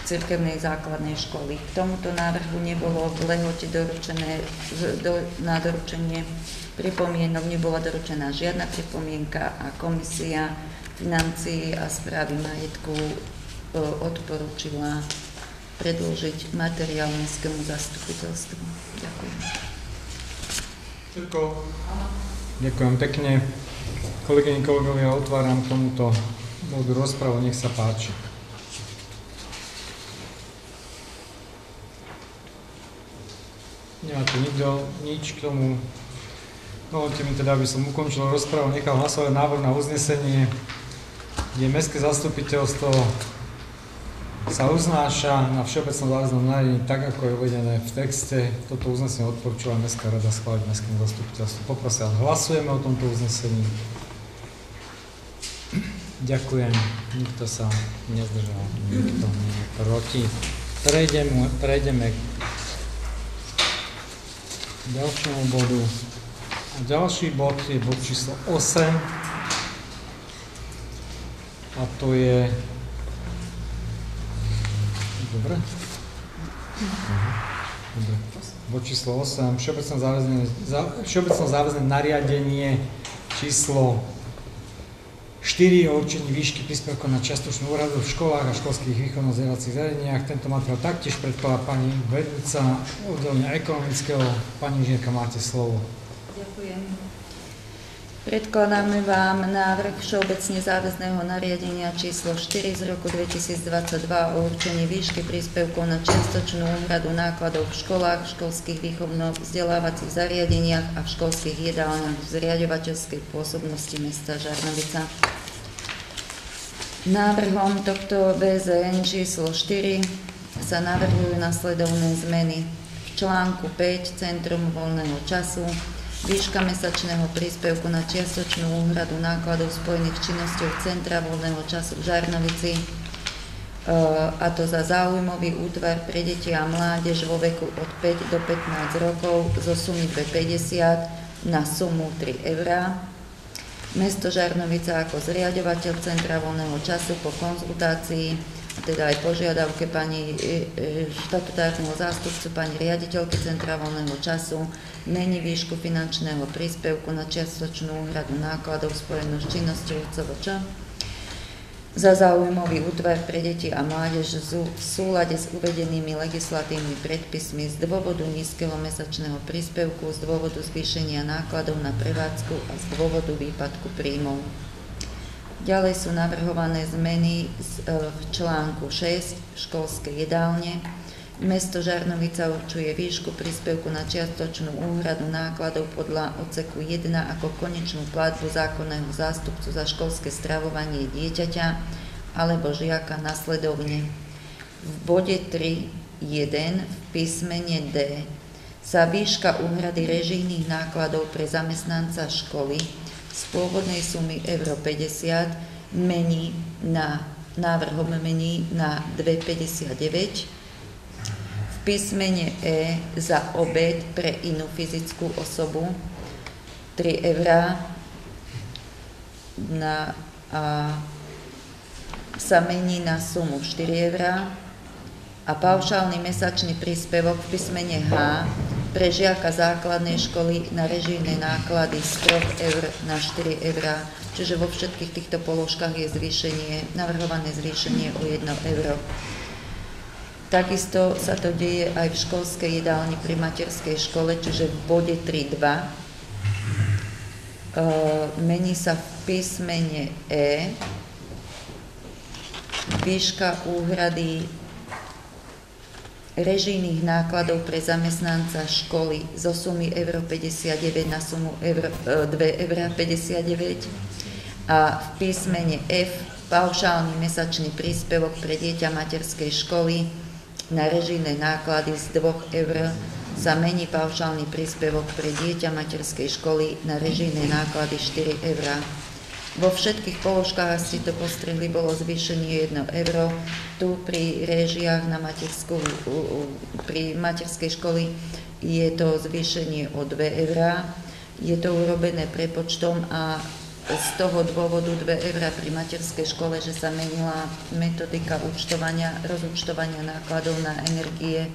cirkevnej základnej školy. K tomuto návrhu nebolo v lehote doručené, na doručenie pripomienok nebola doručená žiadna pripomienka a komisia financií a správy majetku odporúčila predložiť materiál mestskému zastupiteľstvu. Ďakujem. Ďakujem pekne. Kolegyne, kolegovia, otváram k tomuto bodu rozpravu, nech sa páči. Nemá tu nikto nič k tomu. Dovoľte mi teda, aby som ukončil rozpravu, nechal hlasovať návrh na uznesenie, kde mestské zastupiteľstvo sa uznáša na všeobecnom záväznom nariadení tak, ako je uvedené v texte. Toto uznesenie odporúčila Mestská rada schváliť mestskému zastupiteľstvu. Poprosím, hlasujeme o tomto uznesení. Ďakujem. Nikto sa nezdržal. Nikto nie je proti. Prejdeme k ďalšiemu bodu. A ďalší bod je bod číslo 8. A to je... Dobre. Bod číslo 8. Všeobecné záväzné nariadenie číslo 4 o určení výšky príspevkov na čiastočnú úhradu v školách a školských výchovno-vzdelávacích zariadeniach. Tento materiál taktiež predkladá pani vedúca oddelenia ekonomického. Pani inžinierka, máte slovo. Ďakujem. Predkladáme vám návrh všeobecne záväzného nariadenia číslo 4 z roku 2022 o určení výšky príspevkov na čiastočnú úhradu nákladov v školách, školských výchovno-vzdelávacích zariadeniach a v školských jedálniach v zriaďovateľskej pôsobnosti mesta Žarnovica. Návrhom tohto VZN číslo 4 sa navrhujú nasledovné zmeny. V článku 5 Centrum voľného času výška mesačného príspevku na čiastočnú úhradu nákladov spojených s činnosťou Centra voľného času v Žarnovici, a to za záujmový útvar pre deti a mládež vo veku od 5 do 15 rokov zo sumy 2,50 na sumu 3 €. Mesto Žarnovica ako zriaďovateľ Centra voľného času po konzultácii, teda aj požiadavke pani štatutárneho zástupcu, pani riaditeľky Centra voľného času, mení výšku finančného príspevku na čiastočnú úhradu nákladov spojenú s činnosťou CVČ za záujmový útvar pre deti a mládež v súlade s uvedenými legislatívnymi predpismi z dôvodu nízkeho mesačného príspevku, z dôvodu zvýšenia nákladov na prevádzku a z dôvodu výpadku príjmov. Ďalej sú navrhované zmeny v článku 6 školské jedálne. Mesto Žarnovica určuje výšku príspevku na čiastočnú úhradu nákladov podľa odseku 1 ako konečnú platbu zákonného zástupcu za školské stravovanie dieťaťa alebo žiaka nasledovne. V bode 3.1 v písmene D sa výška úhrady režijných nákladov pre zamestnanca školy z pôvodnej sumy €50 návrhom mení na 2,59. V písmene E za obed pre inú fyzickú osobu 3 € sa mení na sumu 4 € a paušálny mesačný príspevok v písmene H pre žiaka základnej školy na režijné náklady z 3 € na 4 €. Čiže vo všetkých týchto položkách je navrhované zvýšenie o 1 €. Takisto sa to deje aj v školskej jedálni pri materskej škole, čiže v bode 3.2 mení sa v písmene E výška úhrady režijných nákladov pre zamestnanca školy zo sumy €59 na sumu 2,59 € a v písmene F paušálny mesačný príspevok pre dieťa materskej školy na režijné náklady z 2 € sa mení paušálny príspevok pre dieťa materskej školy na režijné náklady 4 €. Vo všetkých položkách, ak ste to postrehli, bolo zvýšenie 1 € Tu pri réžiách pri materskej školy je to zvýšenie o 2 €. Je to urobené prepočtom a z toho dôvodu 2 € pri materskej škole, že sa menila metodika rozúčtovania nákladov na energie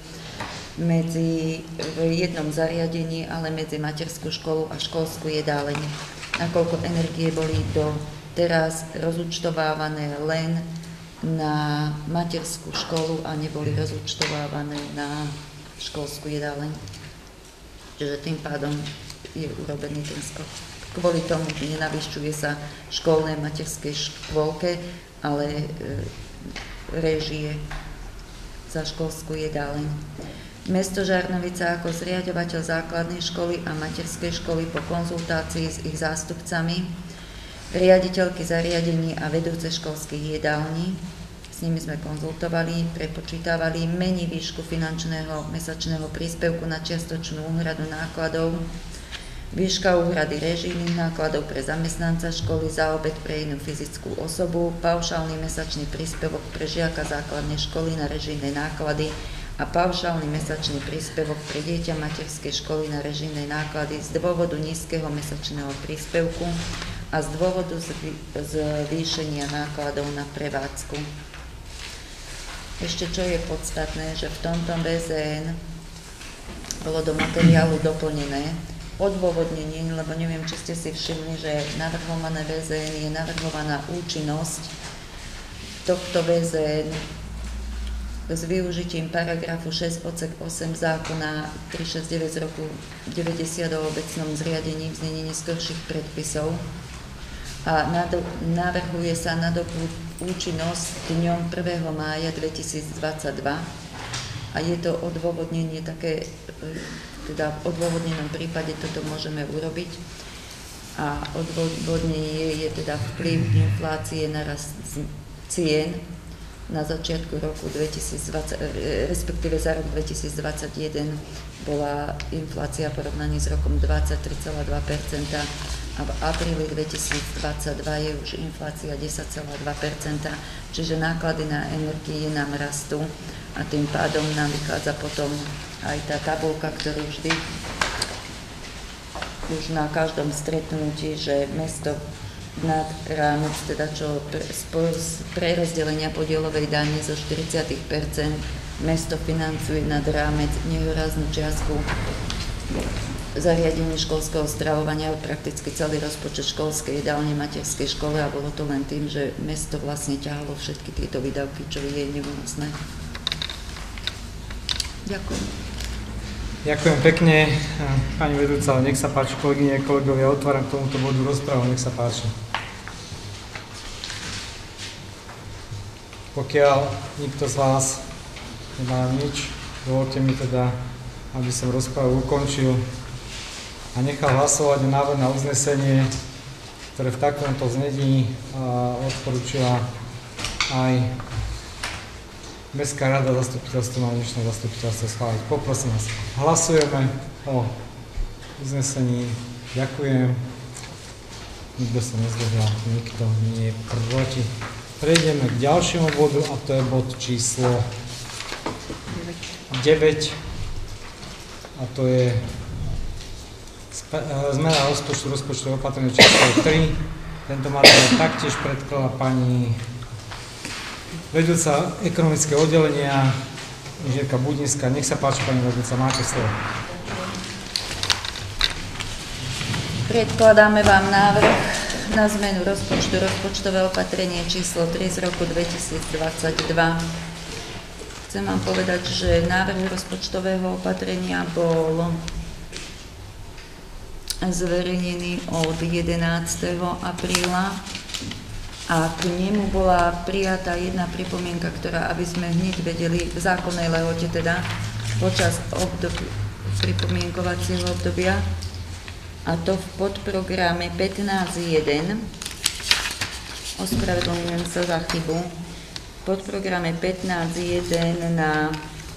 v jednom zariadení, ale medzi materskú školu a školskú jedáleň. Nakoľko energie boli teraz rozúčtovávané len na materskú školu a neboli rozúčtovávané na školskú jedáleň. Čiže tým pádom je urobený ten skok. Kvôli tomu, že nenavyšťuje sa školné materskej škôlke, ale réžie za školskú jedáleň. Mesto Žarnovica ako zriaďovateľ základnej školy a materskej školy po konzultácii s ich zástupcami, riaditeľky zariadení a vedúce školských jedální, s nimi sme konzultovali, prepočítavali, mení výšku finančného mesačného príspevku na čiastočnú úhradu nákladov, výška úhrady režijných nákladov pre zamestnanca školy za obed pre inú fyzickú osobu, paušálny mesačný príspevok pre žiaka základnej školy na režijné náklady a paušálny mesačný príspevok pre dieťa materskej školy na režijné náklady z dôvodu nízkeho mesačného príspevku a z dôvodu zvýšenia nákladov na prevádzku. Ešte čo je podstatné, že v tomto VZN bolo do materiálu doplnené odôvodnenie, lebo neviem, či ste si všimli, že navrhované VZN je navrhovaná účinnosť tohto VZN s využitím paragrafu 6 odsek 8 zákona 369 z roku 90 o obecnom zriadení v znení neskorších predpisov a navrhuje sa na dobu účinnosť dňom 1. mája 2022 a je to odôvodnenie také, teda v odôvodnenom prípade toto môžeme urobiť a odôvodnenie je teda vplyv inflácie na rast cien na začiatku roku 2020, respektíve za rok 2021 bola inflácia v porovnaní s rokom 23,2% a v apríli 2022 je už inflácia 10,2%, čiže náklady na energie nám rastú a tým pádom nám vychádza potom aj tá tabuľka, ktorú vždy už na každom stretnutí, že mesto nad rámec, teda čo pre rozdelenia podielovej dane zo 40%, mesto financuje nad rámec nehoráznú čiastku zariadenie školského stravovania, prakticky celý rozpočet školskej jedálne materskej škole a bolo to len tým, že mesto vlastne ťahalo všetky tieto výdavky, čo je neúnosné. Ďakujem. Ďakujem pekne, pani vedúca, nech sa páči, kolegyne, kolegovia, otváram k tomuto bodu rozprávu, nech sa páči. Pokiaľ nikto z vás nemá nič, dovolte mi teda, aby som rozprávu ukončil a nechal hlasovať o návrh na uznesenie, ktoré v takomto znení odporúčila aj Mestská rada zastupiteľstva na dnešné zastupiteľstvo schváliť. Poprosím vás, hlasujeme o uznesení. Ďakujem. Nikto sa nezdržal, nikto nie je proti. Prejdeme k ďalšiemu bodu a to je bod číslo 9 a to je zmena rozpočtové opatrenie číslo 3. Tento materiál taktiež predkladá pani vedúca ekonomického oddelenia, inžinierka Budninská. Nech sa páči, pani vedúca, máte slovo. Predkladáme vám návrh na zmenu rozpočtu, rozpočtové opatrenie číslo 3 z roku 2022. Chcem vám povedať, že návrh rozpočtového opatrenia bol zverejnený od 11. apríla. A k nemu bola prijatá jedna pripomienka, ktorá, aby sme hneď vedeli, v zákonnej lehote teda, počas pripomienkovacieho obdobia, a to v podprograme 15.1, ospravedlňujem sa za chybu, v podprograme 15.1 na,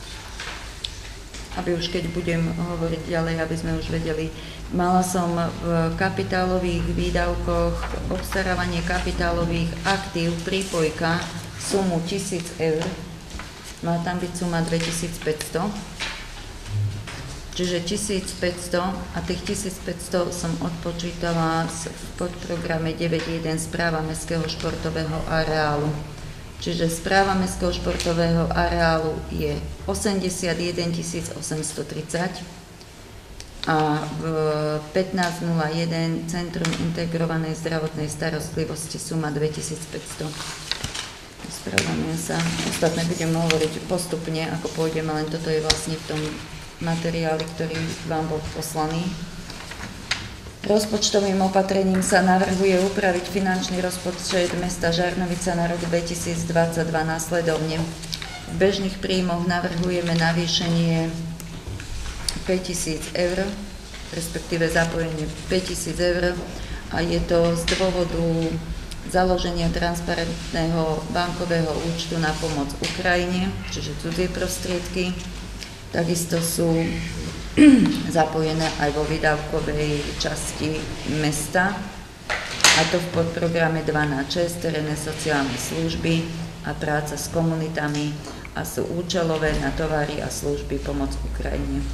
aby už keď budem hovoriť ďalej, aby sme už vedeli, mala som v kapitálových výdavkoch obstarávanie kapitálových aktív prípojka sumu 1000 eur. Má tam byť suma 2500. Čiže 1500 a tých 1500 som odpočítala v podprograme 9.1 správa mestského športového areálu. Čiže správa mestského športového areálu je 81 830 a v 15.01 Centrum integrovanej zdravotnej starostlivosti suma 2500. Spravedlňujem sa. Ostatné budem hovoriť postupne, ako pôjdeme, len toto je vlastne v tom materiáli, ktorý vám bol poslaný. Rozpočtovým opatrením sa navrhuje upraviť finančný rozpočet mesta Žarnovica na rok 2022 následovne. V bežných príjmoch navrhujeme navýšenie 5 000 eur, respektíve zapojenie 5 000 eur a je to z dôvodu založenia transparentného bankového účtu na pomoc Ukrajine, čiže cudzie prostriedky. Takisto sú zapojené aj vo výdavkovej časti mesta, a to v podprograme 2.6 terénne sociálne služby a práca s komunitami a sú účelové na tovary a služby pomoc Ukrajine.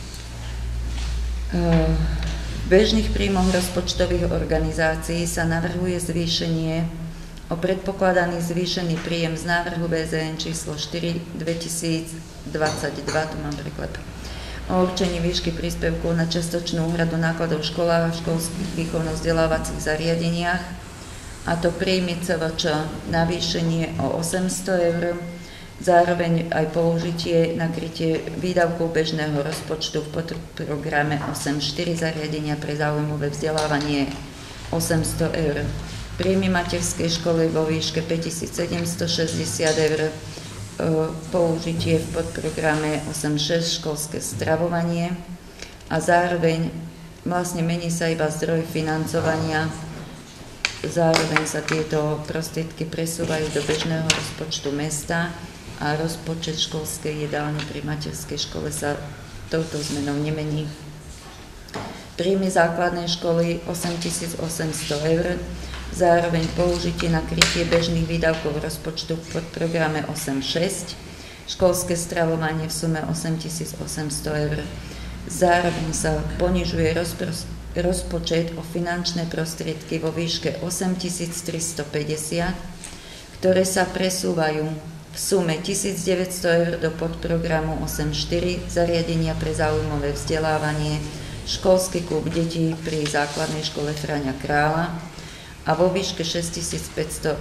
V bežných príjmoch rozpočtových organizácií sa navrhuje zvýšenie o predpokladaný zvýšený príjem z návrhu VZN číslo 4 2022, tu mám preklep, o určení výšky príspevkov na čiastočnú úhradu nákladov v školách a školských výchovno-vzdelávacích zariadeniach, a to príjmy CVČ navýšenie o 800 eur, zároveň aj použitie na krytie výdavkov bežného rozpočtu v podprograme 8.4 zariadenia pre záujmové vzdelávanie 800 eur. Príjmy materskej školy vo výške 5760 eur, použitie v podprograme 8.6 školské stravovanie a zároveň vlastne mení sa iba zdroj financovania, zároveň sa tieto prostriedky presúvajú do bežného rozpočtu mesta a rozpočet školskej jedálne pri materskej škole sa touto zmenou nemení. Príjmy základnej školy 8800 eur, zároveň použitie na krytie bežných výdavkov rozpočtu v podprograme 8.6, školské stravovanie v sume 8800 eur. Zároveň sa ponižuje rozpočet o finančné prostriedky vo výške 8350, ktoré sa presúvajú v sume 1900 eur do podprogramu 8.4 zariadenia pre záujmové vzdelávanie, školský klub detí pri základnej škole Fráňa Krála a vo výške 6450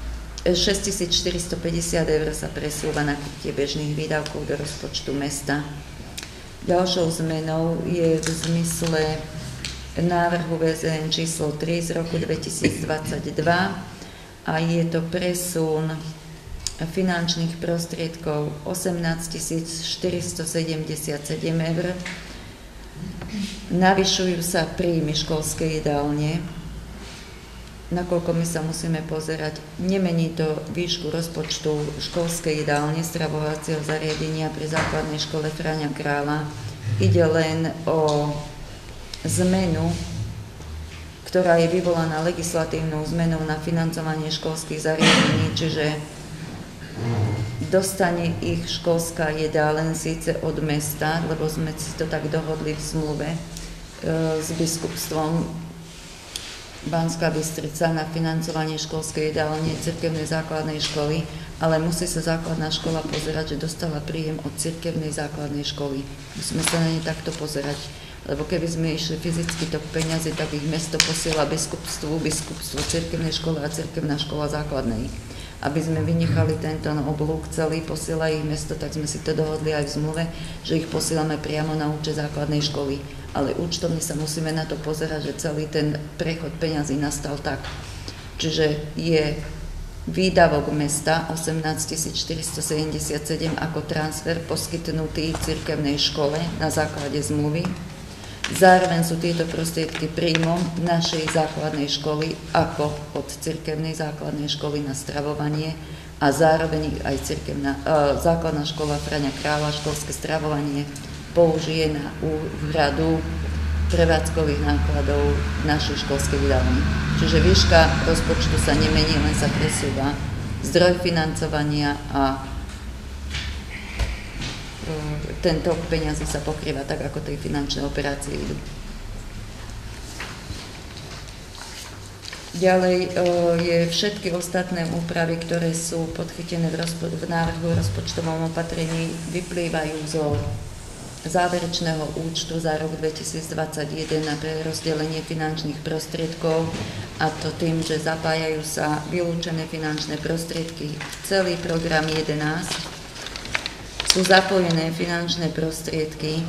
eur sa presúva na krytie bežných výdavkov do rozpočtu mesta. Ďalšou zmenou je v zmysle návrhu VZN číslo 3 z roku 2022 a je to presun finančných prostriedkov 18 477 eur. Navyšujú sa príjmy školskej jedálne, nakoľko my sa musíme pozerať, nemení to výšku rozpočtu školskej jedálne stravovacieho zariadenia pri základnej škole Fráňa Krála. Ide len o zmenu, ktorá je vyvolaná legislatívnou zmenou na financovanie školských zariadení, čiže dostane ich školská jedáleň síce od mesta, lebo sme si to tak dohodli v zmluve s biskupstvom Banská Bystrica na financovanie školskej jedálne cirkevnej základnej školy, ale musí sa základná škola pozerať, že dostala príjem od cirkevnej základnej školy. Musíme sa na ne takto pozerať, lebo keby sme išli fyzicky tok peňazí, tak ich mesto posiela biskupstvu, cirkevnej škole a cirkevná škola základnej. Aby sme vynechali tento oblúk celý, posiela ich mesto, tak sme si to dohodli aj v zmluve, že ich posielame priamo na účet základnej školy. Ale účtovne sa musíme na to pozerať, že celý ten prechod peňazí nastal tak. Čiže je výdavok mesta 18 477 ako transfer poskytnutý cirkevnej škole na základe zmluvy. Zároveň sú tieto prostriedky príjmom našej základnej školy ako od cirkevnej základnej školy na stravovanie a zároveň aj základná škola Fráňa Krála školské stravovanie použije na úhradu prevádzkových nákladov našej školskej jedálne. Čiže výška rozpočtu sa nemení, len sa presúva zdroj financovania a tento peniazy sa pokrýva tak, ako tej finančné operácie idú. Ďalej je všetky ostatné úpravy, ktoré sú podchytené v návrhu rozpočtovom opatrení, vyplývajú zo záverečného účtu za rok 2021 na prerozdelenie finančných prostriedkov, a to tým, že zapájajú sa vylúčené finančné prostriedky. Celý program 11 sú zapojené finančné prostriedky,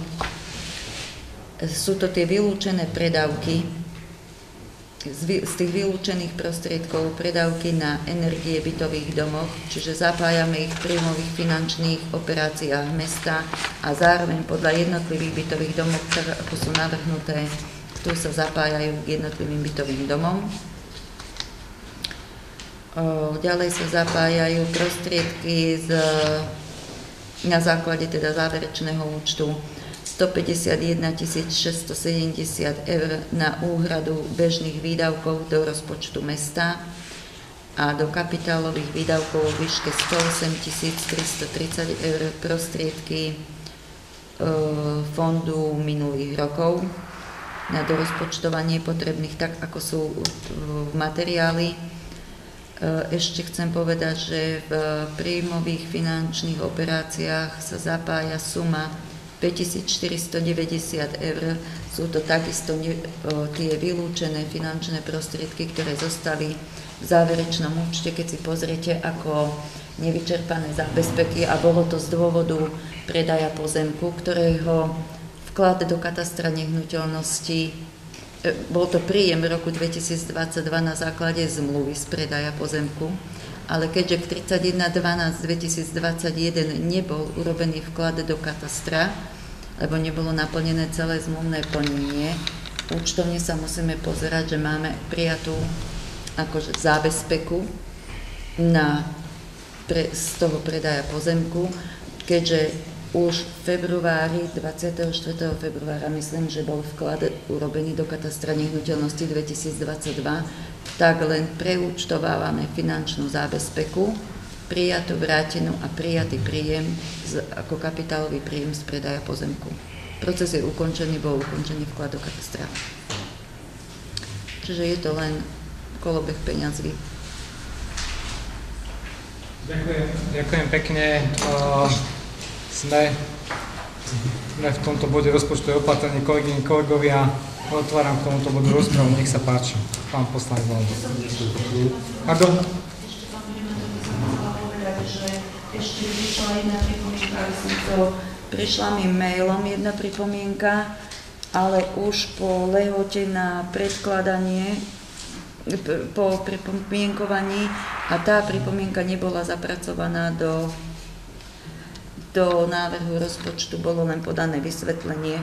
sú to tie vylúčené predávky. Z tých vylúčených prostriedkov predávky na energie v bytových domoch, čiže zapájame ich v príjmových finančných operáciách mesta a zároveň podľa jednotlivých bytových domov, tak ako sú navrhnuté, tu sa zapájajú k jednotlivým bytovým domom. Ďalej sa zapájajú prostriedky na základe teda záverečného účtu 151 670 eur na úhradu bežných výdavkov do rozpočtu mesta a do kapitálových výdavkov v výške 108 330 eur prostriedky fondu minulých rokov na dorozpočtovanie potrebných tak, ako sú v materiáli. Ešte chcem povedať, že v príjmových finančných operáciách sa zapája suma 5490 eur. Sú to takisto tie vylúčené finančné prostriedky, ktoré zostali v záverečnom účte, keď si pozriete ako nevyčerpané zábezpeky, a bolo to z dôvodu predaja pozemku, ktorého vklad do katastra nehnuteľnosti, bol to príjem roku 2022 na základe zmluvy z predaja pozemku, ale keďže k 31.12.2021 nebol urobený vklad do katastra, lebo nebolo naplnené celé zmluvné plnenie, účtovne sa musíme pozerať, že máme prijatú akože zábezpeku z toho predaja pozemku, keďže už v februári, 24. februára, myslím, že bol vklad urobený do katastra nehnuteľnosti 2022, tak len preúčtovávame finančnú zábezpeku, prijatú, vrátenú a prijatý príjem ako kapitálový príjem z predaja pozemku. Proces je ukončený, bol ukončený vklad do katastra. Čiže je to len kolobeh peňazí. Ďakujem pekne. Sme v tomto bode rozpočtové opatrenie, kolegyne, kolegovia. Otváram k tomuto bodu rozpravu, nech sa páči. Pán poslanec Valdo. Pardon? Ešte prišla jedna pripomienka, prišla mi mailom jedna pripomienka, ale už po lehote na predkladanie, po pripomienkovaní, a tá pripomienka nebola zapracovaná do návrhu rozpočtu, bolo len podané vysvetlenie.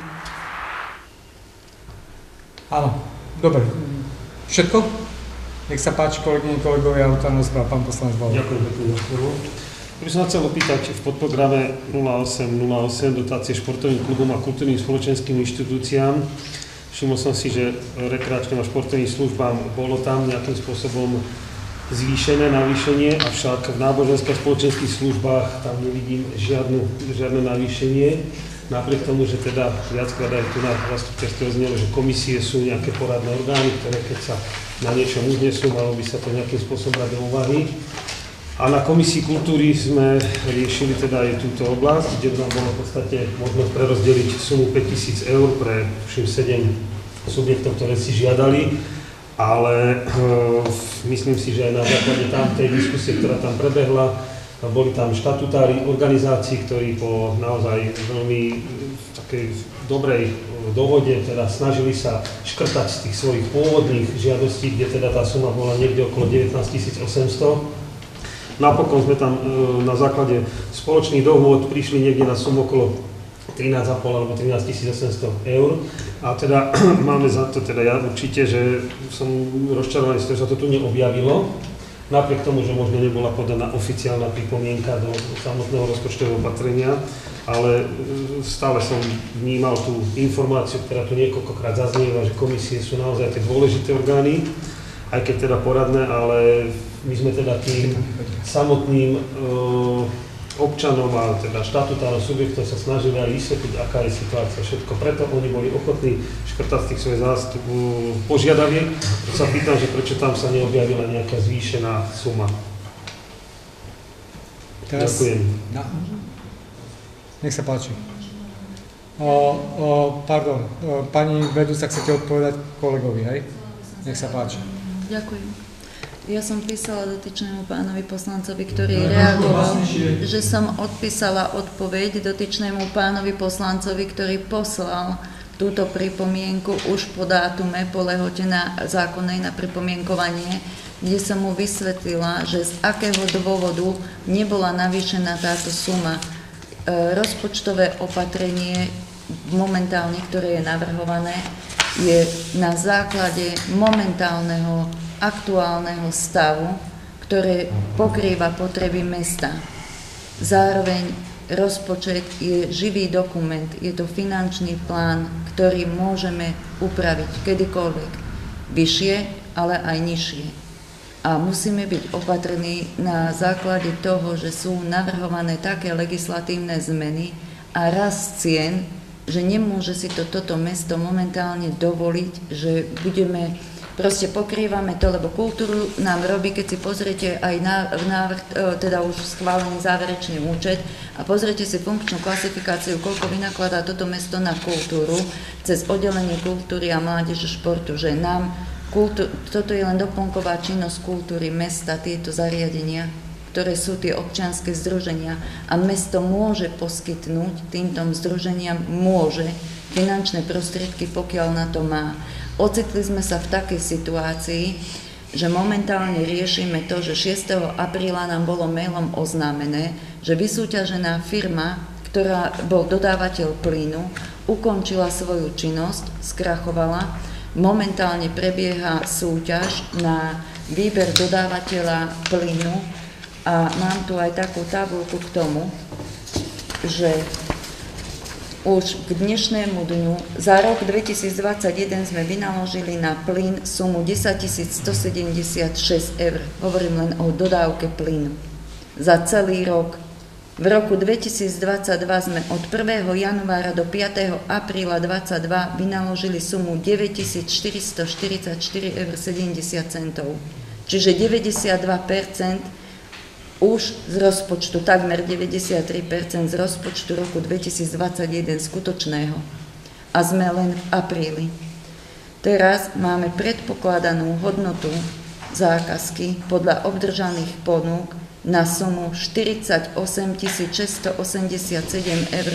Áno, dobre. Všetko? Nech sa páči, kolegyne, kolegovia, otváram rozprávu, pán poslanec Valdo. Ďakujem pekne za slovo. Ja by som chcel opýtať v podprograme 0808 dotácie športovým klubom a kultúrnym spoločenským inštitúciám. Všimol som si, že rekreačným a športovým službám bolo tam nejakým spôsobom navýšenie, avšak v náboženských a spoločenských službách tam nevidím žiadne navýšenie. Napriek tomu, že teda viackrát aj tu na zastupiteľstve znelo, že komisie sú nejaké poradné orgány, ktoré keď sa na niečom uznesú, malo by sa to nejakým spôsobom brať do úvahy. A na komisii kultúry sme riešili teda aj túto oblasť, kde nám bolo v podstate možnosť prerozdeliť sumu 5000 eur pre 7 subjektov, ktoré si žiadali, ale myslím si, že aj na základe tej diskusie, ktorá tam prebehla, boli tam štatutári organizácií, ktorí po naozaj veľmi takej dobrej dohode teda snažili sa škrtať z tých svojich pôvodných žiadostí, kde teda tá suma bola niekde okolo 19 800. Napokon sme tam na základe spoločných dohôd prišli niekde na sumu okolo 13,5 alebo 13 800 eur. A teda máme za to, teda ja určite, že som rozčarovaný z toho, že sa to tu neobjavilo. Napriek tomu, že možno nebola podaná oficiálna pripomienka do samotného rozpočtového opatrenia, ale stále som vnímal tú informáciu, ktorá tu niekoľkokrát zaznieva, že komisie sú naozaj tie dôležité orgány, aj keď teda poradné, ale my sme teda tým samotným občanom a teda štatutárnym subjektom sa snažili aj vysvetliť, aká je situácia, všetko. Preto oni boli ochotní škrtať z tých svojich požiadaviek. To sa pýtam, že prečo tam sa neobjavila nejaká zvýšená suma. Ďakujem. Nech sa páči. Pardon, pani vedúca, chcete odpovedať kolegovi, hej? Nech sa páči. Ďakujem. Ja som písala dotyčnému pánovi poslancovi, ktorý reagoval, že som odpísala odpoveď dotyčnému pánovi poslancovi, ktorý poslal túto pripomienku už po dátume, po lehote na zákonnej na pripomienkovanie, kde som mu vysvetlila, že z akého dôvodu nebola navýšená táto suma. Rozpočtové opatrenie momentálne, ktoré je navrhované, je na základe momentálneho aktuálneho stavu, ktoré pokrýva potreby mesta. Zároveň rozpočet je živý dokument, je to finančný plán, ktorý môžeme upraviť kedykoľvek vyššie, ale aj nižšie. A musíme byť opatrní na základe toho, že sú navrhované také legislatívne zmeny a rast cien, že nemôže si toto mesto momentálne dovoliť, že budeme, proste pokrývame to, lebo kultúru nám robí, keď si pozriete aj návrh, teda už schválený záverečný účet a pozriete si funkčnú klasifikáciu, koľko vynakladá toto mesto na kultúru cez oddelenie kultúry a mládeže športu, že nám toto je len doplnková činnosť kultúry mesta, tieto zariadenia, ktoré sú tie občianske združenia a mesto môže poskytnúť týmto združeniam finančné prostriedky, pokiaľ na to má. Ocitli sme sa v takej situácii, že momentálne riešime to, že 6. apríla nám bolo mailom oznámené, že vysúťažená firma, ktorá bol dodávateľ plynu, ukončila svoju činnosť, skrachovala. Momentálne prebieha súťaž na výber dodávateľa plynu a mám tu aj takú tabuľku k tomu, že už k dnešnému dňu za rok 2021 sme vynaložili na plyn sumu 10 176 eur. Hovorím len o dodávke plynu. Za celý rok. V roku 2022 sme od 1. januára do 5. apríla 2022 vynaložili sumu 9 444,70 eur. Čiže 92% už z rozpočtu, takmer 93% z rozpočtu roku 2021 skutočného. A sme len v apríli. Teraz máme predpokladanú hodnotu zákazky podľa obdržaných ponúk na sumu 48 687,26 eur.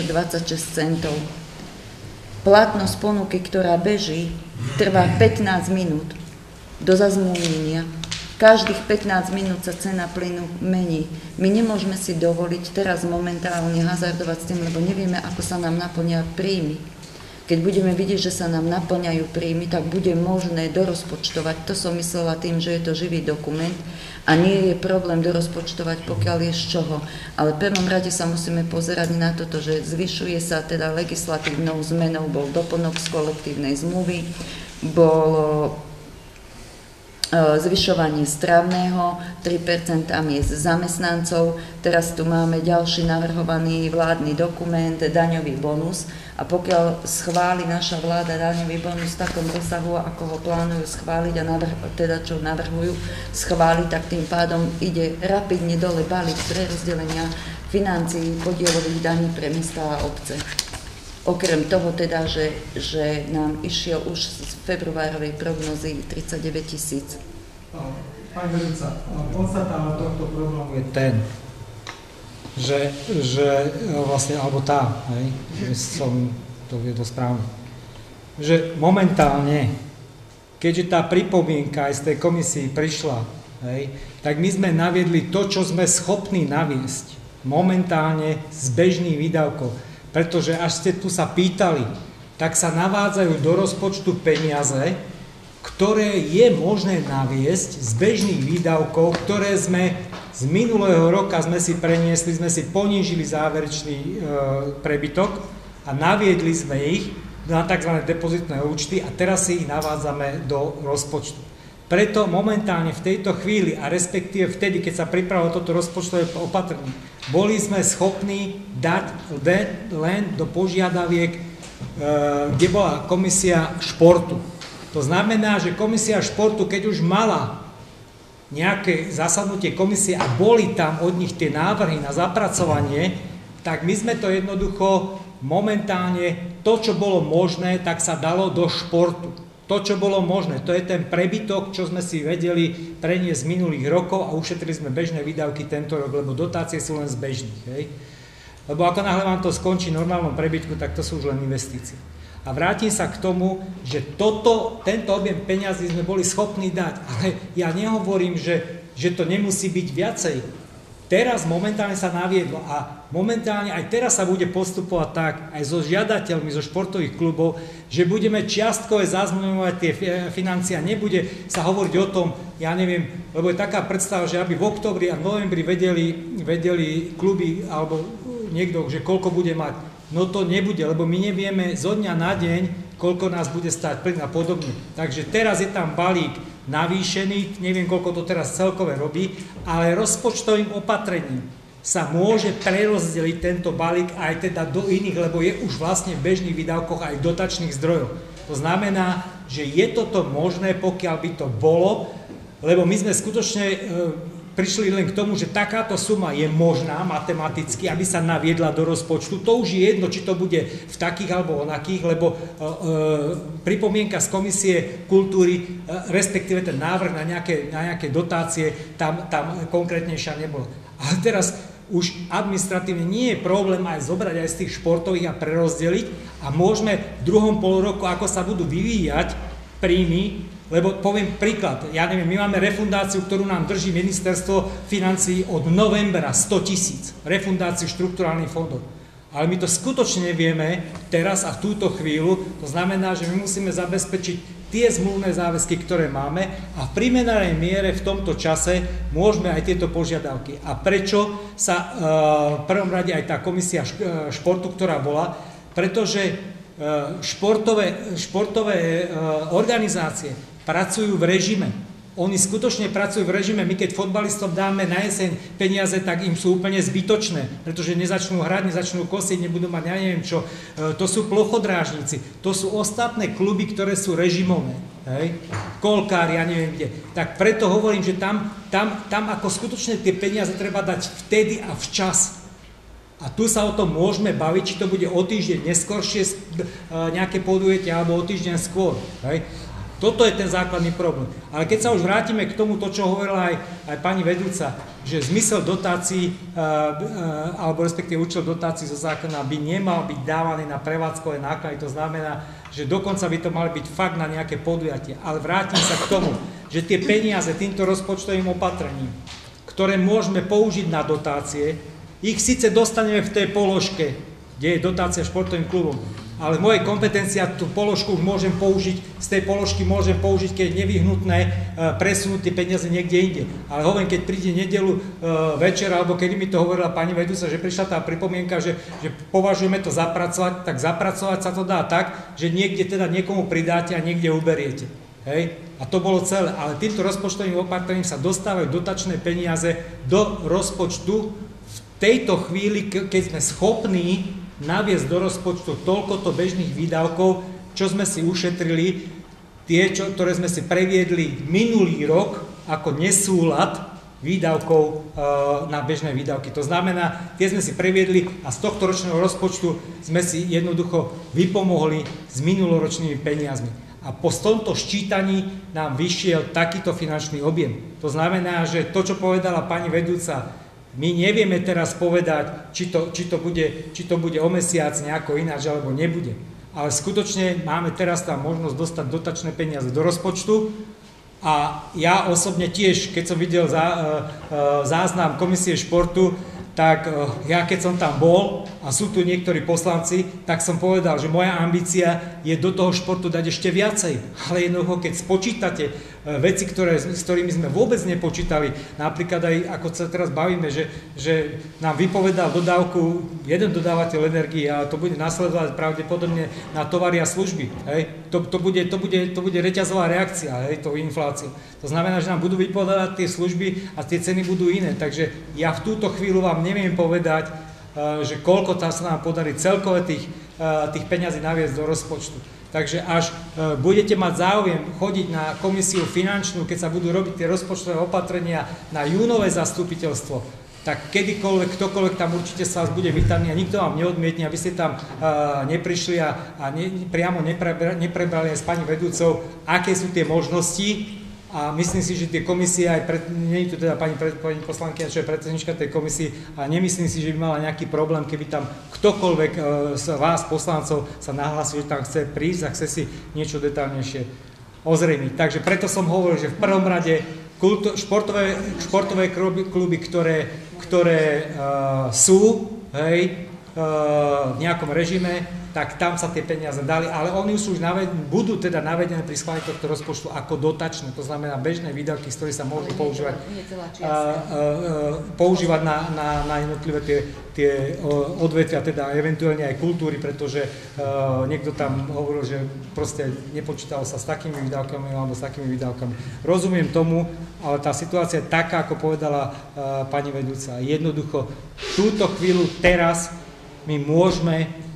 Platnosť ponuky, ktorá beží, trvá 15 minút do zazmluvnenia. Každých 15 minút sa cena plynu mení. My nemôžeme si dovoliť teraz momentálne hazardovať s tým, lebo nevieme, ako sa nám naplnia príjmy. Keď budeme vidieť, že sa nám naplňajú príjmy, tak bude možné dorozpočtovať. To som myslela tým, že je to živý dokument a nie je problém dorozpočtovať, pokiaľ je z čoho. Ale v prvom rade sa musíme pozerať na toto, že zvyšuje sa teda legislatívnou zmenou, bol doplnok z kolektívnej zmluvy, bolo zvyšovanie strávneho, 3% miest zamestnancov. Teraz tu máme ďalší navrhovaný vládny dokument, daňový bonus. A pokiaľ schváli naša vláda daňový bonus v takom rozsahu, ako ho plánujú schváliť a teda čo navrhujú schváliť, tak tým pádom ide rapidne dole balík prerozdelenia financií podielových daní pre mestá a obce. Okrem toho teda, že nám išiel už z februárovej prognozy 39 000. Pani vedúca, podstata tohto problému je ten, že vlastne, alebo tá, hej, že som to viedol správne, že momentálne, keďže tá pripomienka aj z tej komisii prišla, hej, tak my sme naviedli to, čo sme schopní naviesť momentálne z bežných výdavkov. Pretože až ste tu sa pýtali, tak sa navádzajú do rozpočtu peniaze, ktoré je možné naviesť z bežných výdavkov, ktoré sme z minulého roka sme si preniesli, sme si ponížili záverečný prebytok a naviedli sme ich na tzv. Depozitné účty a teraz si ich navádzame do rozpočtu. Preto momentálne v tejto chvíli, a respektíve vtedy, keď sa pripravilo toto rozpočtové opatrenie, boli sme schopní dať len do požiadaviek, kde bola komisia športu. To znamená, že komisia športu, keď už mala nejaké zasadnutie komisie a boli tam od nich tie návrhy na zapracovanie, tak my sme to jednoducho momentálne, to, čo bolo možné, tak sa dalo do športu. To, čo bolo možné, to je ten prebytok, čo sme si vedeli preniesť z minulých rokov a ušetrili sme bežné výdavky tento rok, lebo dotácie sú len z bežných. Hej? Lebo ako náhle vám to skončí v normálnom prebytku, tak to sú už len investície. A vrátim sa k tomu, že tento objem peňazí sme boli schopní dať, ale ja nehovorím, že to nemusí byť viacej. Teraz momentálne sa naviedlo a momentálne aj teraz sa bude postupovať tak, aj so žiadateľmi zo športových klubov, že budeme čiastkové zazmluvňovať tie financie a nebude sa hovoriť o tom, ja neviem, lebo je taká predstava, že aby v októbri a v novembri vedeli kluby alebo niekto, že koľko bude mať. No to nebude, lebo my nevieme zo dňa na deň, koľko nás bude stáť plyn a podobne. Takže teraz je tam balík navýšený, neviem, koľko to teraz celkové robí, ale rozpočtovým opatrením sa môže prerozdeliť tento balík aj teda do iných, lebo je už vlastne v bežných výdavkoch aj dotačných zdrojov. To znamená, že je toto možné, pokiaľ by to bolo, lebo my sme skutočne prišli len k tomu, že takáto suma je možná matematicky, aby sa naviedla do rozpočtu. To už je jedno, či to bude v takých alebo onakých, lebo pripomienka z Komisie kultúry, respektíve ten návrh na nejaké dotácie, tam konkrétnejšia nebola. Ale teraz už administratívne nie je problém aj zobrať aj z tých športových a prerozdeliť a môžeme v druhom polroku, ako sa budú vyvíjať príjmy, lebo poviem príklad, ja neviem, my máme refundáciu, ktorú nám drží ministerstvo financií od novembra 100 000, refundáciu štrukturálnych fondov. Ale my to skutočne nevieme teraz a v túto chvíľu, to znamená, že my musíme zabezpečiť tie zmluvné záväzky, ktoré máme a v primeranej miere v tomto čase môžeme aj tieto požiadavky. A prečo sa v prvom rade aj tá komisia športu, ktorá bola, pretože športové organizácie pracujú v režime. Oni skutočne pracujú v režime. My keď fotbalistom dáme na jeseň peniaze, tak im sú úplne zbytočné, pretože nezačnú hrať, nezačnú kosiť, nebudú mať ja neviem čo. To sú plochodrážnici. To sú ostatné kluby, ktoré sú režimové. Hej? Kolkári, ja neviem kde. Tak preto hovorím, že tam ako skutočne tie peniaze treba dať vtedy a včas. A tu sa o tom môžeme baviť, či to bude o týždeň neskoršie nejaké podujatie, alebo o týždeň skôr. Hej? Toto je ten základný problém. Ale keď sa už vrátime k tomu, to, čo hovorila aj pani vedúca, že zmysel dotácií, alebo respektíve účel dotácií zo zákona by nemal byť dávaný na prevádzkové náklady, to znamená, že dokonca by to mali byť fakt na nejaké podujatie. Ale vrátim sa k tomu, že tie peniaze týmto rozpočtovým opatrením, ktoré môžeme použiť na dotácie, ich síce dostaneme v tej položke, kde je dotácia športovým klubom, ale v mojej kompetencii tú položku už môžem použiť, z tej položky môžem použiť, keď je nevyhnutné presunúť tie peniaze niekde inde. Ale hovorím, keď príde nedeľu večer, alebo kedy mi to hovorila pani vedúca, že prišla tá pripomienka, že považujeme to zapracovať, tak zapracovať sa to dá tak, že niekde teda niekomu pridáte a niekde uberiete. Hej? A to bolo celé. Ale týmto rozpočtovým opatrením sa dostávajú dotačné peniaze do rozpočtu v tejto chvíli, keď sme schopní naviesť do rozpočtu toľkoto bežných výdavkov, čo sme si ušetrili, ktoré sme si previedli minulý rok ako nesúlad výdavkov na bežné výdavky. To znamená, tie sme si previedli a z tohto ročného rozpočtu sme si jednoducho vypomohli s minuloročnými peniazmi. A po tomto ščítaní nám vyšiel takýto finančný objem. To znamená, že to, čo povedala pani vedúca, my nevieme teraz povedať, či to bude o mesiac nejako ináč, alebo nebude. Ale skutočne máme teraz tam možnosť dostať dotačné peniaze do rozpočtu a ja osobne tiež, keď som videl záznam Komisie športu, tak ja keď som tam bol a sú tu niektorí poslanci, tak som povedal, že moja ambícia je do toho športu dať ešte viacej. Ale jednoducho, keď spočítate veci, s ktorými sme vôbec nepočítali. Napríklad aj, ako sa teraz bavíme, že nám vypovedal dodávku jeden dodávateľ energie a to bude nasledovať pravdepodobne na tovary a služby. Hej. To bude reťazová reakcia, hej, tou infláciou. To znamená, že nám budú vypovedať tie služby a tie ceny budú iné. Takže ja v túto chvíľu vám neviem povedať, že koľko sa nám podarí celkové tých peňazí naviesť do rozpočtu. Takže až budete mať záujem chodiť na komisiu finančnú, keď sa budú robiť tie rozpočtové opatrenia na júnové zastupiteľstvo, tak kedykoľvek, ktokoľvek tam určite sa vás bude vítaný a nikto vám neodmietne, aby ste tam neprišli a priamo neprebrali aj s pani vedúcou, aké sú tie možnosti. A myslím si, že tie komisie, nie je tu teda pani poslankyňa, čo je predsednička tej komisie, a nemyslím si, že by mala nejaký problém, keby tam ktokoľvek z vás, poslancov, sa nahlásil, že tam chce prísť a chce si niečo detaľnejšie ozrejmiť. Takže preto som hovoril, že v prvom rade športové kluby, ktoré sú, hej, v nejakom režime, tak tam sa tie peniaze dali, ale oni už budú teda navedené pri schválení tohto rozpočtu ako dotačné, to znamená bežné výdavky, z ktorých sa môžu používať na jednotlivé tie odvetvia, teda eventuálne aj kultúry, pretože niekto tam hovoril, že proste nepočítalo sa s takými výdavkami alebo s takými výdavkami. Rozumiem tomu, ale tá situácia je taká, ako povedala pani vedúca. Jednoducho, túto chvíľu teraz my môžeme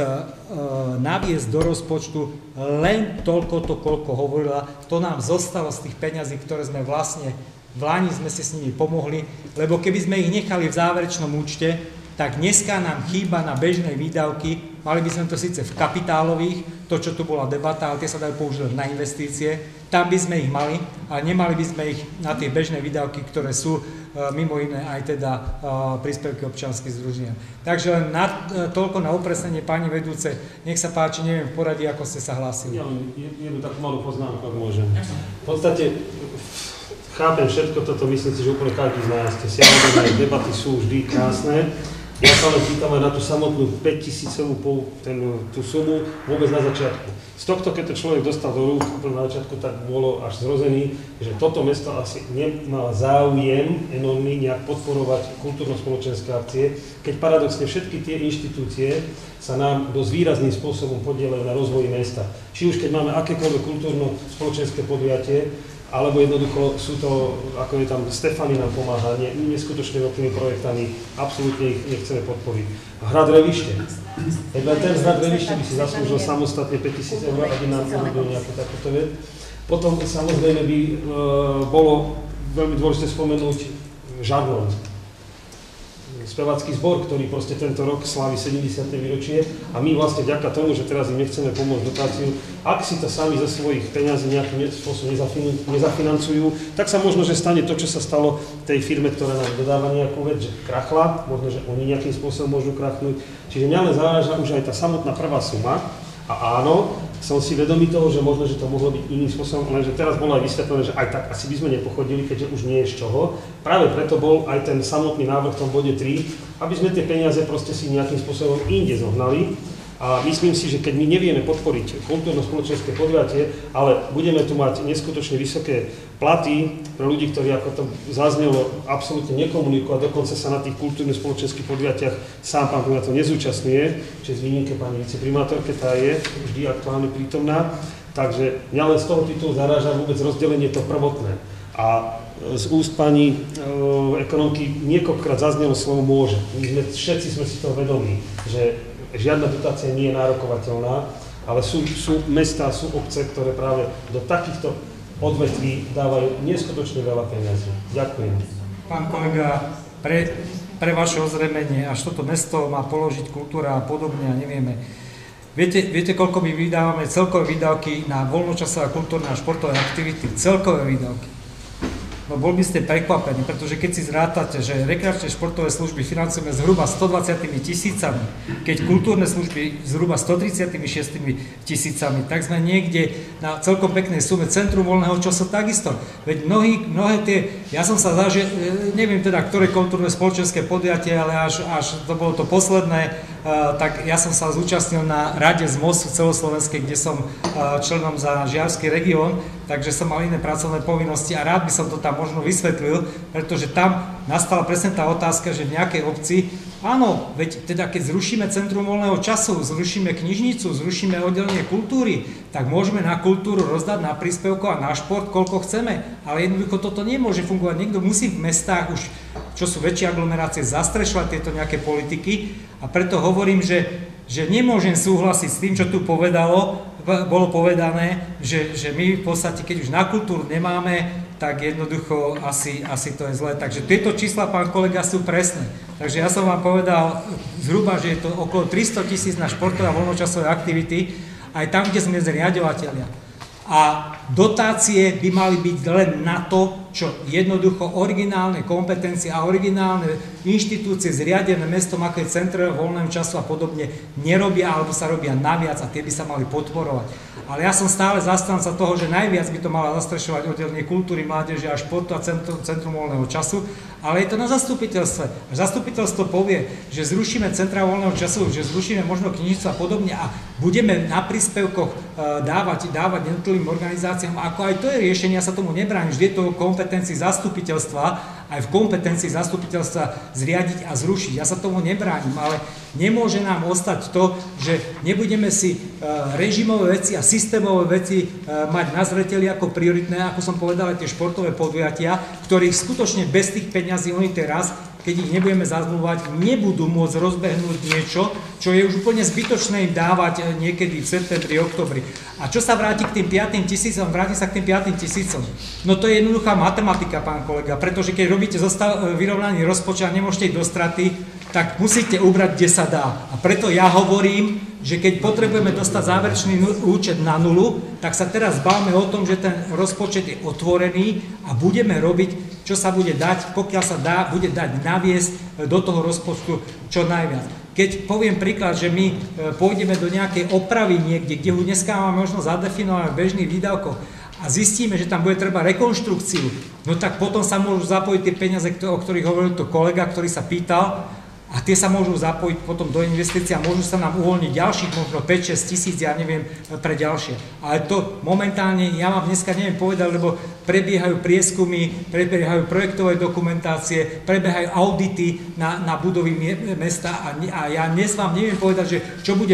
naviesť do rozpočtu len toľko, koľko hovorila. To nám zostalo z tých peňazí, ktoré sme vlastne v Lani sme si s nimi pomohli, lebo keby sme ich nechali v záverečnom účte, tak dneska nám chýba na bežné výdavky, mali by sme to síce v kapitálových, to, čo tu bola debata, ale tie sa dajú použiť na investície, tam by sme ich mali, ale nemali by sme ich na tie bežné výdavky, ktoré sú mimo iné aj teda príspevky občianskych združenia. Takže len toľko na upresnenie, pani vedúce, nech sa páči, neviem v poradí, ako ste sa hlásili. Ja jednu takú malú poznámku, ak môžem. V podstate chápem všetko toto, myslím si, že úplne každý z nás, tie siahodné debaty sú vždy krásne. Ja sa len pýtam aj na tú samotnú 5000-ovú tú sumu vôbec na začiatku. Z tohto, keď to človek dostal do rúk úplne na začiatku, tak bolo až zrozený, že toto mesto asi nemá záujem enormný nejak podporovať kultúrno-spoločenské akcie, keď paradoxne všetky tie inštitúcie sa nám dosť výrazným spôsobom podielajú na rozvoji mesta. Či už keď máme akékoľvek kultúrno-spoločenské podujatie, alebo jednoducho sú to, ako je tam Stefani nám pomáha, neskutočne veľkými projektami, absolútne ich nechceme podporiť. Hrad Revište. Ten hrad Revište by si zaslúžil samostatne 5000 eur, aby nám urobil nejakú takúto vec. Potom samozrejme by bolo veľmi dôležité spomenúť Žarnov. Spevácky zbor, ktorý proste tento rok slávi 70. výročie a my vlastne vďaka tomu, že teraz im nechceme pomôcť dotáciu, ak si to sami zo svojich peňazí nejakým spôsobom nezafinancujú, tak sa možno, že stane to, čo sa stalo tej firme, ktorá nám dodáva nejakú vec, že krachla, možno, že oni nejakým spôsobom môžu krachnúť. Čiže mňa len zaráža už aj tá samotná prvá suma a áno, som si vedomý toho, že možno, že to mohlo byť iným spôsobom, lenže teraz bolo aj vysvetlené, že aj tak asi by sme nepochodili, keďže už nie je z čoho. Práve preto bol aj ten samotný návrh v tom bode 3, aby sme tie peniaze proste si nejakým spôsobom inde zohnali. A myslím si, že keď my nevieme podporiť kultúrno-spoločenské podujatie, ale budeme tu mať neskutočne vysoké platy pre ľudí, ktorí, ako to zaznelo, absolútne nekomunikujú a dokonca sa na tých kultúrno-spoločenských podujatiach sám pán primátor nezúčastňuje, čiže z výnimke pani viceprimátorke, tá je vždy aktuálne prítomná. Takže mňa len z toho titulu zaráža vôbec rozdelenie to prvotné. A z úst pani ekonomky niekoľkokrát zaznelo slovo môže. Všetci sme si toho vedomí, že žiadna dotácia nie je nárokovateľná, ale sú mestá, sú obce, ktoré práve do takýchto odvetví dávajú neskutočne veľa peniazí. Ďakujem. Pán kolega, pre vaše ozrejmenie, až toto mesto má položiť kultúra a podobne a nevieme. Viete, koľko my vydávame celkové výdavky na voľnočasové kultúrne a športové aktivity? Celkové výdavky. No bol by ste prekvapení, pretože keď si zrátate, že rekreačné športové služby financujeme zhruba 120 000, keď kultúrne služby zhruba 136 000, tak sme niekde na celkom peknej sume. Centrum voľného času takisto. Veď mnohé tie, ja som sa neviem teda, ktoré kultúrne spoločenské podujatie, ale až to bolo to posledné, tak ja som sa zúčastnil na rade z MOSu celoslovenskej, kde som členom za Žiarský región, takže som mal iné pracovné povinnosti a rád by som to tam možno vysvetlil, pretože tam nastala presne tá otázka, že v nejakej obci, áno, veď teda keď zrušíme centrum voľného času, zrušíme knižnicu, zrušíme oddelenie kultúry, tak môžeme na kultúru rozdať na príspevko a na šport, koľko chceme, ale jednoducho toto nemôže fungovať. Niekto musí v mestách už, čo sú väčšie aglomerácie, zastrešovať tieto nejaké politiky a preto hovorím, že nemôžem súhlasiť s tým, čo tu bolo povedané, že my v podstate, keď už na kultúru nemáme, tak jednoducho asi to je zlé. Takže tieto čísla, pán kolega, sú presné. Takže ja som vám povedal zhruba, že je to okolo 300 000 na športové a voľnočasové aktivity, aj tam, kde sme zriaďovatelia. A dotácie by mali byť len na to, čo jednoducho originálne kompetencie a originálne inštitúcie zriadené mestom, ako je centrum voľného času a podobne, nerobia alebo sa robia naviac a tie by sa mali podporovať. Ale ja som stále zastanca toho, že najviac by to mala zastrešovať oddelenie kultúry, mládeže a športu a centrum voľného času, ale je to na zastupiteľstve. Zastupiteľstvo povie, že zrušíme centra voľného času, že zrušíme možno knižnicu a podobne a budeme na príspevkoch dávať jednotlivým organizáciám, ako aj to je riešenie, ja sa tomu nebránim, vždy je to v kompetencii zastupiteľstva, aj v kompetencii zastupiteľstva zriadiť a zrušiť. Ja sa tomu nebránim, ale nemôže nám ostať to, že nebudeme si režimové veci a systémové veci mať na zreteli ako prioritné, ako som povedal, aj tie športové podujatia, ktorých skutočne bez tých peňazí oni teraz, keď ich nebudeme zazmluvať, nebudú môcť rozbehnúť niečo, čo je už úplne zbytočné im dávať niekedy v septembri, oktobri. A čo sa vráti k tým 5 000, vráti sa k tým 5 000. No to je jednoduchá matematika, pán kolega, pretože keď robíte vyrovnaný rozpočet a nemôžete ísť do straty, tak musíte ubrať, kde sa dá. A preto ja hovorím, že keď potrebujeme dostať záverečný účet na nulu, tak sa teraz bavme o tom, že ten rozpočet je otvorený a budeme robiť, čo sa bude dať, pokiaľ sa dá, bude dať naviesť do toho rozpočtu čo najviac. Keď poviem príklad, že my pôjdeme do nejakej opravy niekde, kde ho dneska máme možno zadefinovať v bežných výdavkoch a zistíme, že tam bude treba rekonštrukciu, no tak potom sa môžu zapojiť tie peniaze, o ktorých hovoril to kolega, ktorý sa pýtal, a tie sa môžu zapojiť potom do investícií a môžu sa nám uvoľniť ďalších možno 5-6 tisíc, ja neviem, pre ďalšie. Ale to momentálne, ja vám dneska neviem povedať, lebo prebiehajú prieskumy, prebiehajú projektové dokumentácie, prebiehajú audity na budovy mesta a ja dnes vám neviem povedať, že čo bude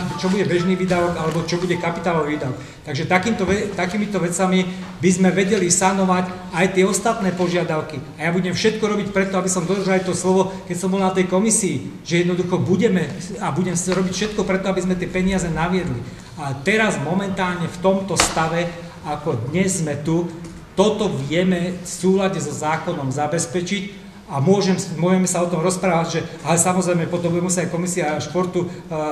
bežný výdavok alebo čo bude kapitálový výdavok. Takže takýmito vecami by sme vedeli sanovať aj tie ostatné požiadavky. A ja budem všetko robiť preto, aby som dodržal to slovo, keď som bol na tej komisii, že jednoducho budem robiť všetko preto, aby sme tie peniaze naviedli. A teraz momentálne v tomto stave, ako dnes sme tu, toto vieme v súlade so zákonom zabezpečiť a môžeme sa o tom rozprávať, že ale samozrejme potom bude musieť komisia športu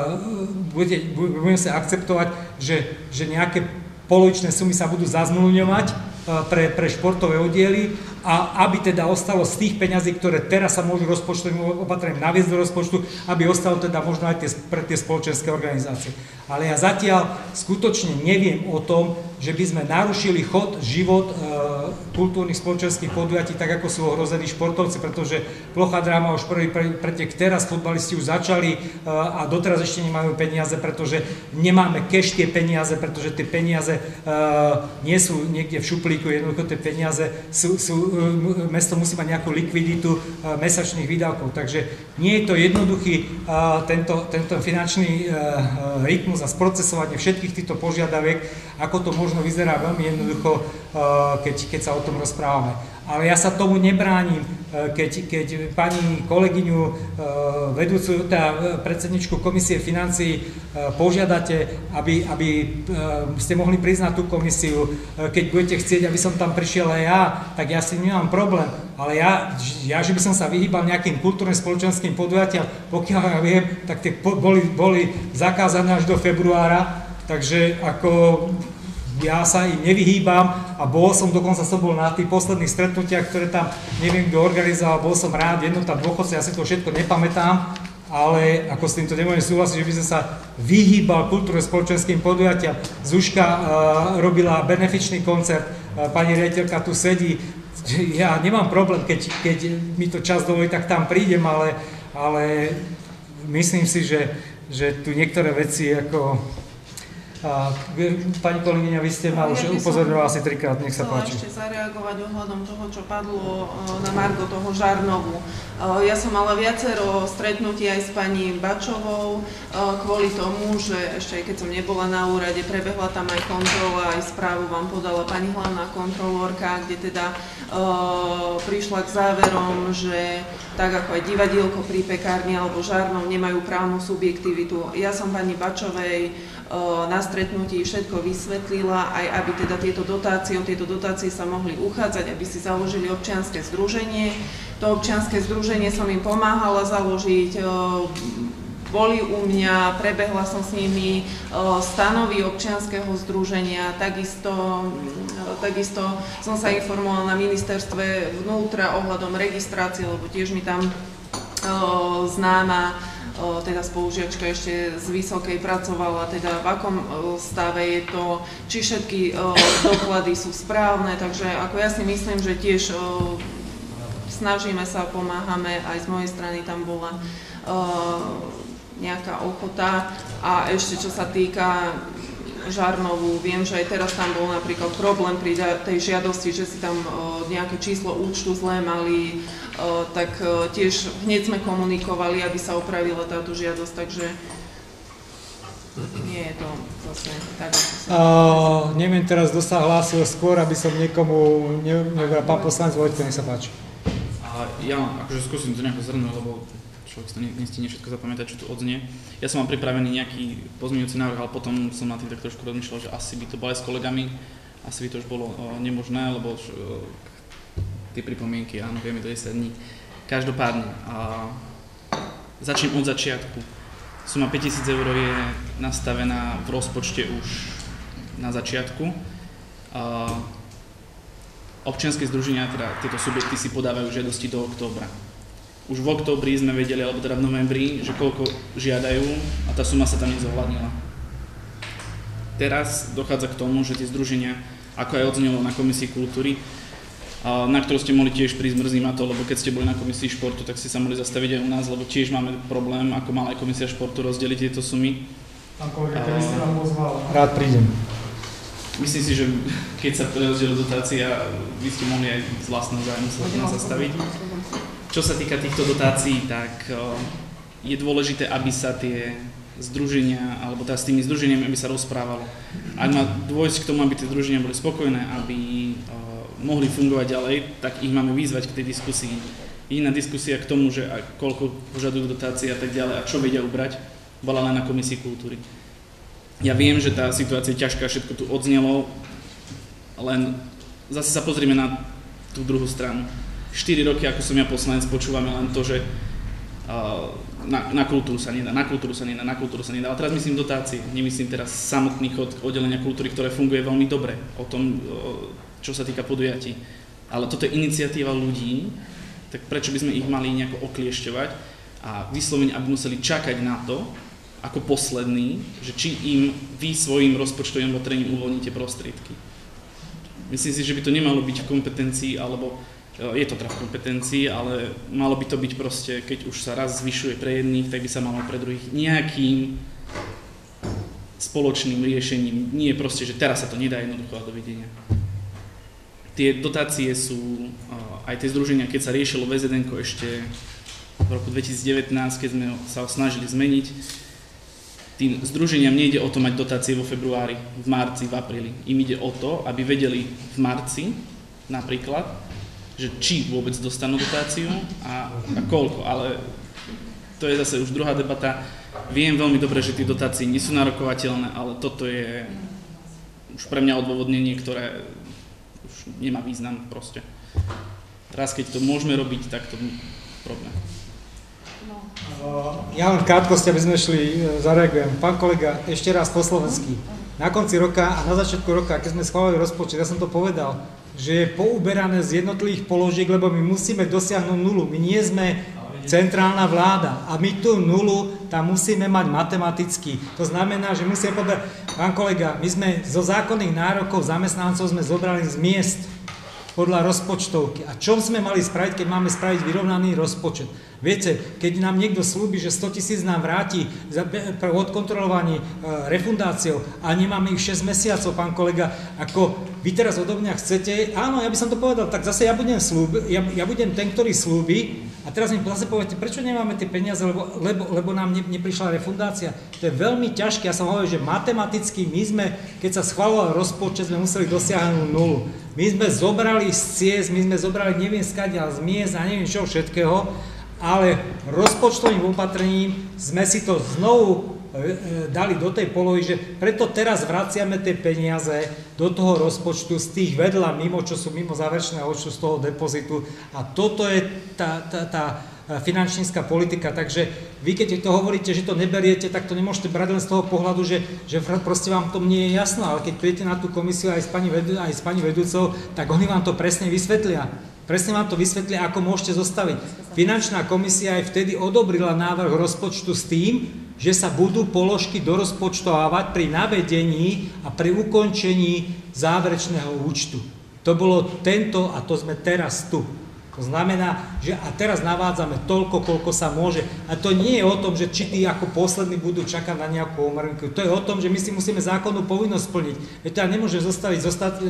budeme sa akceptovať, že nejaké polovičné sumy sa budú zazmluvňovať pre športové oddiely a aby teda ostalo z tých peňazí, ktoré teraz sa môžu rozpočtovým opatrením naviesť do rozpočtu, aby ostalo teda možno aj pre tie spoločenské organizácie. Ale ja zatiaľ skutočne neviem o tom, že by sme narušili život kultúrnych spoločenských podujatí, tak ako sú ohrození športovci, pretože plocha dráma už prvý pretek teraz, futbalisti už začali a doteraz ešte nemajú peniaze, pretože nemáme cash tie peniaze, pretože tie peniaze nie sú niekde v šuplíku, jednoducho tie peniaze mesto musí mať nejakú likviditu mesačných výdavkov. Takže nie je to jednoduchý tento finančný rytmus a sprocesovanie všetkých týchto požiadaviek, ako to možno vyzerá veľmi jednoducho, keď sa o tom rozprávame. Ale ja sa tomu nebránim, keď pani kolegyňu, vedúcu, predsedničku komisie financií požiadate, aby ste mohli priznať tú komisiu, keď budete chcieť, aby som tam prišiel aj ja, tak ja si nemám problém. Ale ja, že by som sa vyhýbal nejakým kultúrnym spoločenským podujatiam, pokiaľ ja viem, tak tie boli zakázané až do februára, takže ako ja sa im nevyhýbam a dokonca som bol na tých posledných stretnutiach, ktoré tam neviem kto organizoval, bol som rád, jednota dôchodca, ja si to všetko nepamätám, ale ako s týmto nemôžem súhlasiť, že by som sa vyhýbal kultúrno-spoločenským podujatiam. Zuzka robila benefičný koncert, pani riaditeľka tu sedí, ja nemám problém, keď mi to čas dovolí, tak tam prídem, ale myslím si, že tu niektoré veci ako... Pani kolegyňa, vy ste ma už upozorňovala asi 3-krát, nech sa páči. Chcela ešte zareagovať ohľadom toho, čo padlo na margo toho Žarnovu. Ja som mala viacero stretnutí aj s pani Bačovou kvôli tomu, že ešte aj keď som nebola na úrade, prebehla tam aj kontrola, aj správu vám podala pani hlavná kontrolórka, kde teda prišla k záverom, že tak ako aj divadielko pri pekárni alebo Žarnov nemajú právnu subjektivitu. Ja som pani Bačovej na stretnutí všetko vysvetlila, aj aby teda tieto dotácie sa mohli uchádzať, aby si založili občianske združenie. To občianske združenie som im pomáhala založiť, boli u mňa, prebehla som s nimi stanovy občianskeho združenia, takisto som sa informovala na ministerstve vnútra ohľadom registrácie, lebo tiež mi tam známa teda spolužiačka ešte z Vysokej pracovala, teda v akom stave je to, či všetky doklady sú správne, takže ako ja si myslím, že tiež snažíme sa, pomáhame, aj z mojej strany tam bola nejaká ochota. A ešte čo sa týka Žarnovu, viem, že aj teraz tam bol napríklad problém pri tej žiadosti, že si tam nejaké číslo účtu zlé mali, tak tiež hneď sme komunikovali, aby sa opravila táto žiadosť, takže nie je to zase tak, ako sa... Neviem teraz, kto sa hlásil skôr, aby som niekomu nevedel. Pán poslanec Vojtko, nech sa páči. Ja akože skúsim to nejako zhrnúť, lebo človek si to nestihne všetko zapamätať, čo tu odznie. Ja som mal pripravený nejaký pozmeňujúci návrh, ale potom som na tým tak trošku rozmýšľal, že asi by to bolo aj s kolegami, asi by to už bolo nemožné, lebo tie pripomienky, áno, vieme to 10 dní. Každopádne, začnem od začiatku. Suma 5000 eur je nastavená v rozpočte už na začiatku. Občianske združenia, teda tieto subjekty si podávajú žiadosti do októbra. Už v októbri sme vedeli, alebo teda v novembri, že koľko žiadajú a tá suma sa tam nezohľadnila. Teraz dochádza k tomu, že tie združenia, ako aj odznelo na Komisii kultúry, na ktorú ste mohli tiež prísť, mrzí ma to, lebo keď ste boli na Komisii športu, tak ste sa mohli zastaviť aj u nás, lebo tiež máme problém, ako mala aj Komisia športu, rozdeliť tieto sumy. Pán kolega, keby ste nám pozval, rád prídem. Myslím si, že keď sa prerozdelí dotácia, vy ste mohli aj z vlastného zájmu sa na zastaviť. Čo sa týka týchto dotácií, tak je dôležité, aby sa tie združenia, alebo teda s tými združeniami, aby sa rozprávalo. Ak má dôjsť k tomu, aby tie združenia boli spokojné, aby mohli fungovať ďalej, tak ich máme vyzvať k tej diskusii. Iná diskusia k tomu, že koľko požadujú dotácie a tak ďalej a čo vedia ubrať, bola len na Komisii kultúry. Ja viem, že tá situácia je ťažká, všetko tu odznelo, len zase sa pozrieme na tú druhú stranu. 4 roky, ako som ja poslanec, počúvame len to, že na kultúru sa nedá, na kultúru sa nedá, na kultúru sa nedá. Ale teraz myslím dotácie, nemyslím teraz samotný chod oddelenia kultúry, ktoré funguje veľmi dobre, o tom, čo sa týka podujatí. Ale toto je iniciatíva ľudí, tak prečo by sme ich mali nejako okliešťovať a vyslovene, aby museli čakať na to, ako posledný, že či im vy svojim rozpočtovým opatrením uvoľníte prostriedky. Myslím si, že by to nemalo byť v kompetencii, alebo je to teda v kompetencii, ale malo by to byť proste, keď už sa raz zvyšuje pre jedných, tak by sa malo pre druhých nejakým spoločným riešením. Nie proste, že teraz sa to nedá jednoducho a dovidenia. Tie dotácie sú, aj tie združenia, keď sa riešilo VZN-ko ešte v roku 2019, keď sme sa snažili zmeniť, tým združeniam nejde o to mať dotácie vo februári, v marci, v apríli. Im ide o to, aby vedeli v marci napríklad, že či vôbec dostanú dotáciu a koľko, ale to je zase už druhá debata. Viem veľmi dobre, že tie dotácie nie sú narokovateľné, ale toto je už pre mňa odôvodnenie, ktoré už nemá význam proste. Teraz, keď to môžeme robiť, tak to je problém. Ja len v krátkosti, aby sme zareagujem. Pán kolega, ešte raz po slovensky. Na konci roka a na začiatku roka, keď sme schválili rozpočet, ja som to povedal, že je pouberané z jednotlivých položiek, lebo my musíme dosiahnuť nulu. My nie sme centrálna vláda a my tú nulu tam musíme mať matematicky. To znamená, že musíme povedať, pán kolega, my sme zo zákonných nárokov zamestnancov sme zobrali z miest. podľa rozpočtovky. A čo sme mali spraviť, keď máme spraviť vyrovnaný rozpočet? Viete, keď nám niekto slúbi, že 100 000 nám vráti pre odkontrolovaní refundáciou a nemáme ich 6 mesiacov, pán kolega, ako vy teraz odo mňa chcete, áno, ja by som to povedal, tak zase ja budem ten, ktorý slúbi a teraz mi zase poviete, prečo nemáme tie peniaze, lebo nám neprišla refundácia. To je veľmi ťažké, ja som hovoril, že matematicky my sme, keď sa schvaľoval rozpočet, sme museli dosiahnuť nulu. My sme zobrali z ciest, my sme zobrali neviem skadiaľ z miest a neviem čo všetkého, ale rozpočtovým opatrením sme si to znovu dali do tej polohy, že preto teraz vraciame tie peniaze do toho rozpočtu z tých vedľa mimo, čo sú mimo záverečného účtu z toho depozitu a toto je tá finančnícka politika, takže vy keď to hovoríte, že to neberiete, tak to nemôžete brať len z toho pohľadu, že proste vám to nie je jasno, ale keď príjete na tú komisiu aj s pani vedúcou, tak oni vám to presne vysvetlia. Presne vám to vysvetlia, ako môžete zostaviť. Finančná komisia aj vtedy odobrila návrh rozpočtu s tým, že sa budú položky dorozpočtovávať pri navedení a pri ukončení záverečného účtu. To bolo tento a to sme teraz tu. To znamená, že a teraz navádzame toľko, koľko sa môže. A to nie je o tom, že či tí ako poslední budú čakať na nejakú omrvinku. To je o tom, že my si musíme zákonnú povinnosť splniť. Veď ja nemôžem zostaviť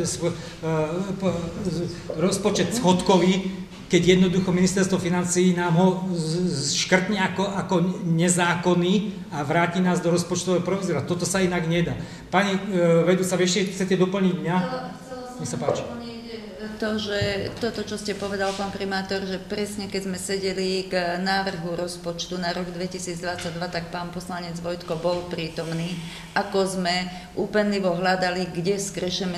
rozpočet schodkový, keď jednoducho ministerstvo financií nám ho škrtne ako nezákonný a vráti nás do rozpočtového provizora. Toto sa inak nedá. Pani vedúca, ešte chcete doplniť mňa? Nech sa páči. Toto, čo ste povedal, pán primátor, že presne keď sme sedeli k návrhu rozpočtu na rok 2022, tak pán poslanec Vojtko bol prítomný, ako sme úpenlivo hľadali, kde skrešeme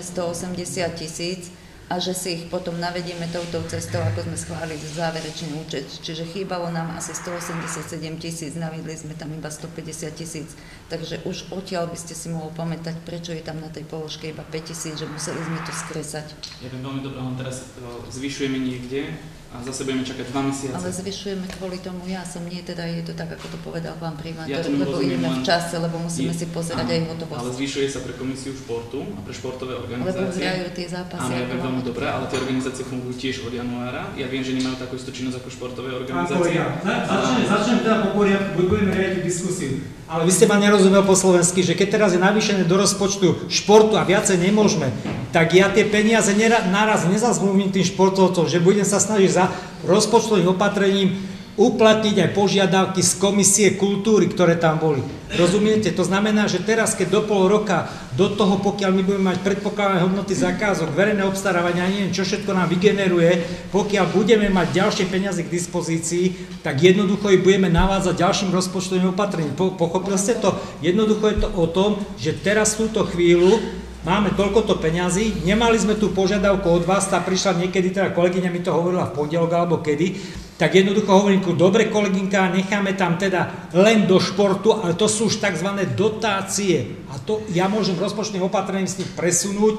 180 000 a že si ich potom navedieme touto cestou, ako sme schválili záverečný účet. Čiže chýbalo nám asi 187 000, naviedli sme tam iba 150 000. Takže už odtiaľ by ste si mohol pamätať, prečo je tam na tej položke iba 5 000, že museli sme to skresať. Ja viem veľmi dobré, len teraz zvyšujeme niekde a zase budeme čakať 2 mesiace. Ale zvyšujeme kvôli tomu, je to tak, ako to povedal pán primátor, ja lebo ideme v čase, lebo musíme si pozerať aj hotovosť. Ale zvyšuje sa pre komisiu športu a pre športové organizácie. Lebo hrajú tie zápasy. Áno, ja viem veľmi dobre, ale tie organizácie fungujú tiež od januára. Ja viem, že nemajú takú istú činnosť ako športové organizácie. Začnem teda po poriadku, budeme riadiť diskusiu. Ale vy ste ma nerozumel po slovensky, že keď teraz je navýšené do rozpočtu športu a viacej nemôžeme, tak ja tie peniaze naraz nezazmluvním tým športovcom, že budem sa snažiť za rozpočtovým opatrením uplatniť aj požiadavky z komisie kultúry, ktoré tam boli. Rozumiete? To znamená, že teraz, keď do pol roka, do toho, pokiaľ my budeme mať predpokladané hodnoty zakázok, verejné obstarávania, neviem, čo všetko nám vygeneruje, pokiaľ budeme mať ďalšie peniaze k dispozícii, tak jednoducho ich budeme navádzať ďalším rozpočtovým opatrením. Pochopili ste to? Jednoducho je to o tom, že teraz v túto chvíľu máme toľkoto peňazí, nemali sme tú požiadavku od vás, tá prišla niekedy, teda kolegyňa mi to hovorila v pondelok alebo kedy, tak jednoducho hovorím, dobre kolegynka, necháme tam teda len do športu, ale to sú už tzv. Dotácie. A to ja môžem rozpočtovým opatrením z nich presunúť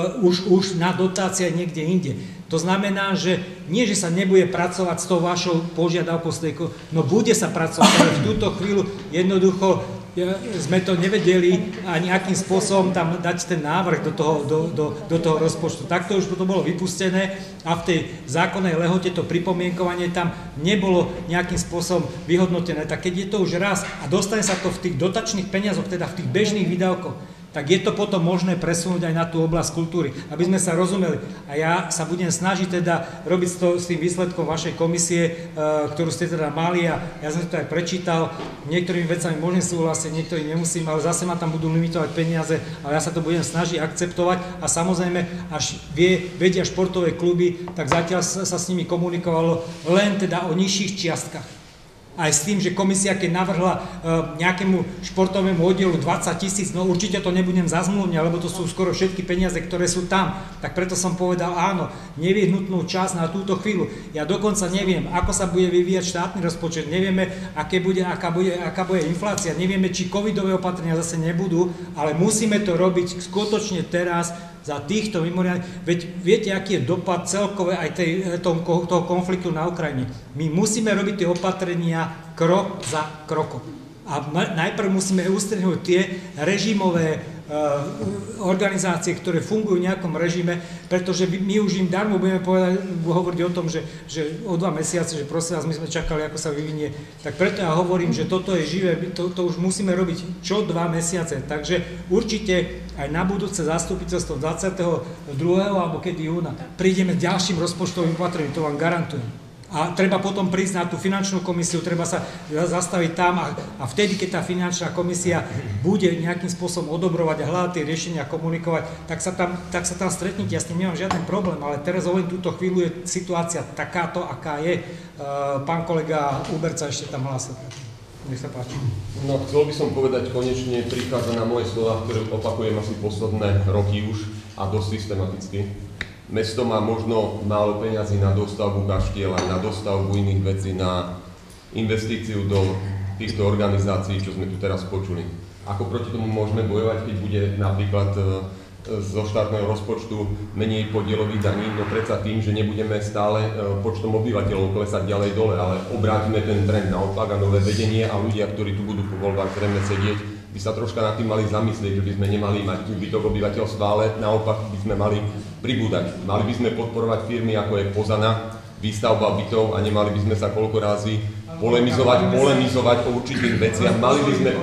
už na dotácie niekde inde. To znamená, že nie, že sa nebude pracovať s tou vašou požiadavkou, no bude sa pracovať, ale v túto chvíľu jednoducho sme to nevedeli ani akým spôsobom tam dať ten návrh do toho rozpočtu. Takto už to bolo vypustené a v tej zákonnej lehote to pripomienkovanie tam nebolo nejakým spôsobom vyhodnotené. Tak keď je to už raz a dostane sa to v tých dotačných peniazoch, teda v tých bežných výdavkoch, tak je to potom možné presunúť aj na tú oblasť kultúry, aby sme sa rozumeli. A ja sa budem snažiť teda robiť s tým výsledkom vašej komisie, ktorú ste teda mali a ja som to aj prečítal. Niektorými vecami môžem súhlasiť, niektorými nemusím, ale zase ma tam budú limitovať peniaze, ale ja sa to budem snažiť akceptovať a samozrejme, až vedia športové kluby, tak zatiaľ sa s nimi komunikovalo len teda o nižších čiastkach. Aj s tým, že komisia, keď navrhla nejakému športovému oddielu 20 000, no určite to nebudem zazmluvňať, lebo to sú skoro všetky peniaze, ktoré sú tam. Tak preto som povedal áno, nevyhnutnú časť na túto chvíľu. Ja dokonca neviem, ako sa bude vyvíjať štátny rozpočet, nevieme, aká bude inflácia, nevieme, či covidové opatrenia zase nebudú, ale musíme to robiť skutočne teraz, za týchto mimoriadnych, veď viete, aký je dopad celkové aj toho konfliktu na Ukrajine. My musíme robiť tie opatrenia krok za krokom. A najprv musíme ustrihnúť tie režimové organizácie, ktoré fungujú v nejakom režime, pretože my už im darmo budeme hovoriť o tom, že o 2 mesiace, že prosím vás, my sme čakali, ako sa vyvinie. Tak preto ja hovorím, že toto je živé, to už musíme robiť čo 2 mesiace. Takže určite aj na budúce zastupiteľstvo 22. alebo kedy júna prídeme s ďalším rozpočtovým opatrením, to vám garantujem. A treba potom prísť na tú finančnú komisiu, treba sa zastaviť tam a vtedy, keď tá finančná komisia bude nejakým spôsobom odobrovať a hľadať tie riešenia, komunikovať, tak sa tam stretnite, ja s tým nemám žiaden problém, ale teraz hovorím, túto chvíľu je situácia takáto, aká je. Pán kolega Uberca ešte tam hlásil. Nech sa páči. No, chcel by som povedať, konečne prichádza na moje slova, ktoré opakujem asi posledné roky už a dosť systematicky. Mesto má možno málo peňazí na dostavbu kaštieľa, na dostavbu iných vecí, na investíciu do týchto organizácií, čo sme tu teraz počuli. Ako proti tomu môžeme bojovať, keď bude napríklad zo štátneho rozpočtu menej podielových daní, no predsa tým, že nebudeme stále počtom obyvateľov klesať ďalej dole, ale obrátime ten trend naopak a nové vedenie a ľudia, ktorí tu budú po voľbách zrejme sedieť, by sa troška nad tým mali zamyslieť, že by sme nemali mať úbytok obyvateľstva, ale naopak by sme mali pribúdať. Mali by sme podporovať firmy, ako je Pozana, výstavba bytov a nemali by sme sa koľko razy polemizovať o určitých veciach. Mali by sme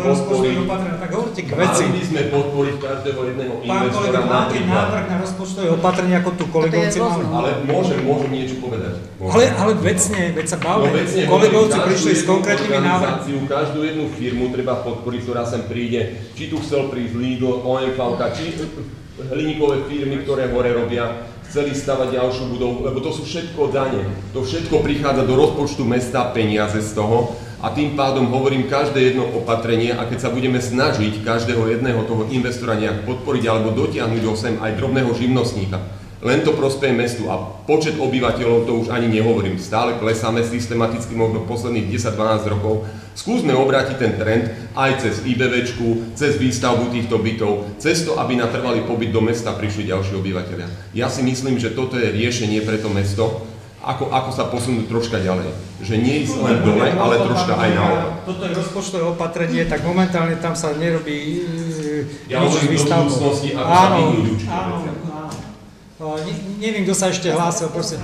podporiť každého jedného investora. Máte návrh na rozpočtové opatrenie, ako tu kolegovci mali. Ale môžem niečo povedať. Ale vecne, veď sa bavme. Kolegovci prišli s konkrétnymi návrhmi. Každú jednu firmu treba podporiť, ktorá sem príde. Či tu chcel prísť Lidl, OMV, či hliníkové firmy, ktoré hore robia. Chceli stavať ďalšiu budovu, lebo to sú všetko dane. To všetko prichádza do rozpočtu mesta, peniaze z toho a tým pádom hovorím každé jedno opatrenie a keď sa budeme snažiť každého jedného toho investora nejak podporiť alebo dotiahnuť ho sem aj drobného živnostníka, len to prospeje mestu a počet obyvateľov, to už ani nehovorím, stále klesáme systematicky možno posledných 10-12 rokov. Skúsme obrátiť ten trend aj cez IBVčku, cez výstavbu týchto bytov, cez to, aby na trvalý pobyt do mesta prišli ďalší obyvateľia. Ja si myslím, že toto je riešenie pre to mesto, ako sa posunúť troška ďalej. Že nie ísť len dole, ale troška aj naopak. Toto je rozpočtové opatrenie, tak momentálne tam sa nerobí nič s výstavbou. Áno. Neviem, kto sa ešte hlásil, prosím.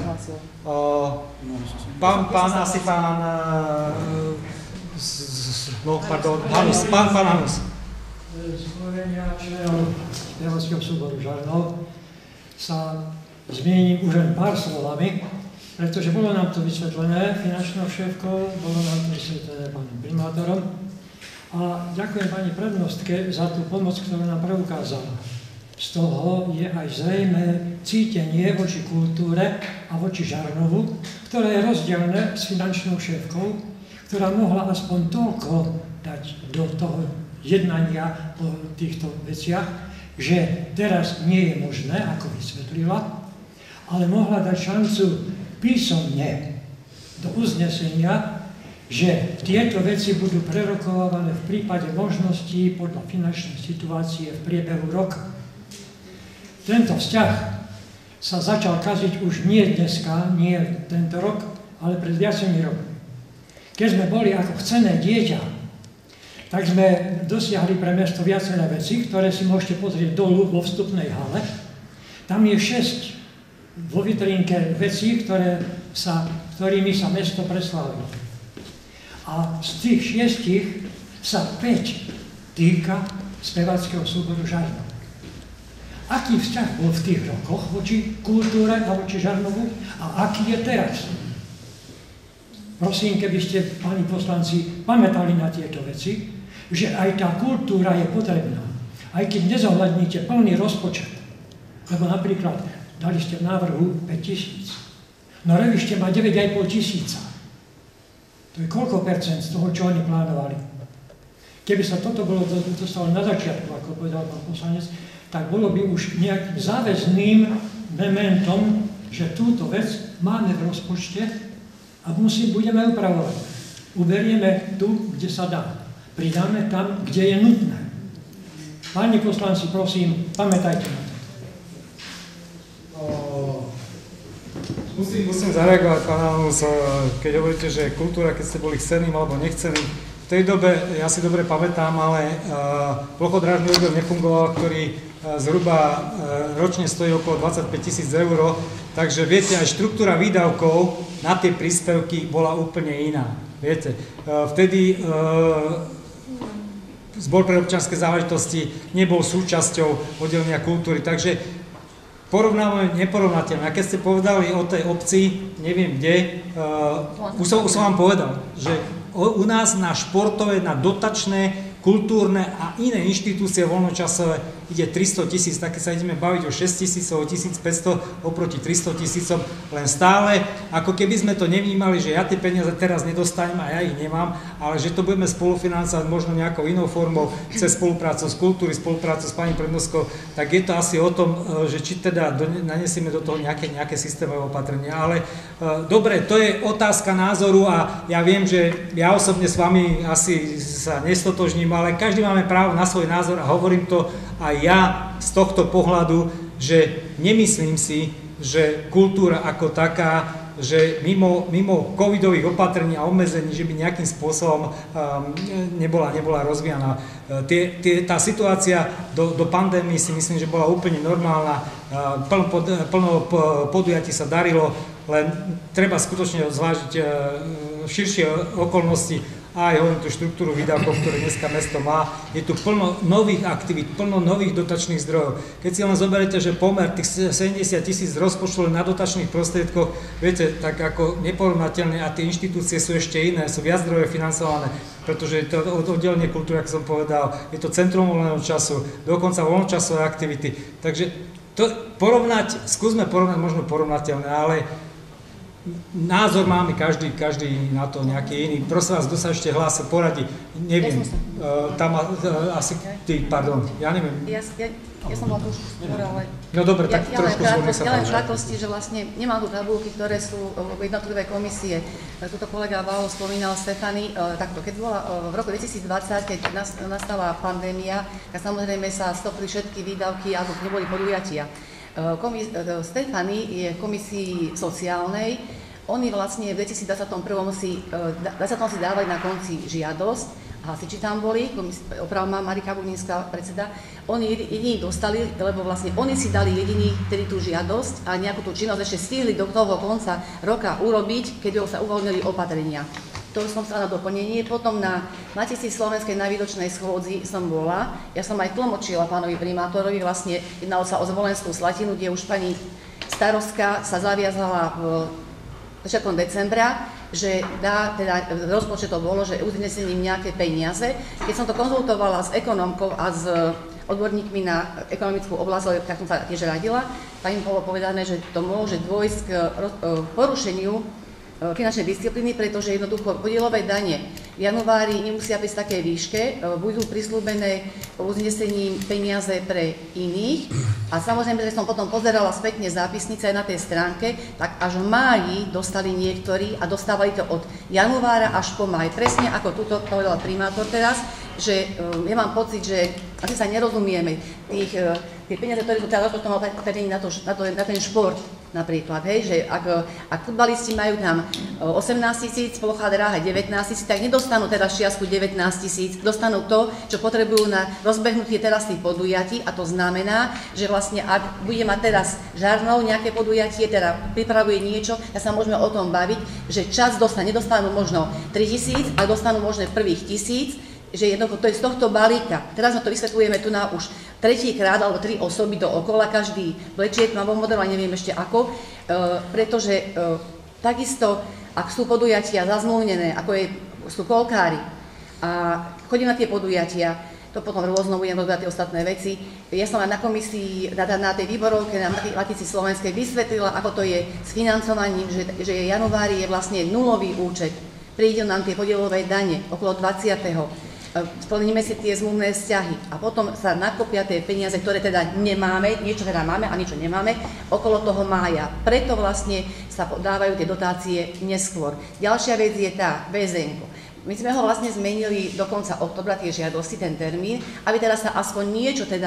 Pán Hanus. Zvolenia členov Spevackého súboru Žarnov sa zmiením už len pár slovami, pretože bolo nám to vysvetlené finančnou šéfkou, bolo nám to vysvetlené pánom primátorom a ďakujem pani prednostke za tú pomoc, ktorú nám preukázala. Z toho je aj zrejme cítenie voči kultúre a voči Žarnovu, ktoré je rozdielne s finančnou šéfkou, ktorá mohla aspoň toľko dať do toho jednania o týchto veciach, že teraz nie je možné, ako vysvetlila, ale mohla dať šancu písomne do uznesenia, že tieto veci budú prerokované v prípade možností podľa finančnej situácie v priebehu roka. Tento vzťah sa začal kaziť už nie dneska, nie tento rok, ale pred viacimi rokmi. Keď sme boli ako chcené dieťa, tak sme dosiahli pre mesto viaceré veci, ktoré si môžete pozrieť dolu vo vstupnej hale. Tam je 6 vo vitrínke vecí, ktorými sa mesto preslávilo. A z tých 6 sa 5 týka Spevackého súboru Žarnov. Aký vzťah bol v tých rokoch voči kultúre a voči Žarnovu a aký je teraz? Prosím, keby ste, páni poslanci, pamätali na tieto veci, že aj tá kultúra je potrebná. Aj keď nezohľadníte plný rozpočet, lebo napríklad dali ste v návrhu 5 000, no Revište má 9,5 tisíca. To je koľko percent z toho, čo oni plánovali? Keby sa toto bolo dostalo na začiatku, ako povedal pán poslanec, tak bolo by už nejakým záväzným mementom, že túto vec máme v rozpočte a budeme upravovať. Uberieme tu, kde sa dá. Pridáme tam, kde je nutné. Páni poslanci, prosím, pamätajte na to. Musím zareagovať, pán Hanus, keď hovoríte, že kultúra, keď ste boli chceným alebo nechceným, v tej dobe, ja si dobre pamätám, ale plochodrážny odbor nefungoval, ktorý zhruba ročne stojí okolo 25 000 eur, takže viete, aj štruktúra výdavkov na tie príspevky bola úplne iná. Viete, vtedy Zbor pre občianske záležitosti nebol súčasťou oddelenia kultúry, takže porovnávame neporovnateľné. A keď ste povedali o tej obci, neviem kde, už som vám povedal, že u nás na športové, na dotačné, kultúrne a iné inštitúcie voľnočasové ide 300 000, také sa ideme baviť o 6 000, o 1500 oproti 300 000, len stále, ako keby sme to nevnímali, že ja tie peniaze teraz nedostanem a ja ich nemám, ale že to budeme spolufinancovať možno nejakou inou formou, cez spoluprácu s kultúry, spoluprácu s pani prednostkou, tak je to asi o tom, že či teda nanesieme do toho nejaké systémové opatrenia, ale dobre, to je otázka názoru a ja viem, že ja osobne s vami asi sa nestotožním, ale každý máme právo na svoj názor a hovorím to aj ja z tohto pohľadu, že nemyslím si, že kultúra ako taká, že mimo covidových opatrení a obmedzení, že by nejakým spôsobom nebola rozvíjana. Tá situácia do pandémie si myslím, že bola úplne normálna, plno podujatí sa darilo, len treba skutočne zvážiť širšie okolnosti a aj hovorím tú štruktúru výdavkov, ktoré dneska mesto má. Je tu plno nových aktivít, plno nových dotačných zdrojov. Keď si len zoberete, že pomer tých 70 000 rozpočtov na dotačných prostriedkoch, viete, tak ako neporovnateľné a tie inštitúcie sú ešte iné, sú viac zdroje financované, pretože je to oddelenie kultúry, ako som povedal, je to centrum voľného času, dokonca voľnočasové aktivity. Takže to skúsme porovnať možno porovnateľné, ale názor máme každý na to nejaký iný. Prosím vás, kto sa ešte hlási, poradí, neviem, tam asi ty, pardon, ja neviem. Ja som bola trošku skôr, ale... No dobre, tak trošku skôr nech sa páči. Ja len v krátkosti, že vlastne nemám tu tabulky, ktoré sú jednotlivé komisie. Tuto kolega Valo spomínal Stefany, takto, keď bola v roku 2020, keď nastala pandémia, tak samozrejme sa stopli všetky výdavky, alebo neboli podujatia. Stefany je v komisii sociálnej. Oni vlastne v 2021 si dávali na konci žiadosť, hasiči tam boli, opravma Marika Budinská predseda, oni jediní dostali, lebo vlastne oni si dali jediní tedy tú žiadosť a nejakú tú činnosť ešte stihli do toho konca roka urobiť, keď sa uvoľnili opatrenia. To som sa na doplnenie. Potom na Matici slovenskej na výročnej schôdzi som bola. Ja som aj tlmočila pánovi primátorovi, vlastne jednalo sa o Zvolenskú Slatinu, kde už pani starostka sa zaviazala v začiatkom decembra, že dá, teda rozpočet to bolo, že uznesením nejaké peniaze. Keď som to konzultovala s ekonomkou a s odborníkmi na ekonomickú oblasť, tak som sa tiež radila, tam im bolo povedané, že to môže dôjsť k porušeniu finančnej disciplíny, pretože jednoducho podielové dane v januári nemusia byť v takej výške, budú prislúbené uznesením peniaze pre iných a samozrejme, že som potom pozerala spätne zápisnice aj na tej stránke, tak až v máji dostali niektorí a dostávali to od januára až po máj. Presne ako tuto povedal primátor teraz, že ja mám pocit, že asi sa nerozumieme, tie peniaze, ktoré sú teda rozpočtom opatrené na ten šport napríklad, hej, že ak futbalisti majú tam 18 000, plocha dráha 19 000, tak nedostanú teraz čiastku 19 000, dostanú to, čo potrebujú na rozbehnutie teraz tých podujatí a to znamená, že vlastne ak bude mať teraz Žarnov nejaké podujatie, teda pripravuje niečo, tak sa môžeme o tom baviť, že čas nedostanú možno 3 000, ale dostanú možno prvých 1000, že jednoducho to je z tohto balíka. Teraz to vysvetľujeme tu na už tretíkrát, alebo 3 osoby dookola, každý vlečie k novom modelu a neviem ešte ako, pretože takisto, ak sú podujatia zazmluvnené, ako sú kolkári a chodím na tie podujatia, to potom rôzno budem rozbrať tie ostatné veci. Ja som aj na komisii, na tej výborovke na Matici slovenskej vysvetlila, ako to je s financovaním, že januári je vlastne nulový účet. Príde nám tie podielové dane okolo 20. Splníme si tie zmluvné vzťahy a potom sa nakopia tie peniaze, ktoré teda nemáme, niečo teda máme a niečo nemáme, okolo toho mája. Preto vlastne sa dávajú tie dotácie neskôr. Ďalšia vec je tá VZN-ko. My sme ho vlastne zmenili do konca októbra tie žiadosti, ten termín, aby teraz sa aspoň niečo teda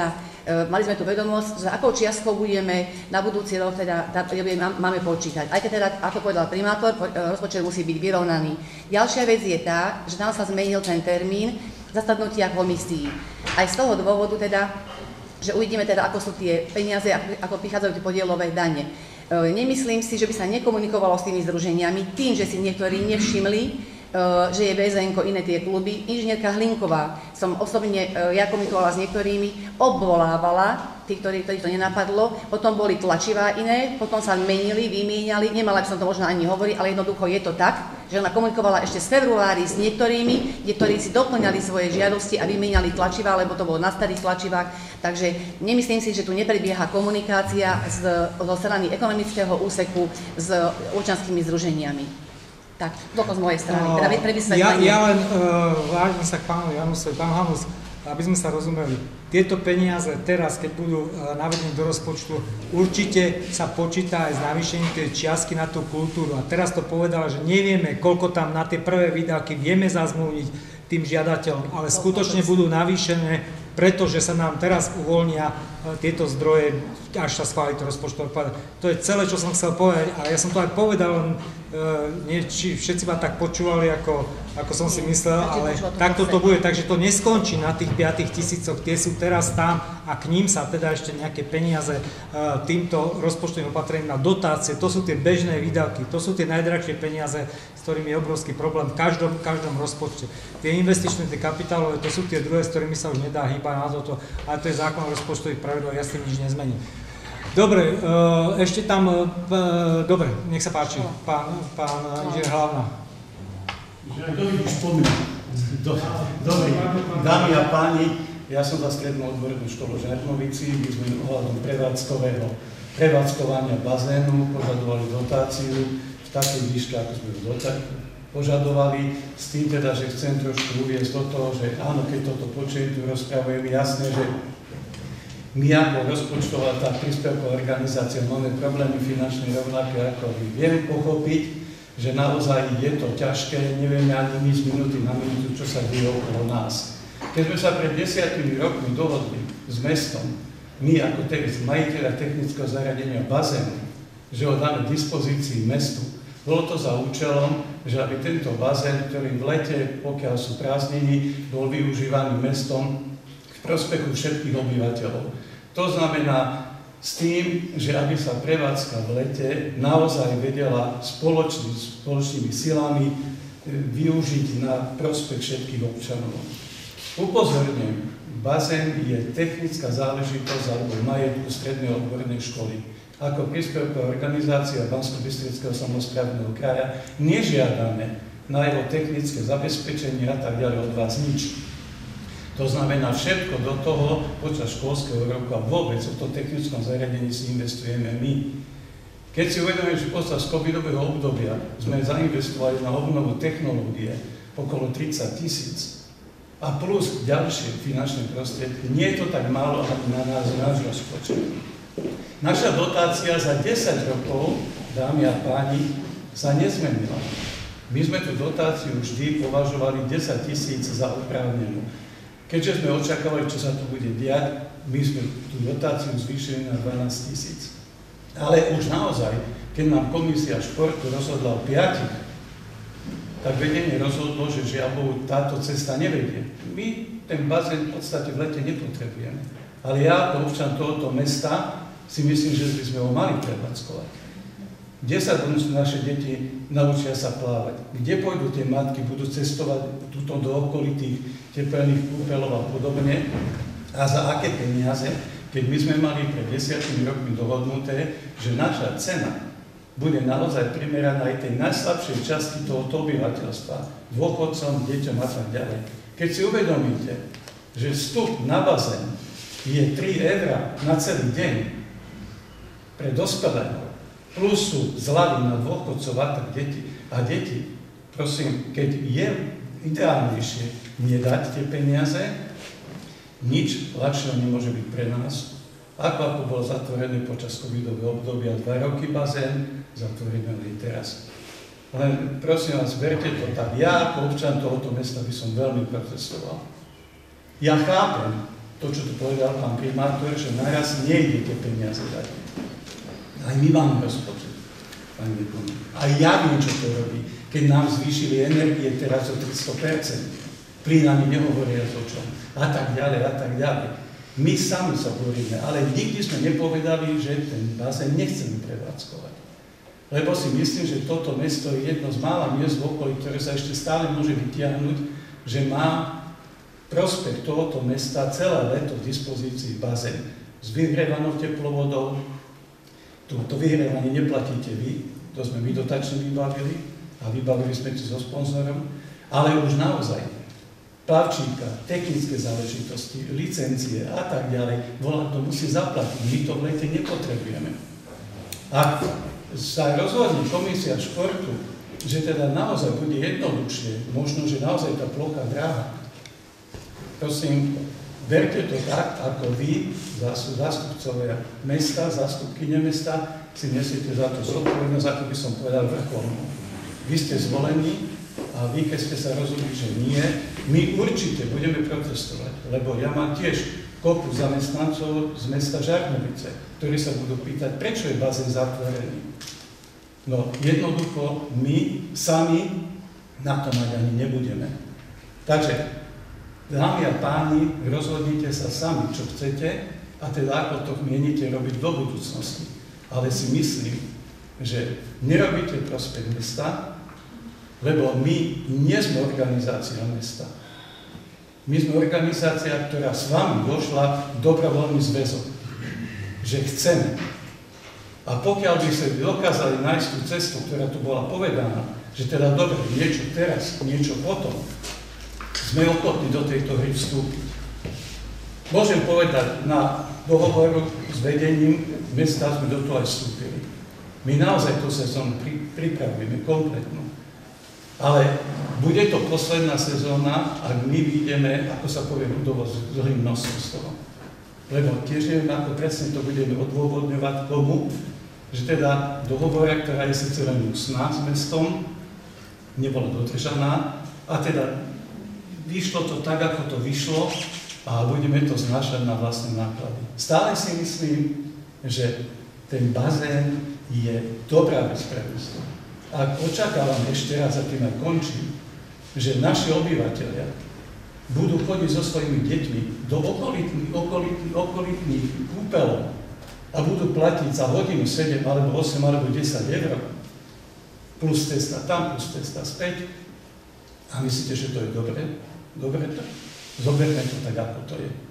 Mali sme tu vedomosť, za akou čiastkou budeme na budúci rok teda máme počítať. Aj keď teda, ako povedal primátor, rozpočet musí byť vyrovnaný. Ďalšia vec je tá, že nám sa zmenil ten termín zasadnutia komisií. Aj z toho dôvodu teda, že uvidíme teda, ako sú tie peniaze, ako prichádzajú tie podielové dane. Nemyslím si, že by sa nekomunikovalo s tými združeniami tým, že si niektorí nevšimli, že je BZN-ko iné tie kluby. Inžinierka Hlinková, som osobne, ja komunikovala s niektorými, obvolávala, ktorí to nenapadlo, potom boli tlačivá iné, potom sa menili, vymieňali, nemala by som to možno ani hovoriť, ale jednoducho je to tak, že ona komunikovala ešte z februári s niektorými, ktorí si doplňali svoje žiadosti a vymieniali tlačivá, lebo to bolo na starých tlačivách, takže nemyslím si, že tu neprebieha komunikácia zo strany ekonomického úseku s občianskými združeniami. Tak, toľko z mojej strany. Teda pre vysvetlenie. Ja len vážim sa k pánovi Janusovi. Pán Hanus, aby sme sa rozumeli, tieto peniaze teraz, keď budú navedené do rozpočtu, určite sa počíta aj s navýšením tej čiastky na tú kultúru. A teraz to povedala, že nevieme, koľko tam na tie prvé výdavky vieme zazmluvniť tým žiadateľom, ale skutočne budú navýšené, pretože sa nám teraz uvoľnia tieto zdroje, až sa schváli to rozpočtové plán. To je celé, čo som chcel povedať, a ja som to aj povedal, nie, či všetci ma tak počúvali, ako som si myslel, ale takto to bude, takže to neskončí na tých 5 000, tie sú teraz tam a k ním sa teda ešte nejaké peniaze týmto rozpočtovým opatrením na dotácie, to sú tie bežné výdavky, to sú tie najdrahšie peniaze, s ktorými je obrovský problém v každom rozpočte. Tie investičné, tie kapitálové, to sú tie druhé, s ktorými sa už nedá hýbať na toto, ale to je zákon o rozpočtových pravidlách, ja s tým nič nezmením. Dobre, ešte tam, dobre, nech sa páči, pán inžinier Hlavná. Dobre, dámy a páni, ja som za strednú odbornú školu v Žarnovici, my sme ohľadom prevádzkovania bazénu požadovali dotáciu v takej výške, ako sme ju požadovali, s tým teda, že chcem trošku uviesť do toho, že áno, keď toto počujem, tu rozprávujem, jasné, že my ako rozpočtová tá príspevková organizácia máme problémy finančné rovnaké ako vy. Viem pochopiť, že naozaj je to ťažké, nevieme ani my z minúty na minútu, čo sa deje okolo nás. Keď sme sa pred 10 rokmi dohodli s mestom, my ako majiteľa technického zariadenia bazénu, že ho dáme k dispozícii mestu, bolo to za účelom, že aby tento bazén, ktorý v lete, pokiaľ sú prázdniny, bol využívaný mestom v prospechu všetkých obyvateľov. To znamená s tým, že aby sa prevádzka v lete naozaj vedela spoločnými silami využiť na prospech všetkých občanov. Upozorňujem, bazén je technická záležitosť alebo majetku strednej odbornej školy. Ako príspevková organizácia Banskobystrického samosprávneho kraja nežiadame na jeho technické zabezpečenie a tak ďalej od vás nič. To znamená, všetko do toho počas školského roku a vôbec v tom technickom zariadení si investujeme my. Keď si uvedomíme, že počas covidového obdobia sme zainvestovali na obnovu technológie okolo 30 000 a plus ďalšie finančné prostriedky, nie je to tak málo ani na náš rozpočet. Naša dotácia za 10 rokov, dámy a páni, sa nezmenila. My sme tú dotáciu vždy považovali 10 000 za oprávnenú. Keďže sme očakávali, čo sa tu bude diať, my sme tú dotáciu zvýšili na 12 000. Ale už naozaj, keď nám komisia športu rozhodla o 5, tak vedenie rozhodlo, že žiaľ táto cesta nevedie. My ten bazén v podstate v lete nepotrebujeme. Ale ja, ako občan tohoto mesta, si myslím, že by sme ho mali prevádzkovať. Kde sa naše deti naučia sa plávať? Kde pôjdu tie matky, budú cestovať tuto do okolitých tepelných kúpeľov a podobne? A za aké peniaze? Keď my sme mali pred 10 rokmi dohodnuté, že naša cena bude naozaj primeraná aj tej najslabšej časti tohoto obyvateľstva, dôchodcom, deťom a tak ďalej. Keď si uvedomíte, že vstup na bazén je 3 € na celý deň pre dospelého, plus sú zľavy na dôchodcov a tak deti, prosím, keď je ideálnejšie nedať tie peniaze, nič ľahšieho nemôže byť pre nás. Ako bolo zatvorené počas covidového obdobia 2 roky bazén, zatvorené aj teraz. Len prosím vás, verte to tak, ja ako občan tohoto mesta by som veľmi protestoval. Ja chápem, to, čo tu povedal pán primátor, že naraz nejde tie peniaze dať. Aj my máme rozpočet, pán Výkon. A ja viem, čo to robí, keď nám zvýšili energie teraz o 300%. Plyn ani nehovoria o čom. A tak ďalej, a tak ďalej. My sami sa boríme, ale nikdy sme nepovedali, že ten bazén nechceme prevádzkovať. Lebo si myslím, že toto mesto je jedno z mála miest v okolí, ktoré sa ešte stále môže vytiahnuť, že má prospekt tohoto mesta celé leto v dispozícii bazén s vyhrievanou teplovodou. To vyhrievanie neplatíte vy, to sme my dotačne vybavili a vybavili sme to so sponzorom, ale už naozaj plavčíka, technické záležitosti, licencie a tak ďalej, volá, to musí zaplatiť, my to v lete nepotrebujeme. Ak sa rozhodne komisia športu, že teda naozaj bude jednoduchšie, možno, že naozaj tá plocha dráha, prosím, verte to tak, ako vy, zástupcovia mesta, zástupkyne mesta, si nesiete za to zodpovednosť, ako by som povedal, vrcholnú. Vy ste zvolení a vy, keď ste sa rozhodli, že nie, my určite budeme protestovať, lebo ja mám tiež kopu zamestnancov z mesta Žarnovice, ktorí sa budú pýtať, prečo je bazén zatvorený. No, jednoducho, my sami na to mať ani nebudeme. Takže, dámy a páni, rozhodnite sa sami, čo chcete a teda ako to mienite robiť do budúcnosti. Ale si myslím, že nerobíte prospech mesta, lebo my nie sme organizácia mesta. My sme organizácia, ktorá s vami došla dobrovoľný zväzok. Že chceme. A pokiaľ by ste dokázali nájsť tú cestu, ktorá tu bola povedaná, že teda dobre, niečo teraz, niečo potom, sme ochotní do tejto hry vstúpiť. Môžem povedať, na dohovoru s vedením mesta sme do toho aj vstúpili. My naozaj tú sezónu pripravujeme kompletnú. Ale bude to posledná sezóna, ak my vyjdeme, ako sa povie ľudovo, s dlhým nosom z toho. Lebo tiež neviem, ako presne to budeme odôvodňovať komu, že teda dohovora, ktorá je síce len ústna s mestom, nebola dodržaná a teda vyšlo to tak, ako to vyšlo a budeme to znášať na vlastné náklady. Stále si myslím, že ten bazén je dobrá vec pre mesto. Ak očakávam ešte raz, a tým aj končím, že naši obyvateľia budú chodiť so svojimi deťmi do okolitných kúpeľov a budú platiť za hodinu 7 alebo 8 alebo 10 eur, plus cesta tam, plus cesta späť, a myslíte, že to je dobre? Dobre to? Zoberme to tak, ako to je.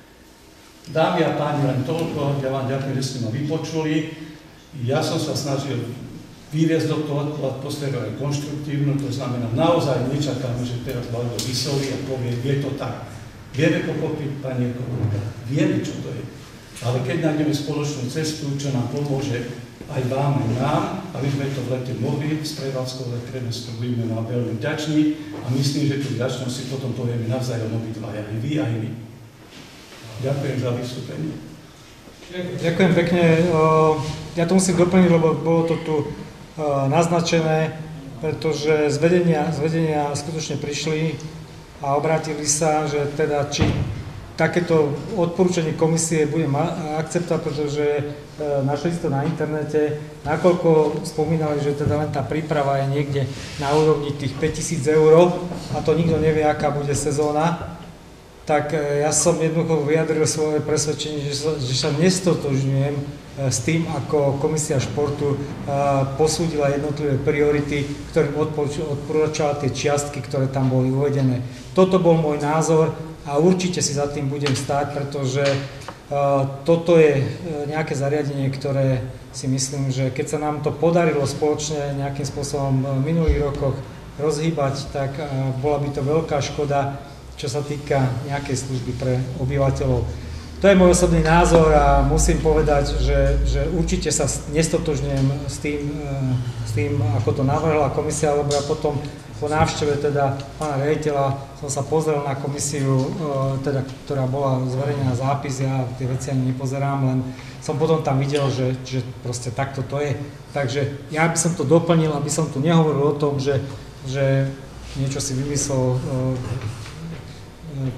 Dámy a páni, len toľko, ja vám ďakujem, že ste ma vypočuli. Ja som sa snažil vyviesť do toho atmosféru aj konštruktívnu, to znamená, naozaj nečakáme, že teraz Valdo vysolí a povie, je to tak. Vieme pochopiť, pani ekonomka, vieme, čo to je. Ale keď nájdeme spoločnú cestu, čo nám pomôže aj vám, aj nám, aby sme to v lete mohli sprevádzkovať, pre mesto budeme vám veľmi vďační a myslím, že tú vďačnosť si potom povieme navzájom obidvaja, aj vy, aj my. Ďakujem za vystúpenie. Ďakujem pekne. Ja to musím doplniť, lebo bolo to tu naznačené, pretože z vedenia skutočne prišli a obrátili sa, že teda či takéto odporúčanie komisie budem akceptovať, pretože našli si to na internete, nakoľko spomínali, že teda len tá príprava je niekde na úrovni tých 5 000 eur a to nikto nevie, aká bude sezóna, tak ja som jednoducho vyjadril svoje presvedčenie, že sa nestotožňujem s tým, ako komisia športu posúdila jednotlivé priority, ktorým odporúčala tie čiastky, ktoré tam boli uvedené. Toto bol môj názor a určite si za tým budem stáť, pretože toto je nejaké zariadenie, ktoré si myslím, že keď sa nám to podarilo spoločne nejakým spôsobom v minulých rokoch rozhýbať, tak bola by to veľká škoda, čo sa týka nejakej služby pre obyvateľov. To je môj osobný názor a musím povedať, že určite sa nestotožňujem s tým, ako to navrhla komisia, lebo ja potom po návšteve teda pána riaditeľa som sa pozrel na komisiu, teda, ktorá bola zverejnená zápis, ja tie veci ani nepozerám, len som potom tam videl, že proste takto to je. Takže ja by som to doplnil, aby som tu nehovoril o tom, že niečo si vymyslel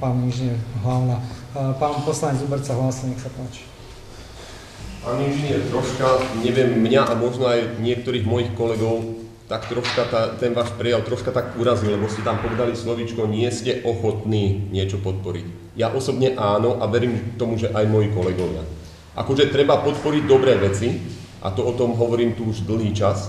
pán inžinier Hlavna. Pán poslanec Zuberca hlásil, nech sa páči. Pán inžinier, troška, neviem, mňa a možno aj niektorých mojich kolegov, tak troška ten váš prejav troška tak urazil, lebo ste tam povedali slovíčko, nie ste ochotní niečo podporiť. Ja osobne áno a verím tomu, že aj moji kolegovia. Akože treba podporiť dobré veci, a to o tom hovorím tu už dlhý čas,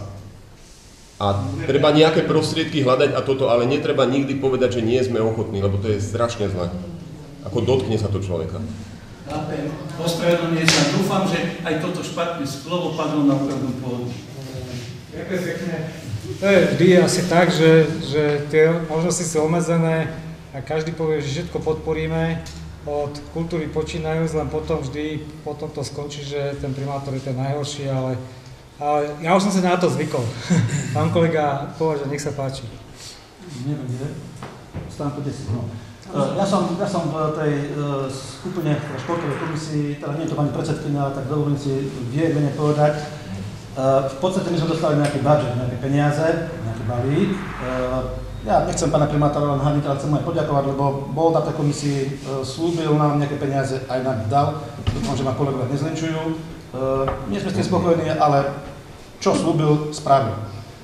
a treba nejaké prostriedky hľadať a toto, ale netreba nikdy povedať, že nie sme ochotní, lebo to je strašne zlé. Ako dotkne sa to človeka. Ospravedlňujem sa, dúfam, že aj toto špatné slovo padlo na úrodnú pôdu. Ďakujem pekne. To je vždy asi tak, že tie možnosti sú obmedzené a každý povie, že všetko podporíme, od kultúry počínajúc, len potom to skončí, že ten primátor je ten najhorší, ale ja už som sa na to zvykol. Pán kolega Považa, nech sa páči. Neviem, kde? Stánko 10, no. Ja som v tej skupine športovej komisii, teda nie je to pani predsedkyňa, tak dovolím si viedene povedať. V podstate my sme dostali nejaký budget, nejaké peniaze, nejaký balík. Ja nechcem pána primátora len haniť, ale chcem aj poďakovať, lebo bol na tej komisii, slúbil nám nejaké peniaze, aj nám ich dal. Dúfam, že ma kolegovia nezlinčujú. Nie sme s tým spokojní, ale čo slúbil, spravil.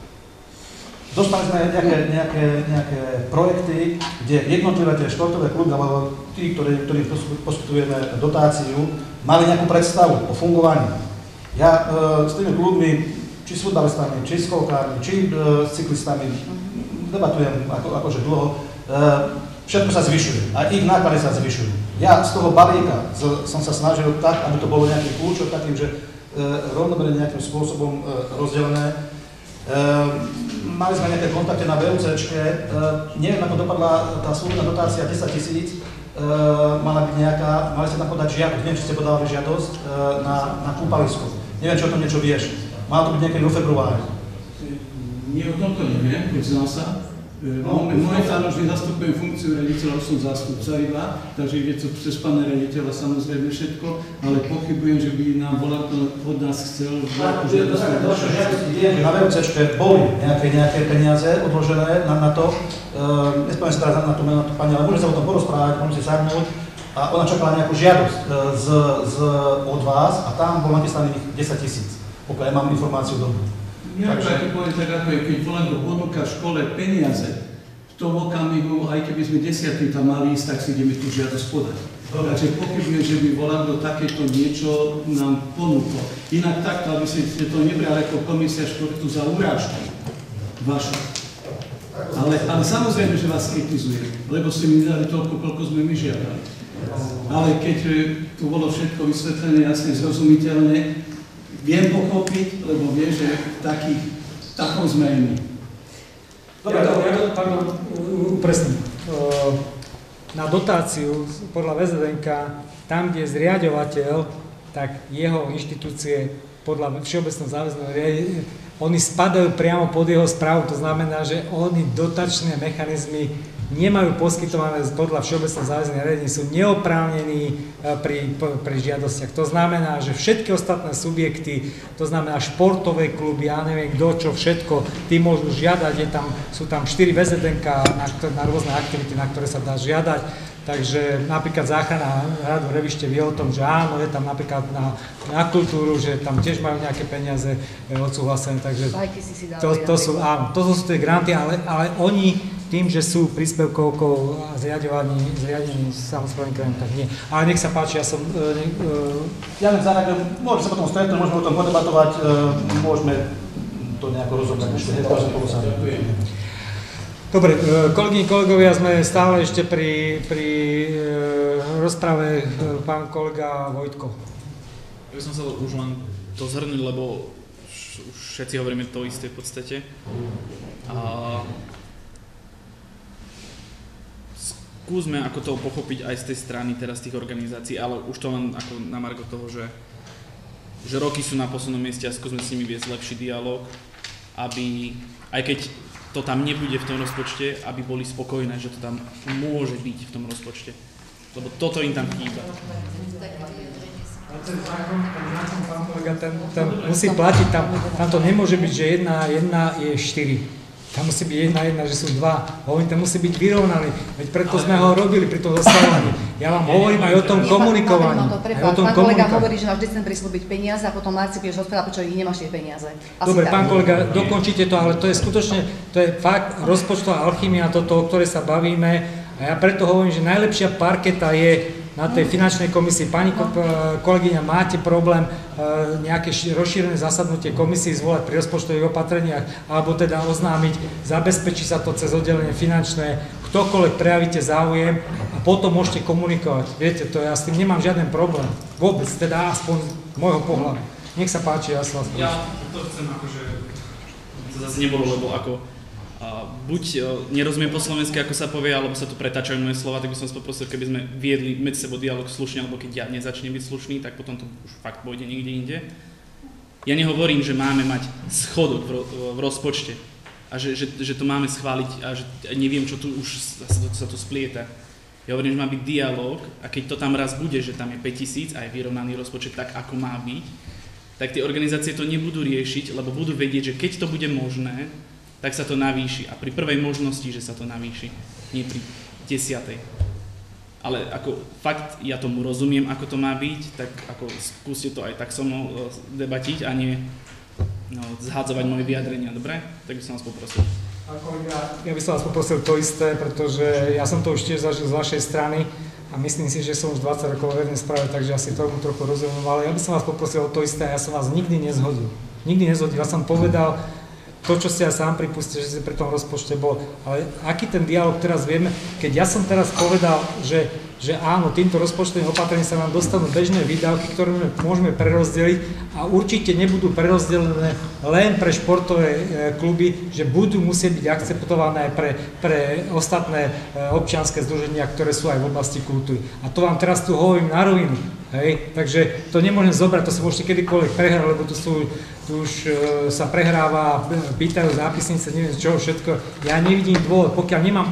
Dostali sme nejaké projekty, kde jednotlivé tie športové kluby, alebo tí, ktorí poskytujeme dotáciu, mali nejakú predstavu o fungovaní. Ja s tými klubmi, či s futbalistami, či s kolkármi, či s cyklistami, debatujem akože dlho, všetko sa zvyšuje a ich náklady sa zvyšujú. Ja z toho balíka som sa snažil tak, aby to bolo nejaký kľúčok takým, že rovnomerne nejakým spôsobom rozdelené. Mali sme nejaké kontakty na VUCčke, neviem ako dopadla tá súdna dotácia 10 000, mala byť nejaká, mali ste tam podať žiadosť, neviem, či ste podávali žiadosť na kúpalisko. Neviem, či o tom niečo vieš. Malo to byť niekedy vo februári. Nie o tomto neviem, priznám sa. Momentálne už nezastupujem funkciu riaditeľa, už som zástupca iba, takže ide to cez pána riaditeľa samozrejme všetko, ale pochybujem, že by nám volal od nás chcel na VUCčke boli nejaké peniaze odložené na to, nespomínam sa teraz na to meno pani, ale môžeme sa o tom porozprávať, môžeme si sadnúť a ona čakala nejakú žiadosť od vás a tam bol napísaných 10 000, pokiaľ ja mám informáciu dobrú. Ja ti poviem tak, ako je, keď Volando ponúka v škole peniaze, v tom okamihu, aj keby sme 10 tam mali ísť, tak si ideme tú žiadosť podať. Takže pochybujem, že by Volando takéto niečo nám ponúklo. Inak takto, aby ste to nebrali ako komisia športu za urážku vašu. Ale samozrejme, že vás kritizujem, lebo ste mi dali toľko, koľko sme my žiadali. Ale keď tu bolo všetko vysvetlené, jasne, zrozumiteľné, viem pochopiť, lebo vie, že takom sme aj my. Dobre, ja to upresním. Na dotáciu podľa VZDNK, tam, kde je zriaďovateľ, tak jeho inštitúcie podľa Všeobecného záväzného riadenia, oni spadajú priamo pod jeho správu, to znamená, že oni dotačné mechanizmy nemajú poskytované podľa Všeobecného záväzného riadenia, sú neoprávnení pri žiadostiach. To znamená, že všetky ostatné subjekty, to znamená športové kluby, ja neviem kto, čo všetko, tí môžu žiadať, sú tam 4 VZDNK na rôzne aktivity, na ktoré sa dá žiadať. Takže napríklad záchrana hradu Revište vie o tom, že áno, je tam napríklad na kultúru, že tam tiež majú nejaké peniaze odsúhlasené, takže to sú tie granty, ale oni tým, že sú príspevkovkou a zriadení samosprávnym krajom, tak nie. Ale nech sa páči, ja len zareagujem, môžeme sa potom stretnúť, môžeme o tom podebatovať, môžeme to nejako rozobrať. Dobre, kolegyni, kolegovia, sme stále ešte pri rozprave, pán kolega Vojtko. Ja by som sa už len to zhrnúť, lebo už všetci hovoríme to isté v podstate. Skúsme ako to pochopiť aj z tej strany teraz tých organizácií, ale už to len ako na margo toho, že roky sú na poslednom mieste a skúsme s nimi viesť lepší dialog, aby, aj keď to tam nebude v tom rozpočte, aby boli spokojné, že to tam môže byť v tom rozpočte. Lebo toto im tam chýba. Ten zákon, pán kolega, ten musí platiť, tam to nemôže byť, že jedna je 4. Tam musí byť jedna, že sú dva. Hovorím, tam musí byť vyrovnaný. Veď preto sme ho robili pri tom zostávaní. Ja vám hovorím aj o tom komunikovaní. Pán kolega hovorí, že máš v decembri slúbiť peniaze a potom v marci budeš rozprávať, prečo ich nemáš tie peniaze. Dobre, pán kolega, dokončite to, ale to je skutočne, to je fakt rozpočtová alchymia, toto, o ktorej sa bavíme. A ja preto hovorím, že najlepšia parketa je na tej finančnej komisii. Pani kolegyňa, máte problém nejaké rozšírené zasadnutie komisii zvolať pri rozpočtových opatreniach, alebo teda oznámiť, zabezpečí sa to cez oddelenie finančné, ktokoľvek prejavíte záujem a potom môžete komunikovať. Viete, to ja s tým nemám žiaden problém. Vôbec, teda aspoň z môjho pohľadu. Nech sa páči, ja sa vás prosím. Ja to chcem akože, to zase nebolo, lebo ako buď nerozumiem po slovensky, ako sa povie, alebo sa tu pretáčajú moje slova, tak by som vás poprosil, keby sme viedli medzi sebou dialog slušne, alebo keď ja nezačnem byť slušný, tak potom to už fakt pôjde niekde inde. Ja nehovorím, že máme mať schodok v rozpočte a že to máme schváliť a že neviem, čo tu už sa tu splieta. Ja hovorím, že má byť dialog a keď to tam raz bude, že tam je 5000 a je vyrovnaný rozpočet tak, ako má byť, tak tie organizácie to nebudú riešiť, lebo budú vedieť, že keď to bude možné, tak sa to navýši. A pri prvej možnosti, že sa to navýši, nie pri 10. Ale ako fakt, ja tomu rozumiem, ako to má byť, tak ako skúste to aj tak so mnou debatiť a nie zhádzovať moje vyjadrenia, dobre? Tak by som vás poprosil. Ja by som vás poprosil to isté, pretože ja som to už tiež zažil z vašej strany a myslím si, že som už 20 rokov v verejnej správe, takže asi tomu trochu rozumiem, ale ja by som vás poprosil o to isté a ja som vás nikdy nezhodil. Ja som povedal to, čo ste ja sám pripustil, že ste pri tom rozpočte bol. Ale aký ten dialog teraz vieme, keď ja som teraz povedal, že áno, týmto rozpočtovým opatrením sa nám dostanú bežné výdavky, ktoré môžeme prerozdeliť a určite nebudú prerozdelené len pre športové kluby, že budú musieť byť akceptované aj pre ostatné občianske združenia, ktoré sú aj v oblasti kultúry. A to vám teraz tu hovorím na rovinu. Hej, takže to nemôžem zobrať, to sa môžete kedykoľvek prehrať, lebo tu už sa prehráva, pýtajú zápisnice, neviem z čoho všetko. Ja nevidím dôvod, pokiaľ nemám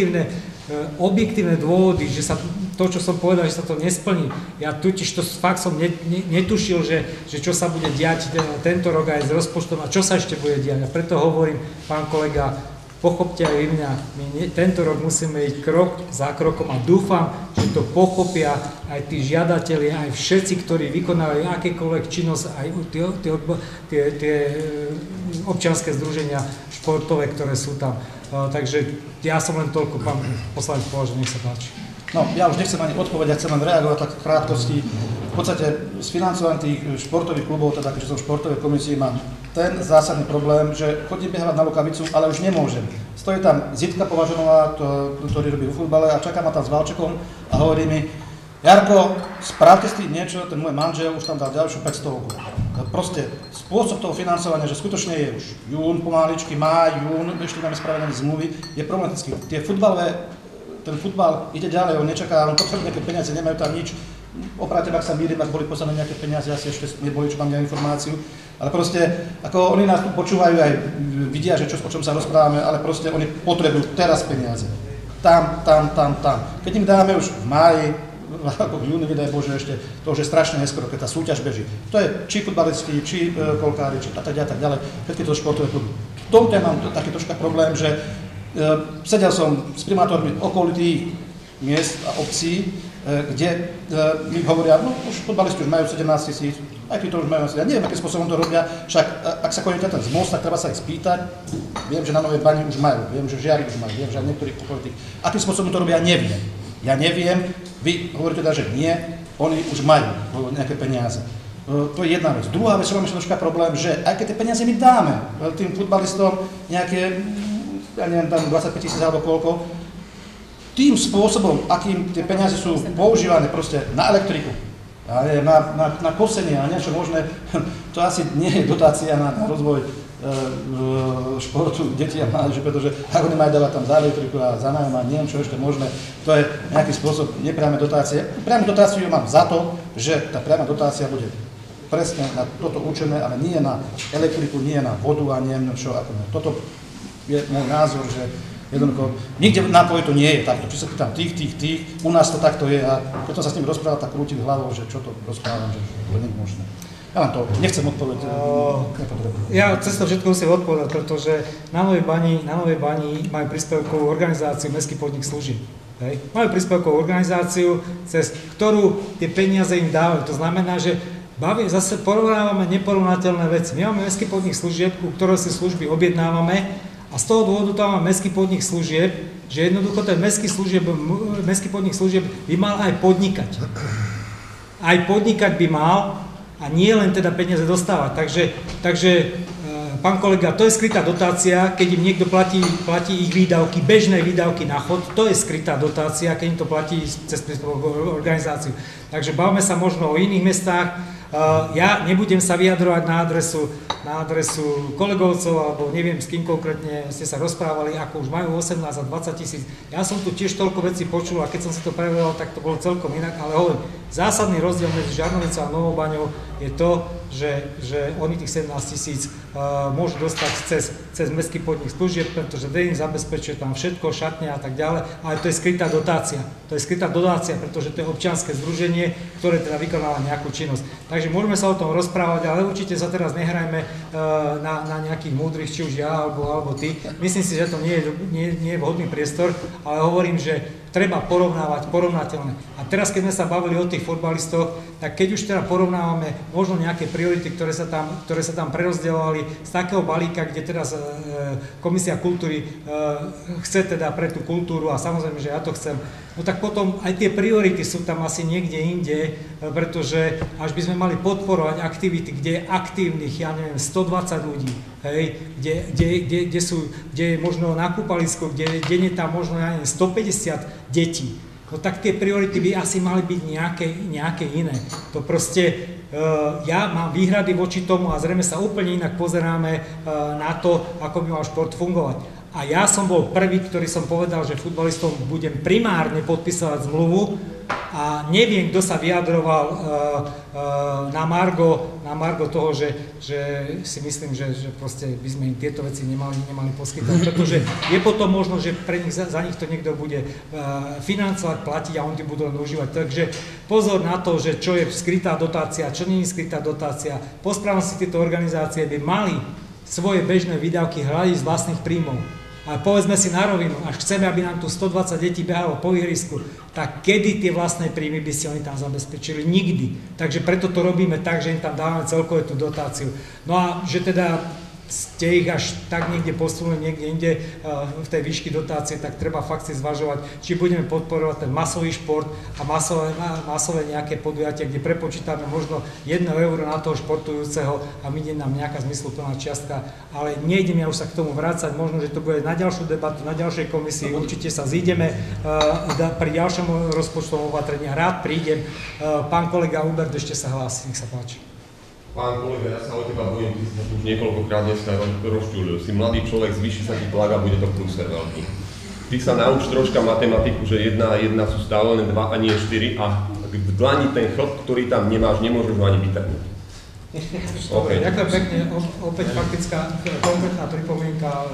objektívne dôvody, že sa to, čo som povedal, že sa to nesplní. Ja totiž to fakt som netušil, že čo sa bude diať tento rok aj s rozpočtom a čo sa ešte bude diať. A preto hovorím, pán kolega, pochopte aj vy mňa, my tento rok musíme ísť krok za krokom a dúfam, že to pochopia aj tí žiadatelia, aj všetci, ktorí vykonávajú akékoľvek činnosť, aj tie občianske združenia športové, ktoré sú tam. Takže ja som len toľko, pán poslanec Považa, nech sa páči. No, ja už nechcem ani odpovedať, chcem len reagovať tak v krátkosti. V podstate s financovaním tých športových klubov, teda keďže som v športovej komisii, mám ten zásadný problém, že chodím behávať na Lukavicu, ale už nemôžem. Stojí tam Zitka Považanová, ktorý robí vo futbale a čaká ma tam s Valčekom a hovorí mi: Jarko, spravte si niečo, ten môj manžel už tam dal ďalšiu 500. Proste spôsob toho financovania, že skutočne je už jún pomaličky, máj, jún, ešte máme spravené zmluvy, je problematický. Ten futbal ide ďalej, on nečaká, on potrebuje nejaké peniaze, nemajú tam nič. Opravte, ak sa mýlim, ak boli poslané nejaké peniaze, asi ešte neboli, čo mám informáciu. Ale proste, ako oni nás tu počúvajú aj vidia, že o čom sa rozprávame, ale proste oni potrebujú teraz peniaze. Tam. Keď im dáme už v máji, alebo v júni, nedaj Bože, ešte to už je strašne neskoro, keď tá súťaž beží. To je či futbalisti, či kolkári, či a tak ďalej, všetky to športové kluby. V tomto ja mám taký troška problém, že sedel som s primátormi okolitých miest a obcí, kde mi hovoria, no už futbalisti už majú 17 000, aj tí to už majú, ja neviem, akým spôsobom to robia, však ak sa konečne ten zmost, tak treba sa ich spýtať. Viem, že na Novej Bani už majú, viem, že Žiari už majú, viem, že aj niektorých okolitých. Akým spôsobom to robia, neviem. Ja neviem, vy hovoríte teda, že nie, oni už majú nejaké peniaze. To je jedna vec. Druhá vec, čo mám ešte troška problém, že aj keď tie peniaze my dáme tým futbalistom nejaké, ja neviem, tam 25 000 alebo koľko, tým spôsobom, akým tie peniaze sú používané proste na elektriku, na kosenie a niečo možné, to asi nie je dotácia na rozvoj športu detí a mládeže, pretože ak oni majú dávať tam za elektriku a za nájom a neviem čo ešte možné, to je nejaký spôsob nepriame dotácie. Priamu dotáciu mám za to, že tá priama dotácia bude presne na toto určené, ale nie na elektriku, nie na vodu a neviem čo. Toto je môj názor, že jednoducho, nikde na poje to nie je takto. Či sa pýtam tých, u nás to takto je a keď som sa s ním rozprával, tak krútim hlavou, že čo to rozprávam, že to nie je možné. Ja to nechcem odpovedať. Ja cez to všetko musím odpovedať, pretože na Novej Bani majú príspevkovú organizáciu Mestský podnik služieb. Hej. Majú príspevkovú organizáciu, cez ktorú tie peniaze im dávajú. To znamená, že zase porovnávame neporovnateľné veci. My máme Mestský podnik služieb, u ktorého si služby objednávame a z toho dôvodu tam máme Mestský podnik služieb, že jednoducho ten Mestský podnik služieb by mal aj podnikať. Aj podnikať by mal a nie len teda peniaze dostávať. Takže pán kolega, to je skrytá dotácia, keď im niekto platí ich výdavky, bežné výdavky na chod, to je skrytá dotácia, keď im to platí cez organizáciu. Takže bavme sa možno o iných mestách. Ja nebudem sa vyjadrovať na adresu kolegovcov, alebo neviem, s kým konkrétne ste sa rozprávali, ako už majú 18 a 20 tisíc. Ja som tu tiež toľko vecí počul a keď som si to preveral, tak to bolo celkom inak, ale hovorím, zásadný rozdiel medzi Žarnovicou a Novou Baňou je to, že oni tých 17 tisíc môžu dostať cez Mestský podnik služieb, pretože im zabezpečuje tam všetko, šatne a tak ďalej, ale to je skrytá dotácia. To je skrytá dotácia, pretože to je občianske združenie, ktoré teda vykonáva nejakú činnosť. Takže môžeme sa o tom rozprávať, ale určite sa teraz nehrajme na nejakých múdrych, či už ja alebo ty. Myslím si, že to nie je vhodný priestor, ale hovorím, že treba porovnávať porovnateľné. A teraz, keď sme sa bavili o tých futbalistoch, tak keď už teda porovnávame možno nejaké priority, ktoré sa tam prerozdeľovali z takého balíka, kde teraz Komisia kultúry chce teda pre tú kultúru a samozrejme, že ja to chcem, no tak potom aj tie priority sú tam asi niekde inde, pretože až by sme mali podporovať aktivity, kde je aktívnych, ja neviem, 120 ľudí, hej, kde je možno na kúpalisku, kde je tam možno, ja neviem, 150 detí. No tak tie priority by asi mali byť nejaké iné. To proste, ja mám výhrady voči tomu a zrejme sa úplne inak pozeráme na to, ako by mal šport fungovať. A ja som bol prvý, ktorý som povedal, že futbalistom budem primárne podpisovať zmluvu a neviem, kto sa vyjadroval na margo toho, že si myslím, že proste by sme im tieto veci nemali poskytovať, pretože je potom možno, že pre nich, za nich to niekto bude financovať, platiť a oni to budú len užívať. Takže pozor na to, že čo je skrytá dotácia, čo nie je skrytá dotácia. Po správnosti tieto organizácie by mali svoje bežné výdavky hľadiť z vlastných príjmov. Ale povedzme si na rovinu, až chceme, aby nám tu 120 detí behalo po ihrisku, tak kedy tie vlastné príjmy by si oni tam zabezpečili? Nikdy. Takže preto to robíme tak, že im tam dávame celkové tú dotáciu. No a že teda ste ich až tak niekde posunuli, niekde inde v tej výšky dotácie, tak treba fakt si zvažovať, či budeme podporovať ten masový šport a masové nejaké podujatia, kde prepočítame možno 1 euro na toho športujúceho a vyjde nám nejaká zmysluplná čiastka, ale nejdem ja už sa k tomu vrácať, možno, že to bude na ďalšiu debatu, na ďalšej komisii, určite sa zídeme pri ďalšom rozpočtovom opatrení a rád prídem. Pán kolega Hubert ešte sa hlási, nech sa páči. Pán kolega, ja sa o teba bojím, ty si sa tu už niekoľkokrát dneska rozčulil. Si mladý človek, zvýši sa ti tlak a bude to prúser veľký. Ty sa nauč troška matematiku, že 1 a 1 sú stále len 2 a nie 4 a v dlani ten chlop, ktorý tam nemáš, nemôžeš ho ani vytrhnúť. Okay. Ďakujem pekne, opäť faktická konkrétna pripomienka,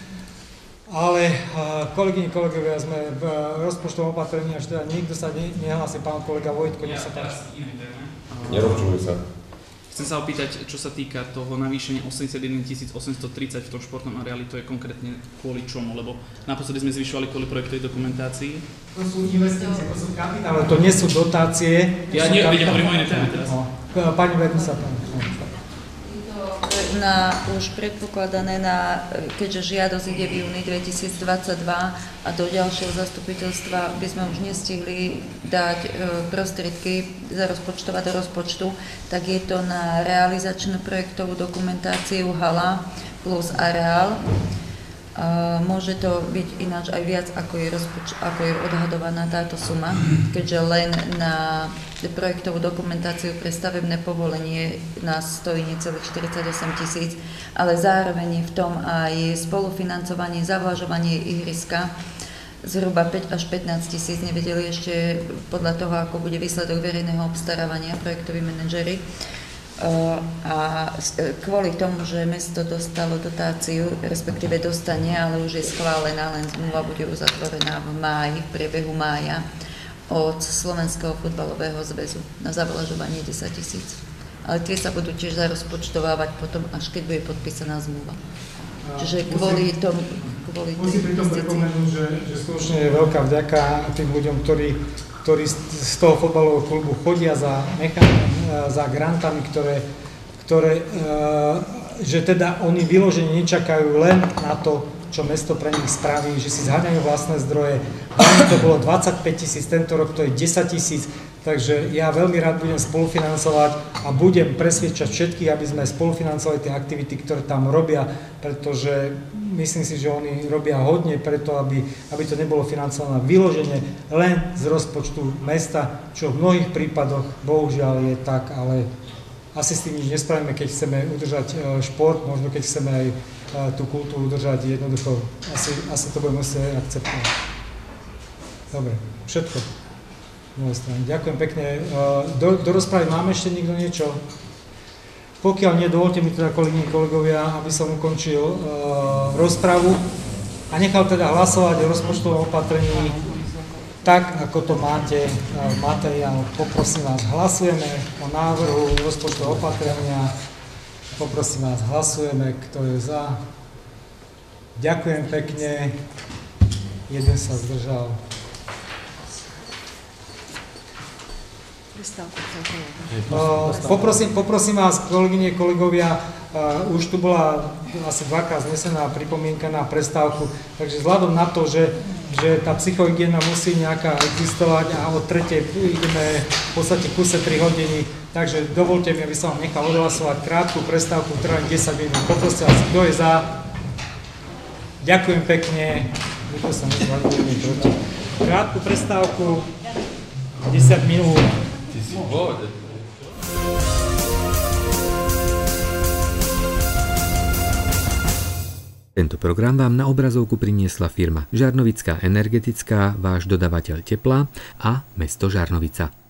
ale kolegyni, kolegovia, sme v rozpočtovom opatrení, až teda nikto sa nehlási, pán kolega Vojtko, nech sa páči. Nerozčuluj sa. Chcem sa opýtať, čo sa týka toho navýšenia 81 830 v tom športnom areáli, to je konkrétne kvôli čomu? Lebo naposledy sme zvyšovali kvôli projektovej dokumentácii. To sú investície, to sú kapitále, to nie sú dotácie. Ja nevedem, hovorím o inej téme teraz. Pani Vednica, pán. Už predpokladané keďže žiadosť ide v júni 2022 a do ďalšieho zastupiteľstva by sme už nestihli dať prostriedky zarozpočtovať do rozpočtu, tak je to na realizačnú projektovú dokumentáciu hala plus areál. Môže to byť ináč aj viac, ako je odhadovaná táto suma, keďže len na projektovú dokumentáciu pre stavebné povolenie nás stojí necelých 48 000, ale zároveň je v tom aj spolufinancovanie, zavlažovanie ihriska zhruba 5 až 15 000, nevedeli ešte podľa toho, ako bude výsledok verejného obstarávania projektoví manažeri. A kvôli tomu, že mesto dostalo dotáciu, respektíve dostane, ale už je schválená, len zmluva bude uzatvorená v máji, v priebehu mája od Slovenského futbalového zväzu na zavlažovanie 10 000. ale tie sa budú tiež zarozpočtovávať potom, až keď bude podpísaná zmluva. Čiže kvôli tomu... Musím pri tom pripomenúť, že skutočne je veľká vďaka tým ľuďom, ktorí z toho fotbalového klubu chodia za grantami, že teda oni vyložene nečakajú len na to, čo mesto pre nich spraví, že si zháňajú vlastné zdroje. To bolo 25 000, tento rok to je 10 000, takže ja veľmi rád budem spolufinancovať a budem presviedčať všetkých, aby sme spolufinancovali tie aktivity, ktoré tam robia, pretože myslím si, že oni robia hodne preto, aby to nebolo financované vyložene len z rozpočtu mesta, čo v mnohých prípadoch bohužiaľ je tak, ale asi s tým nič nespravíme, keď chceme udržať šport, možno keď chceme aj tú kultúru udržať, jednoducho asi to budeme musieť akceptovať. Dobre, všetko. Ďakujem pekne. Do rozpravy máme ešte niekto niečo? Pokiaľ nie, dovolte mi teda, kolegyne, kolegovia, aby som ukončil rozpravu a nechal teda hlasovať o rozpočtovom opatrení tak, ako to máte v materiálu. Poprosím vás, hlasujeme o návrhu rozpočtového opatrenia. Poprosím vás, hlasujeme, kto je za. Ďakujem pekne. Jeden sa zdržal. Poprosím vás, kolegyne, kolegovia, už tu bola asi dvakrát znesená pripomienka na prestávku, takže vzhľadom na to, že tá psychohygiena musí nejaká existovať a od 3. ideme v podstate kuse 3 hodiny, takže dovolte mi, aby som vám nechal odhlasovať krátku prestávku, ktorá je 10 minút. Poprosím vás, kto je za? Ďakujem pekne. Krátku prestávku, 10 minút. Tento program vám na obrazovku priniesla firma Žarnovická energetická, váš dodavateľ tepla, a mesto Žarnovica.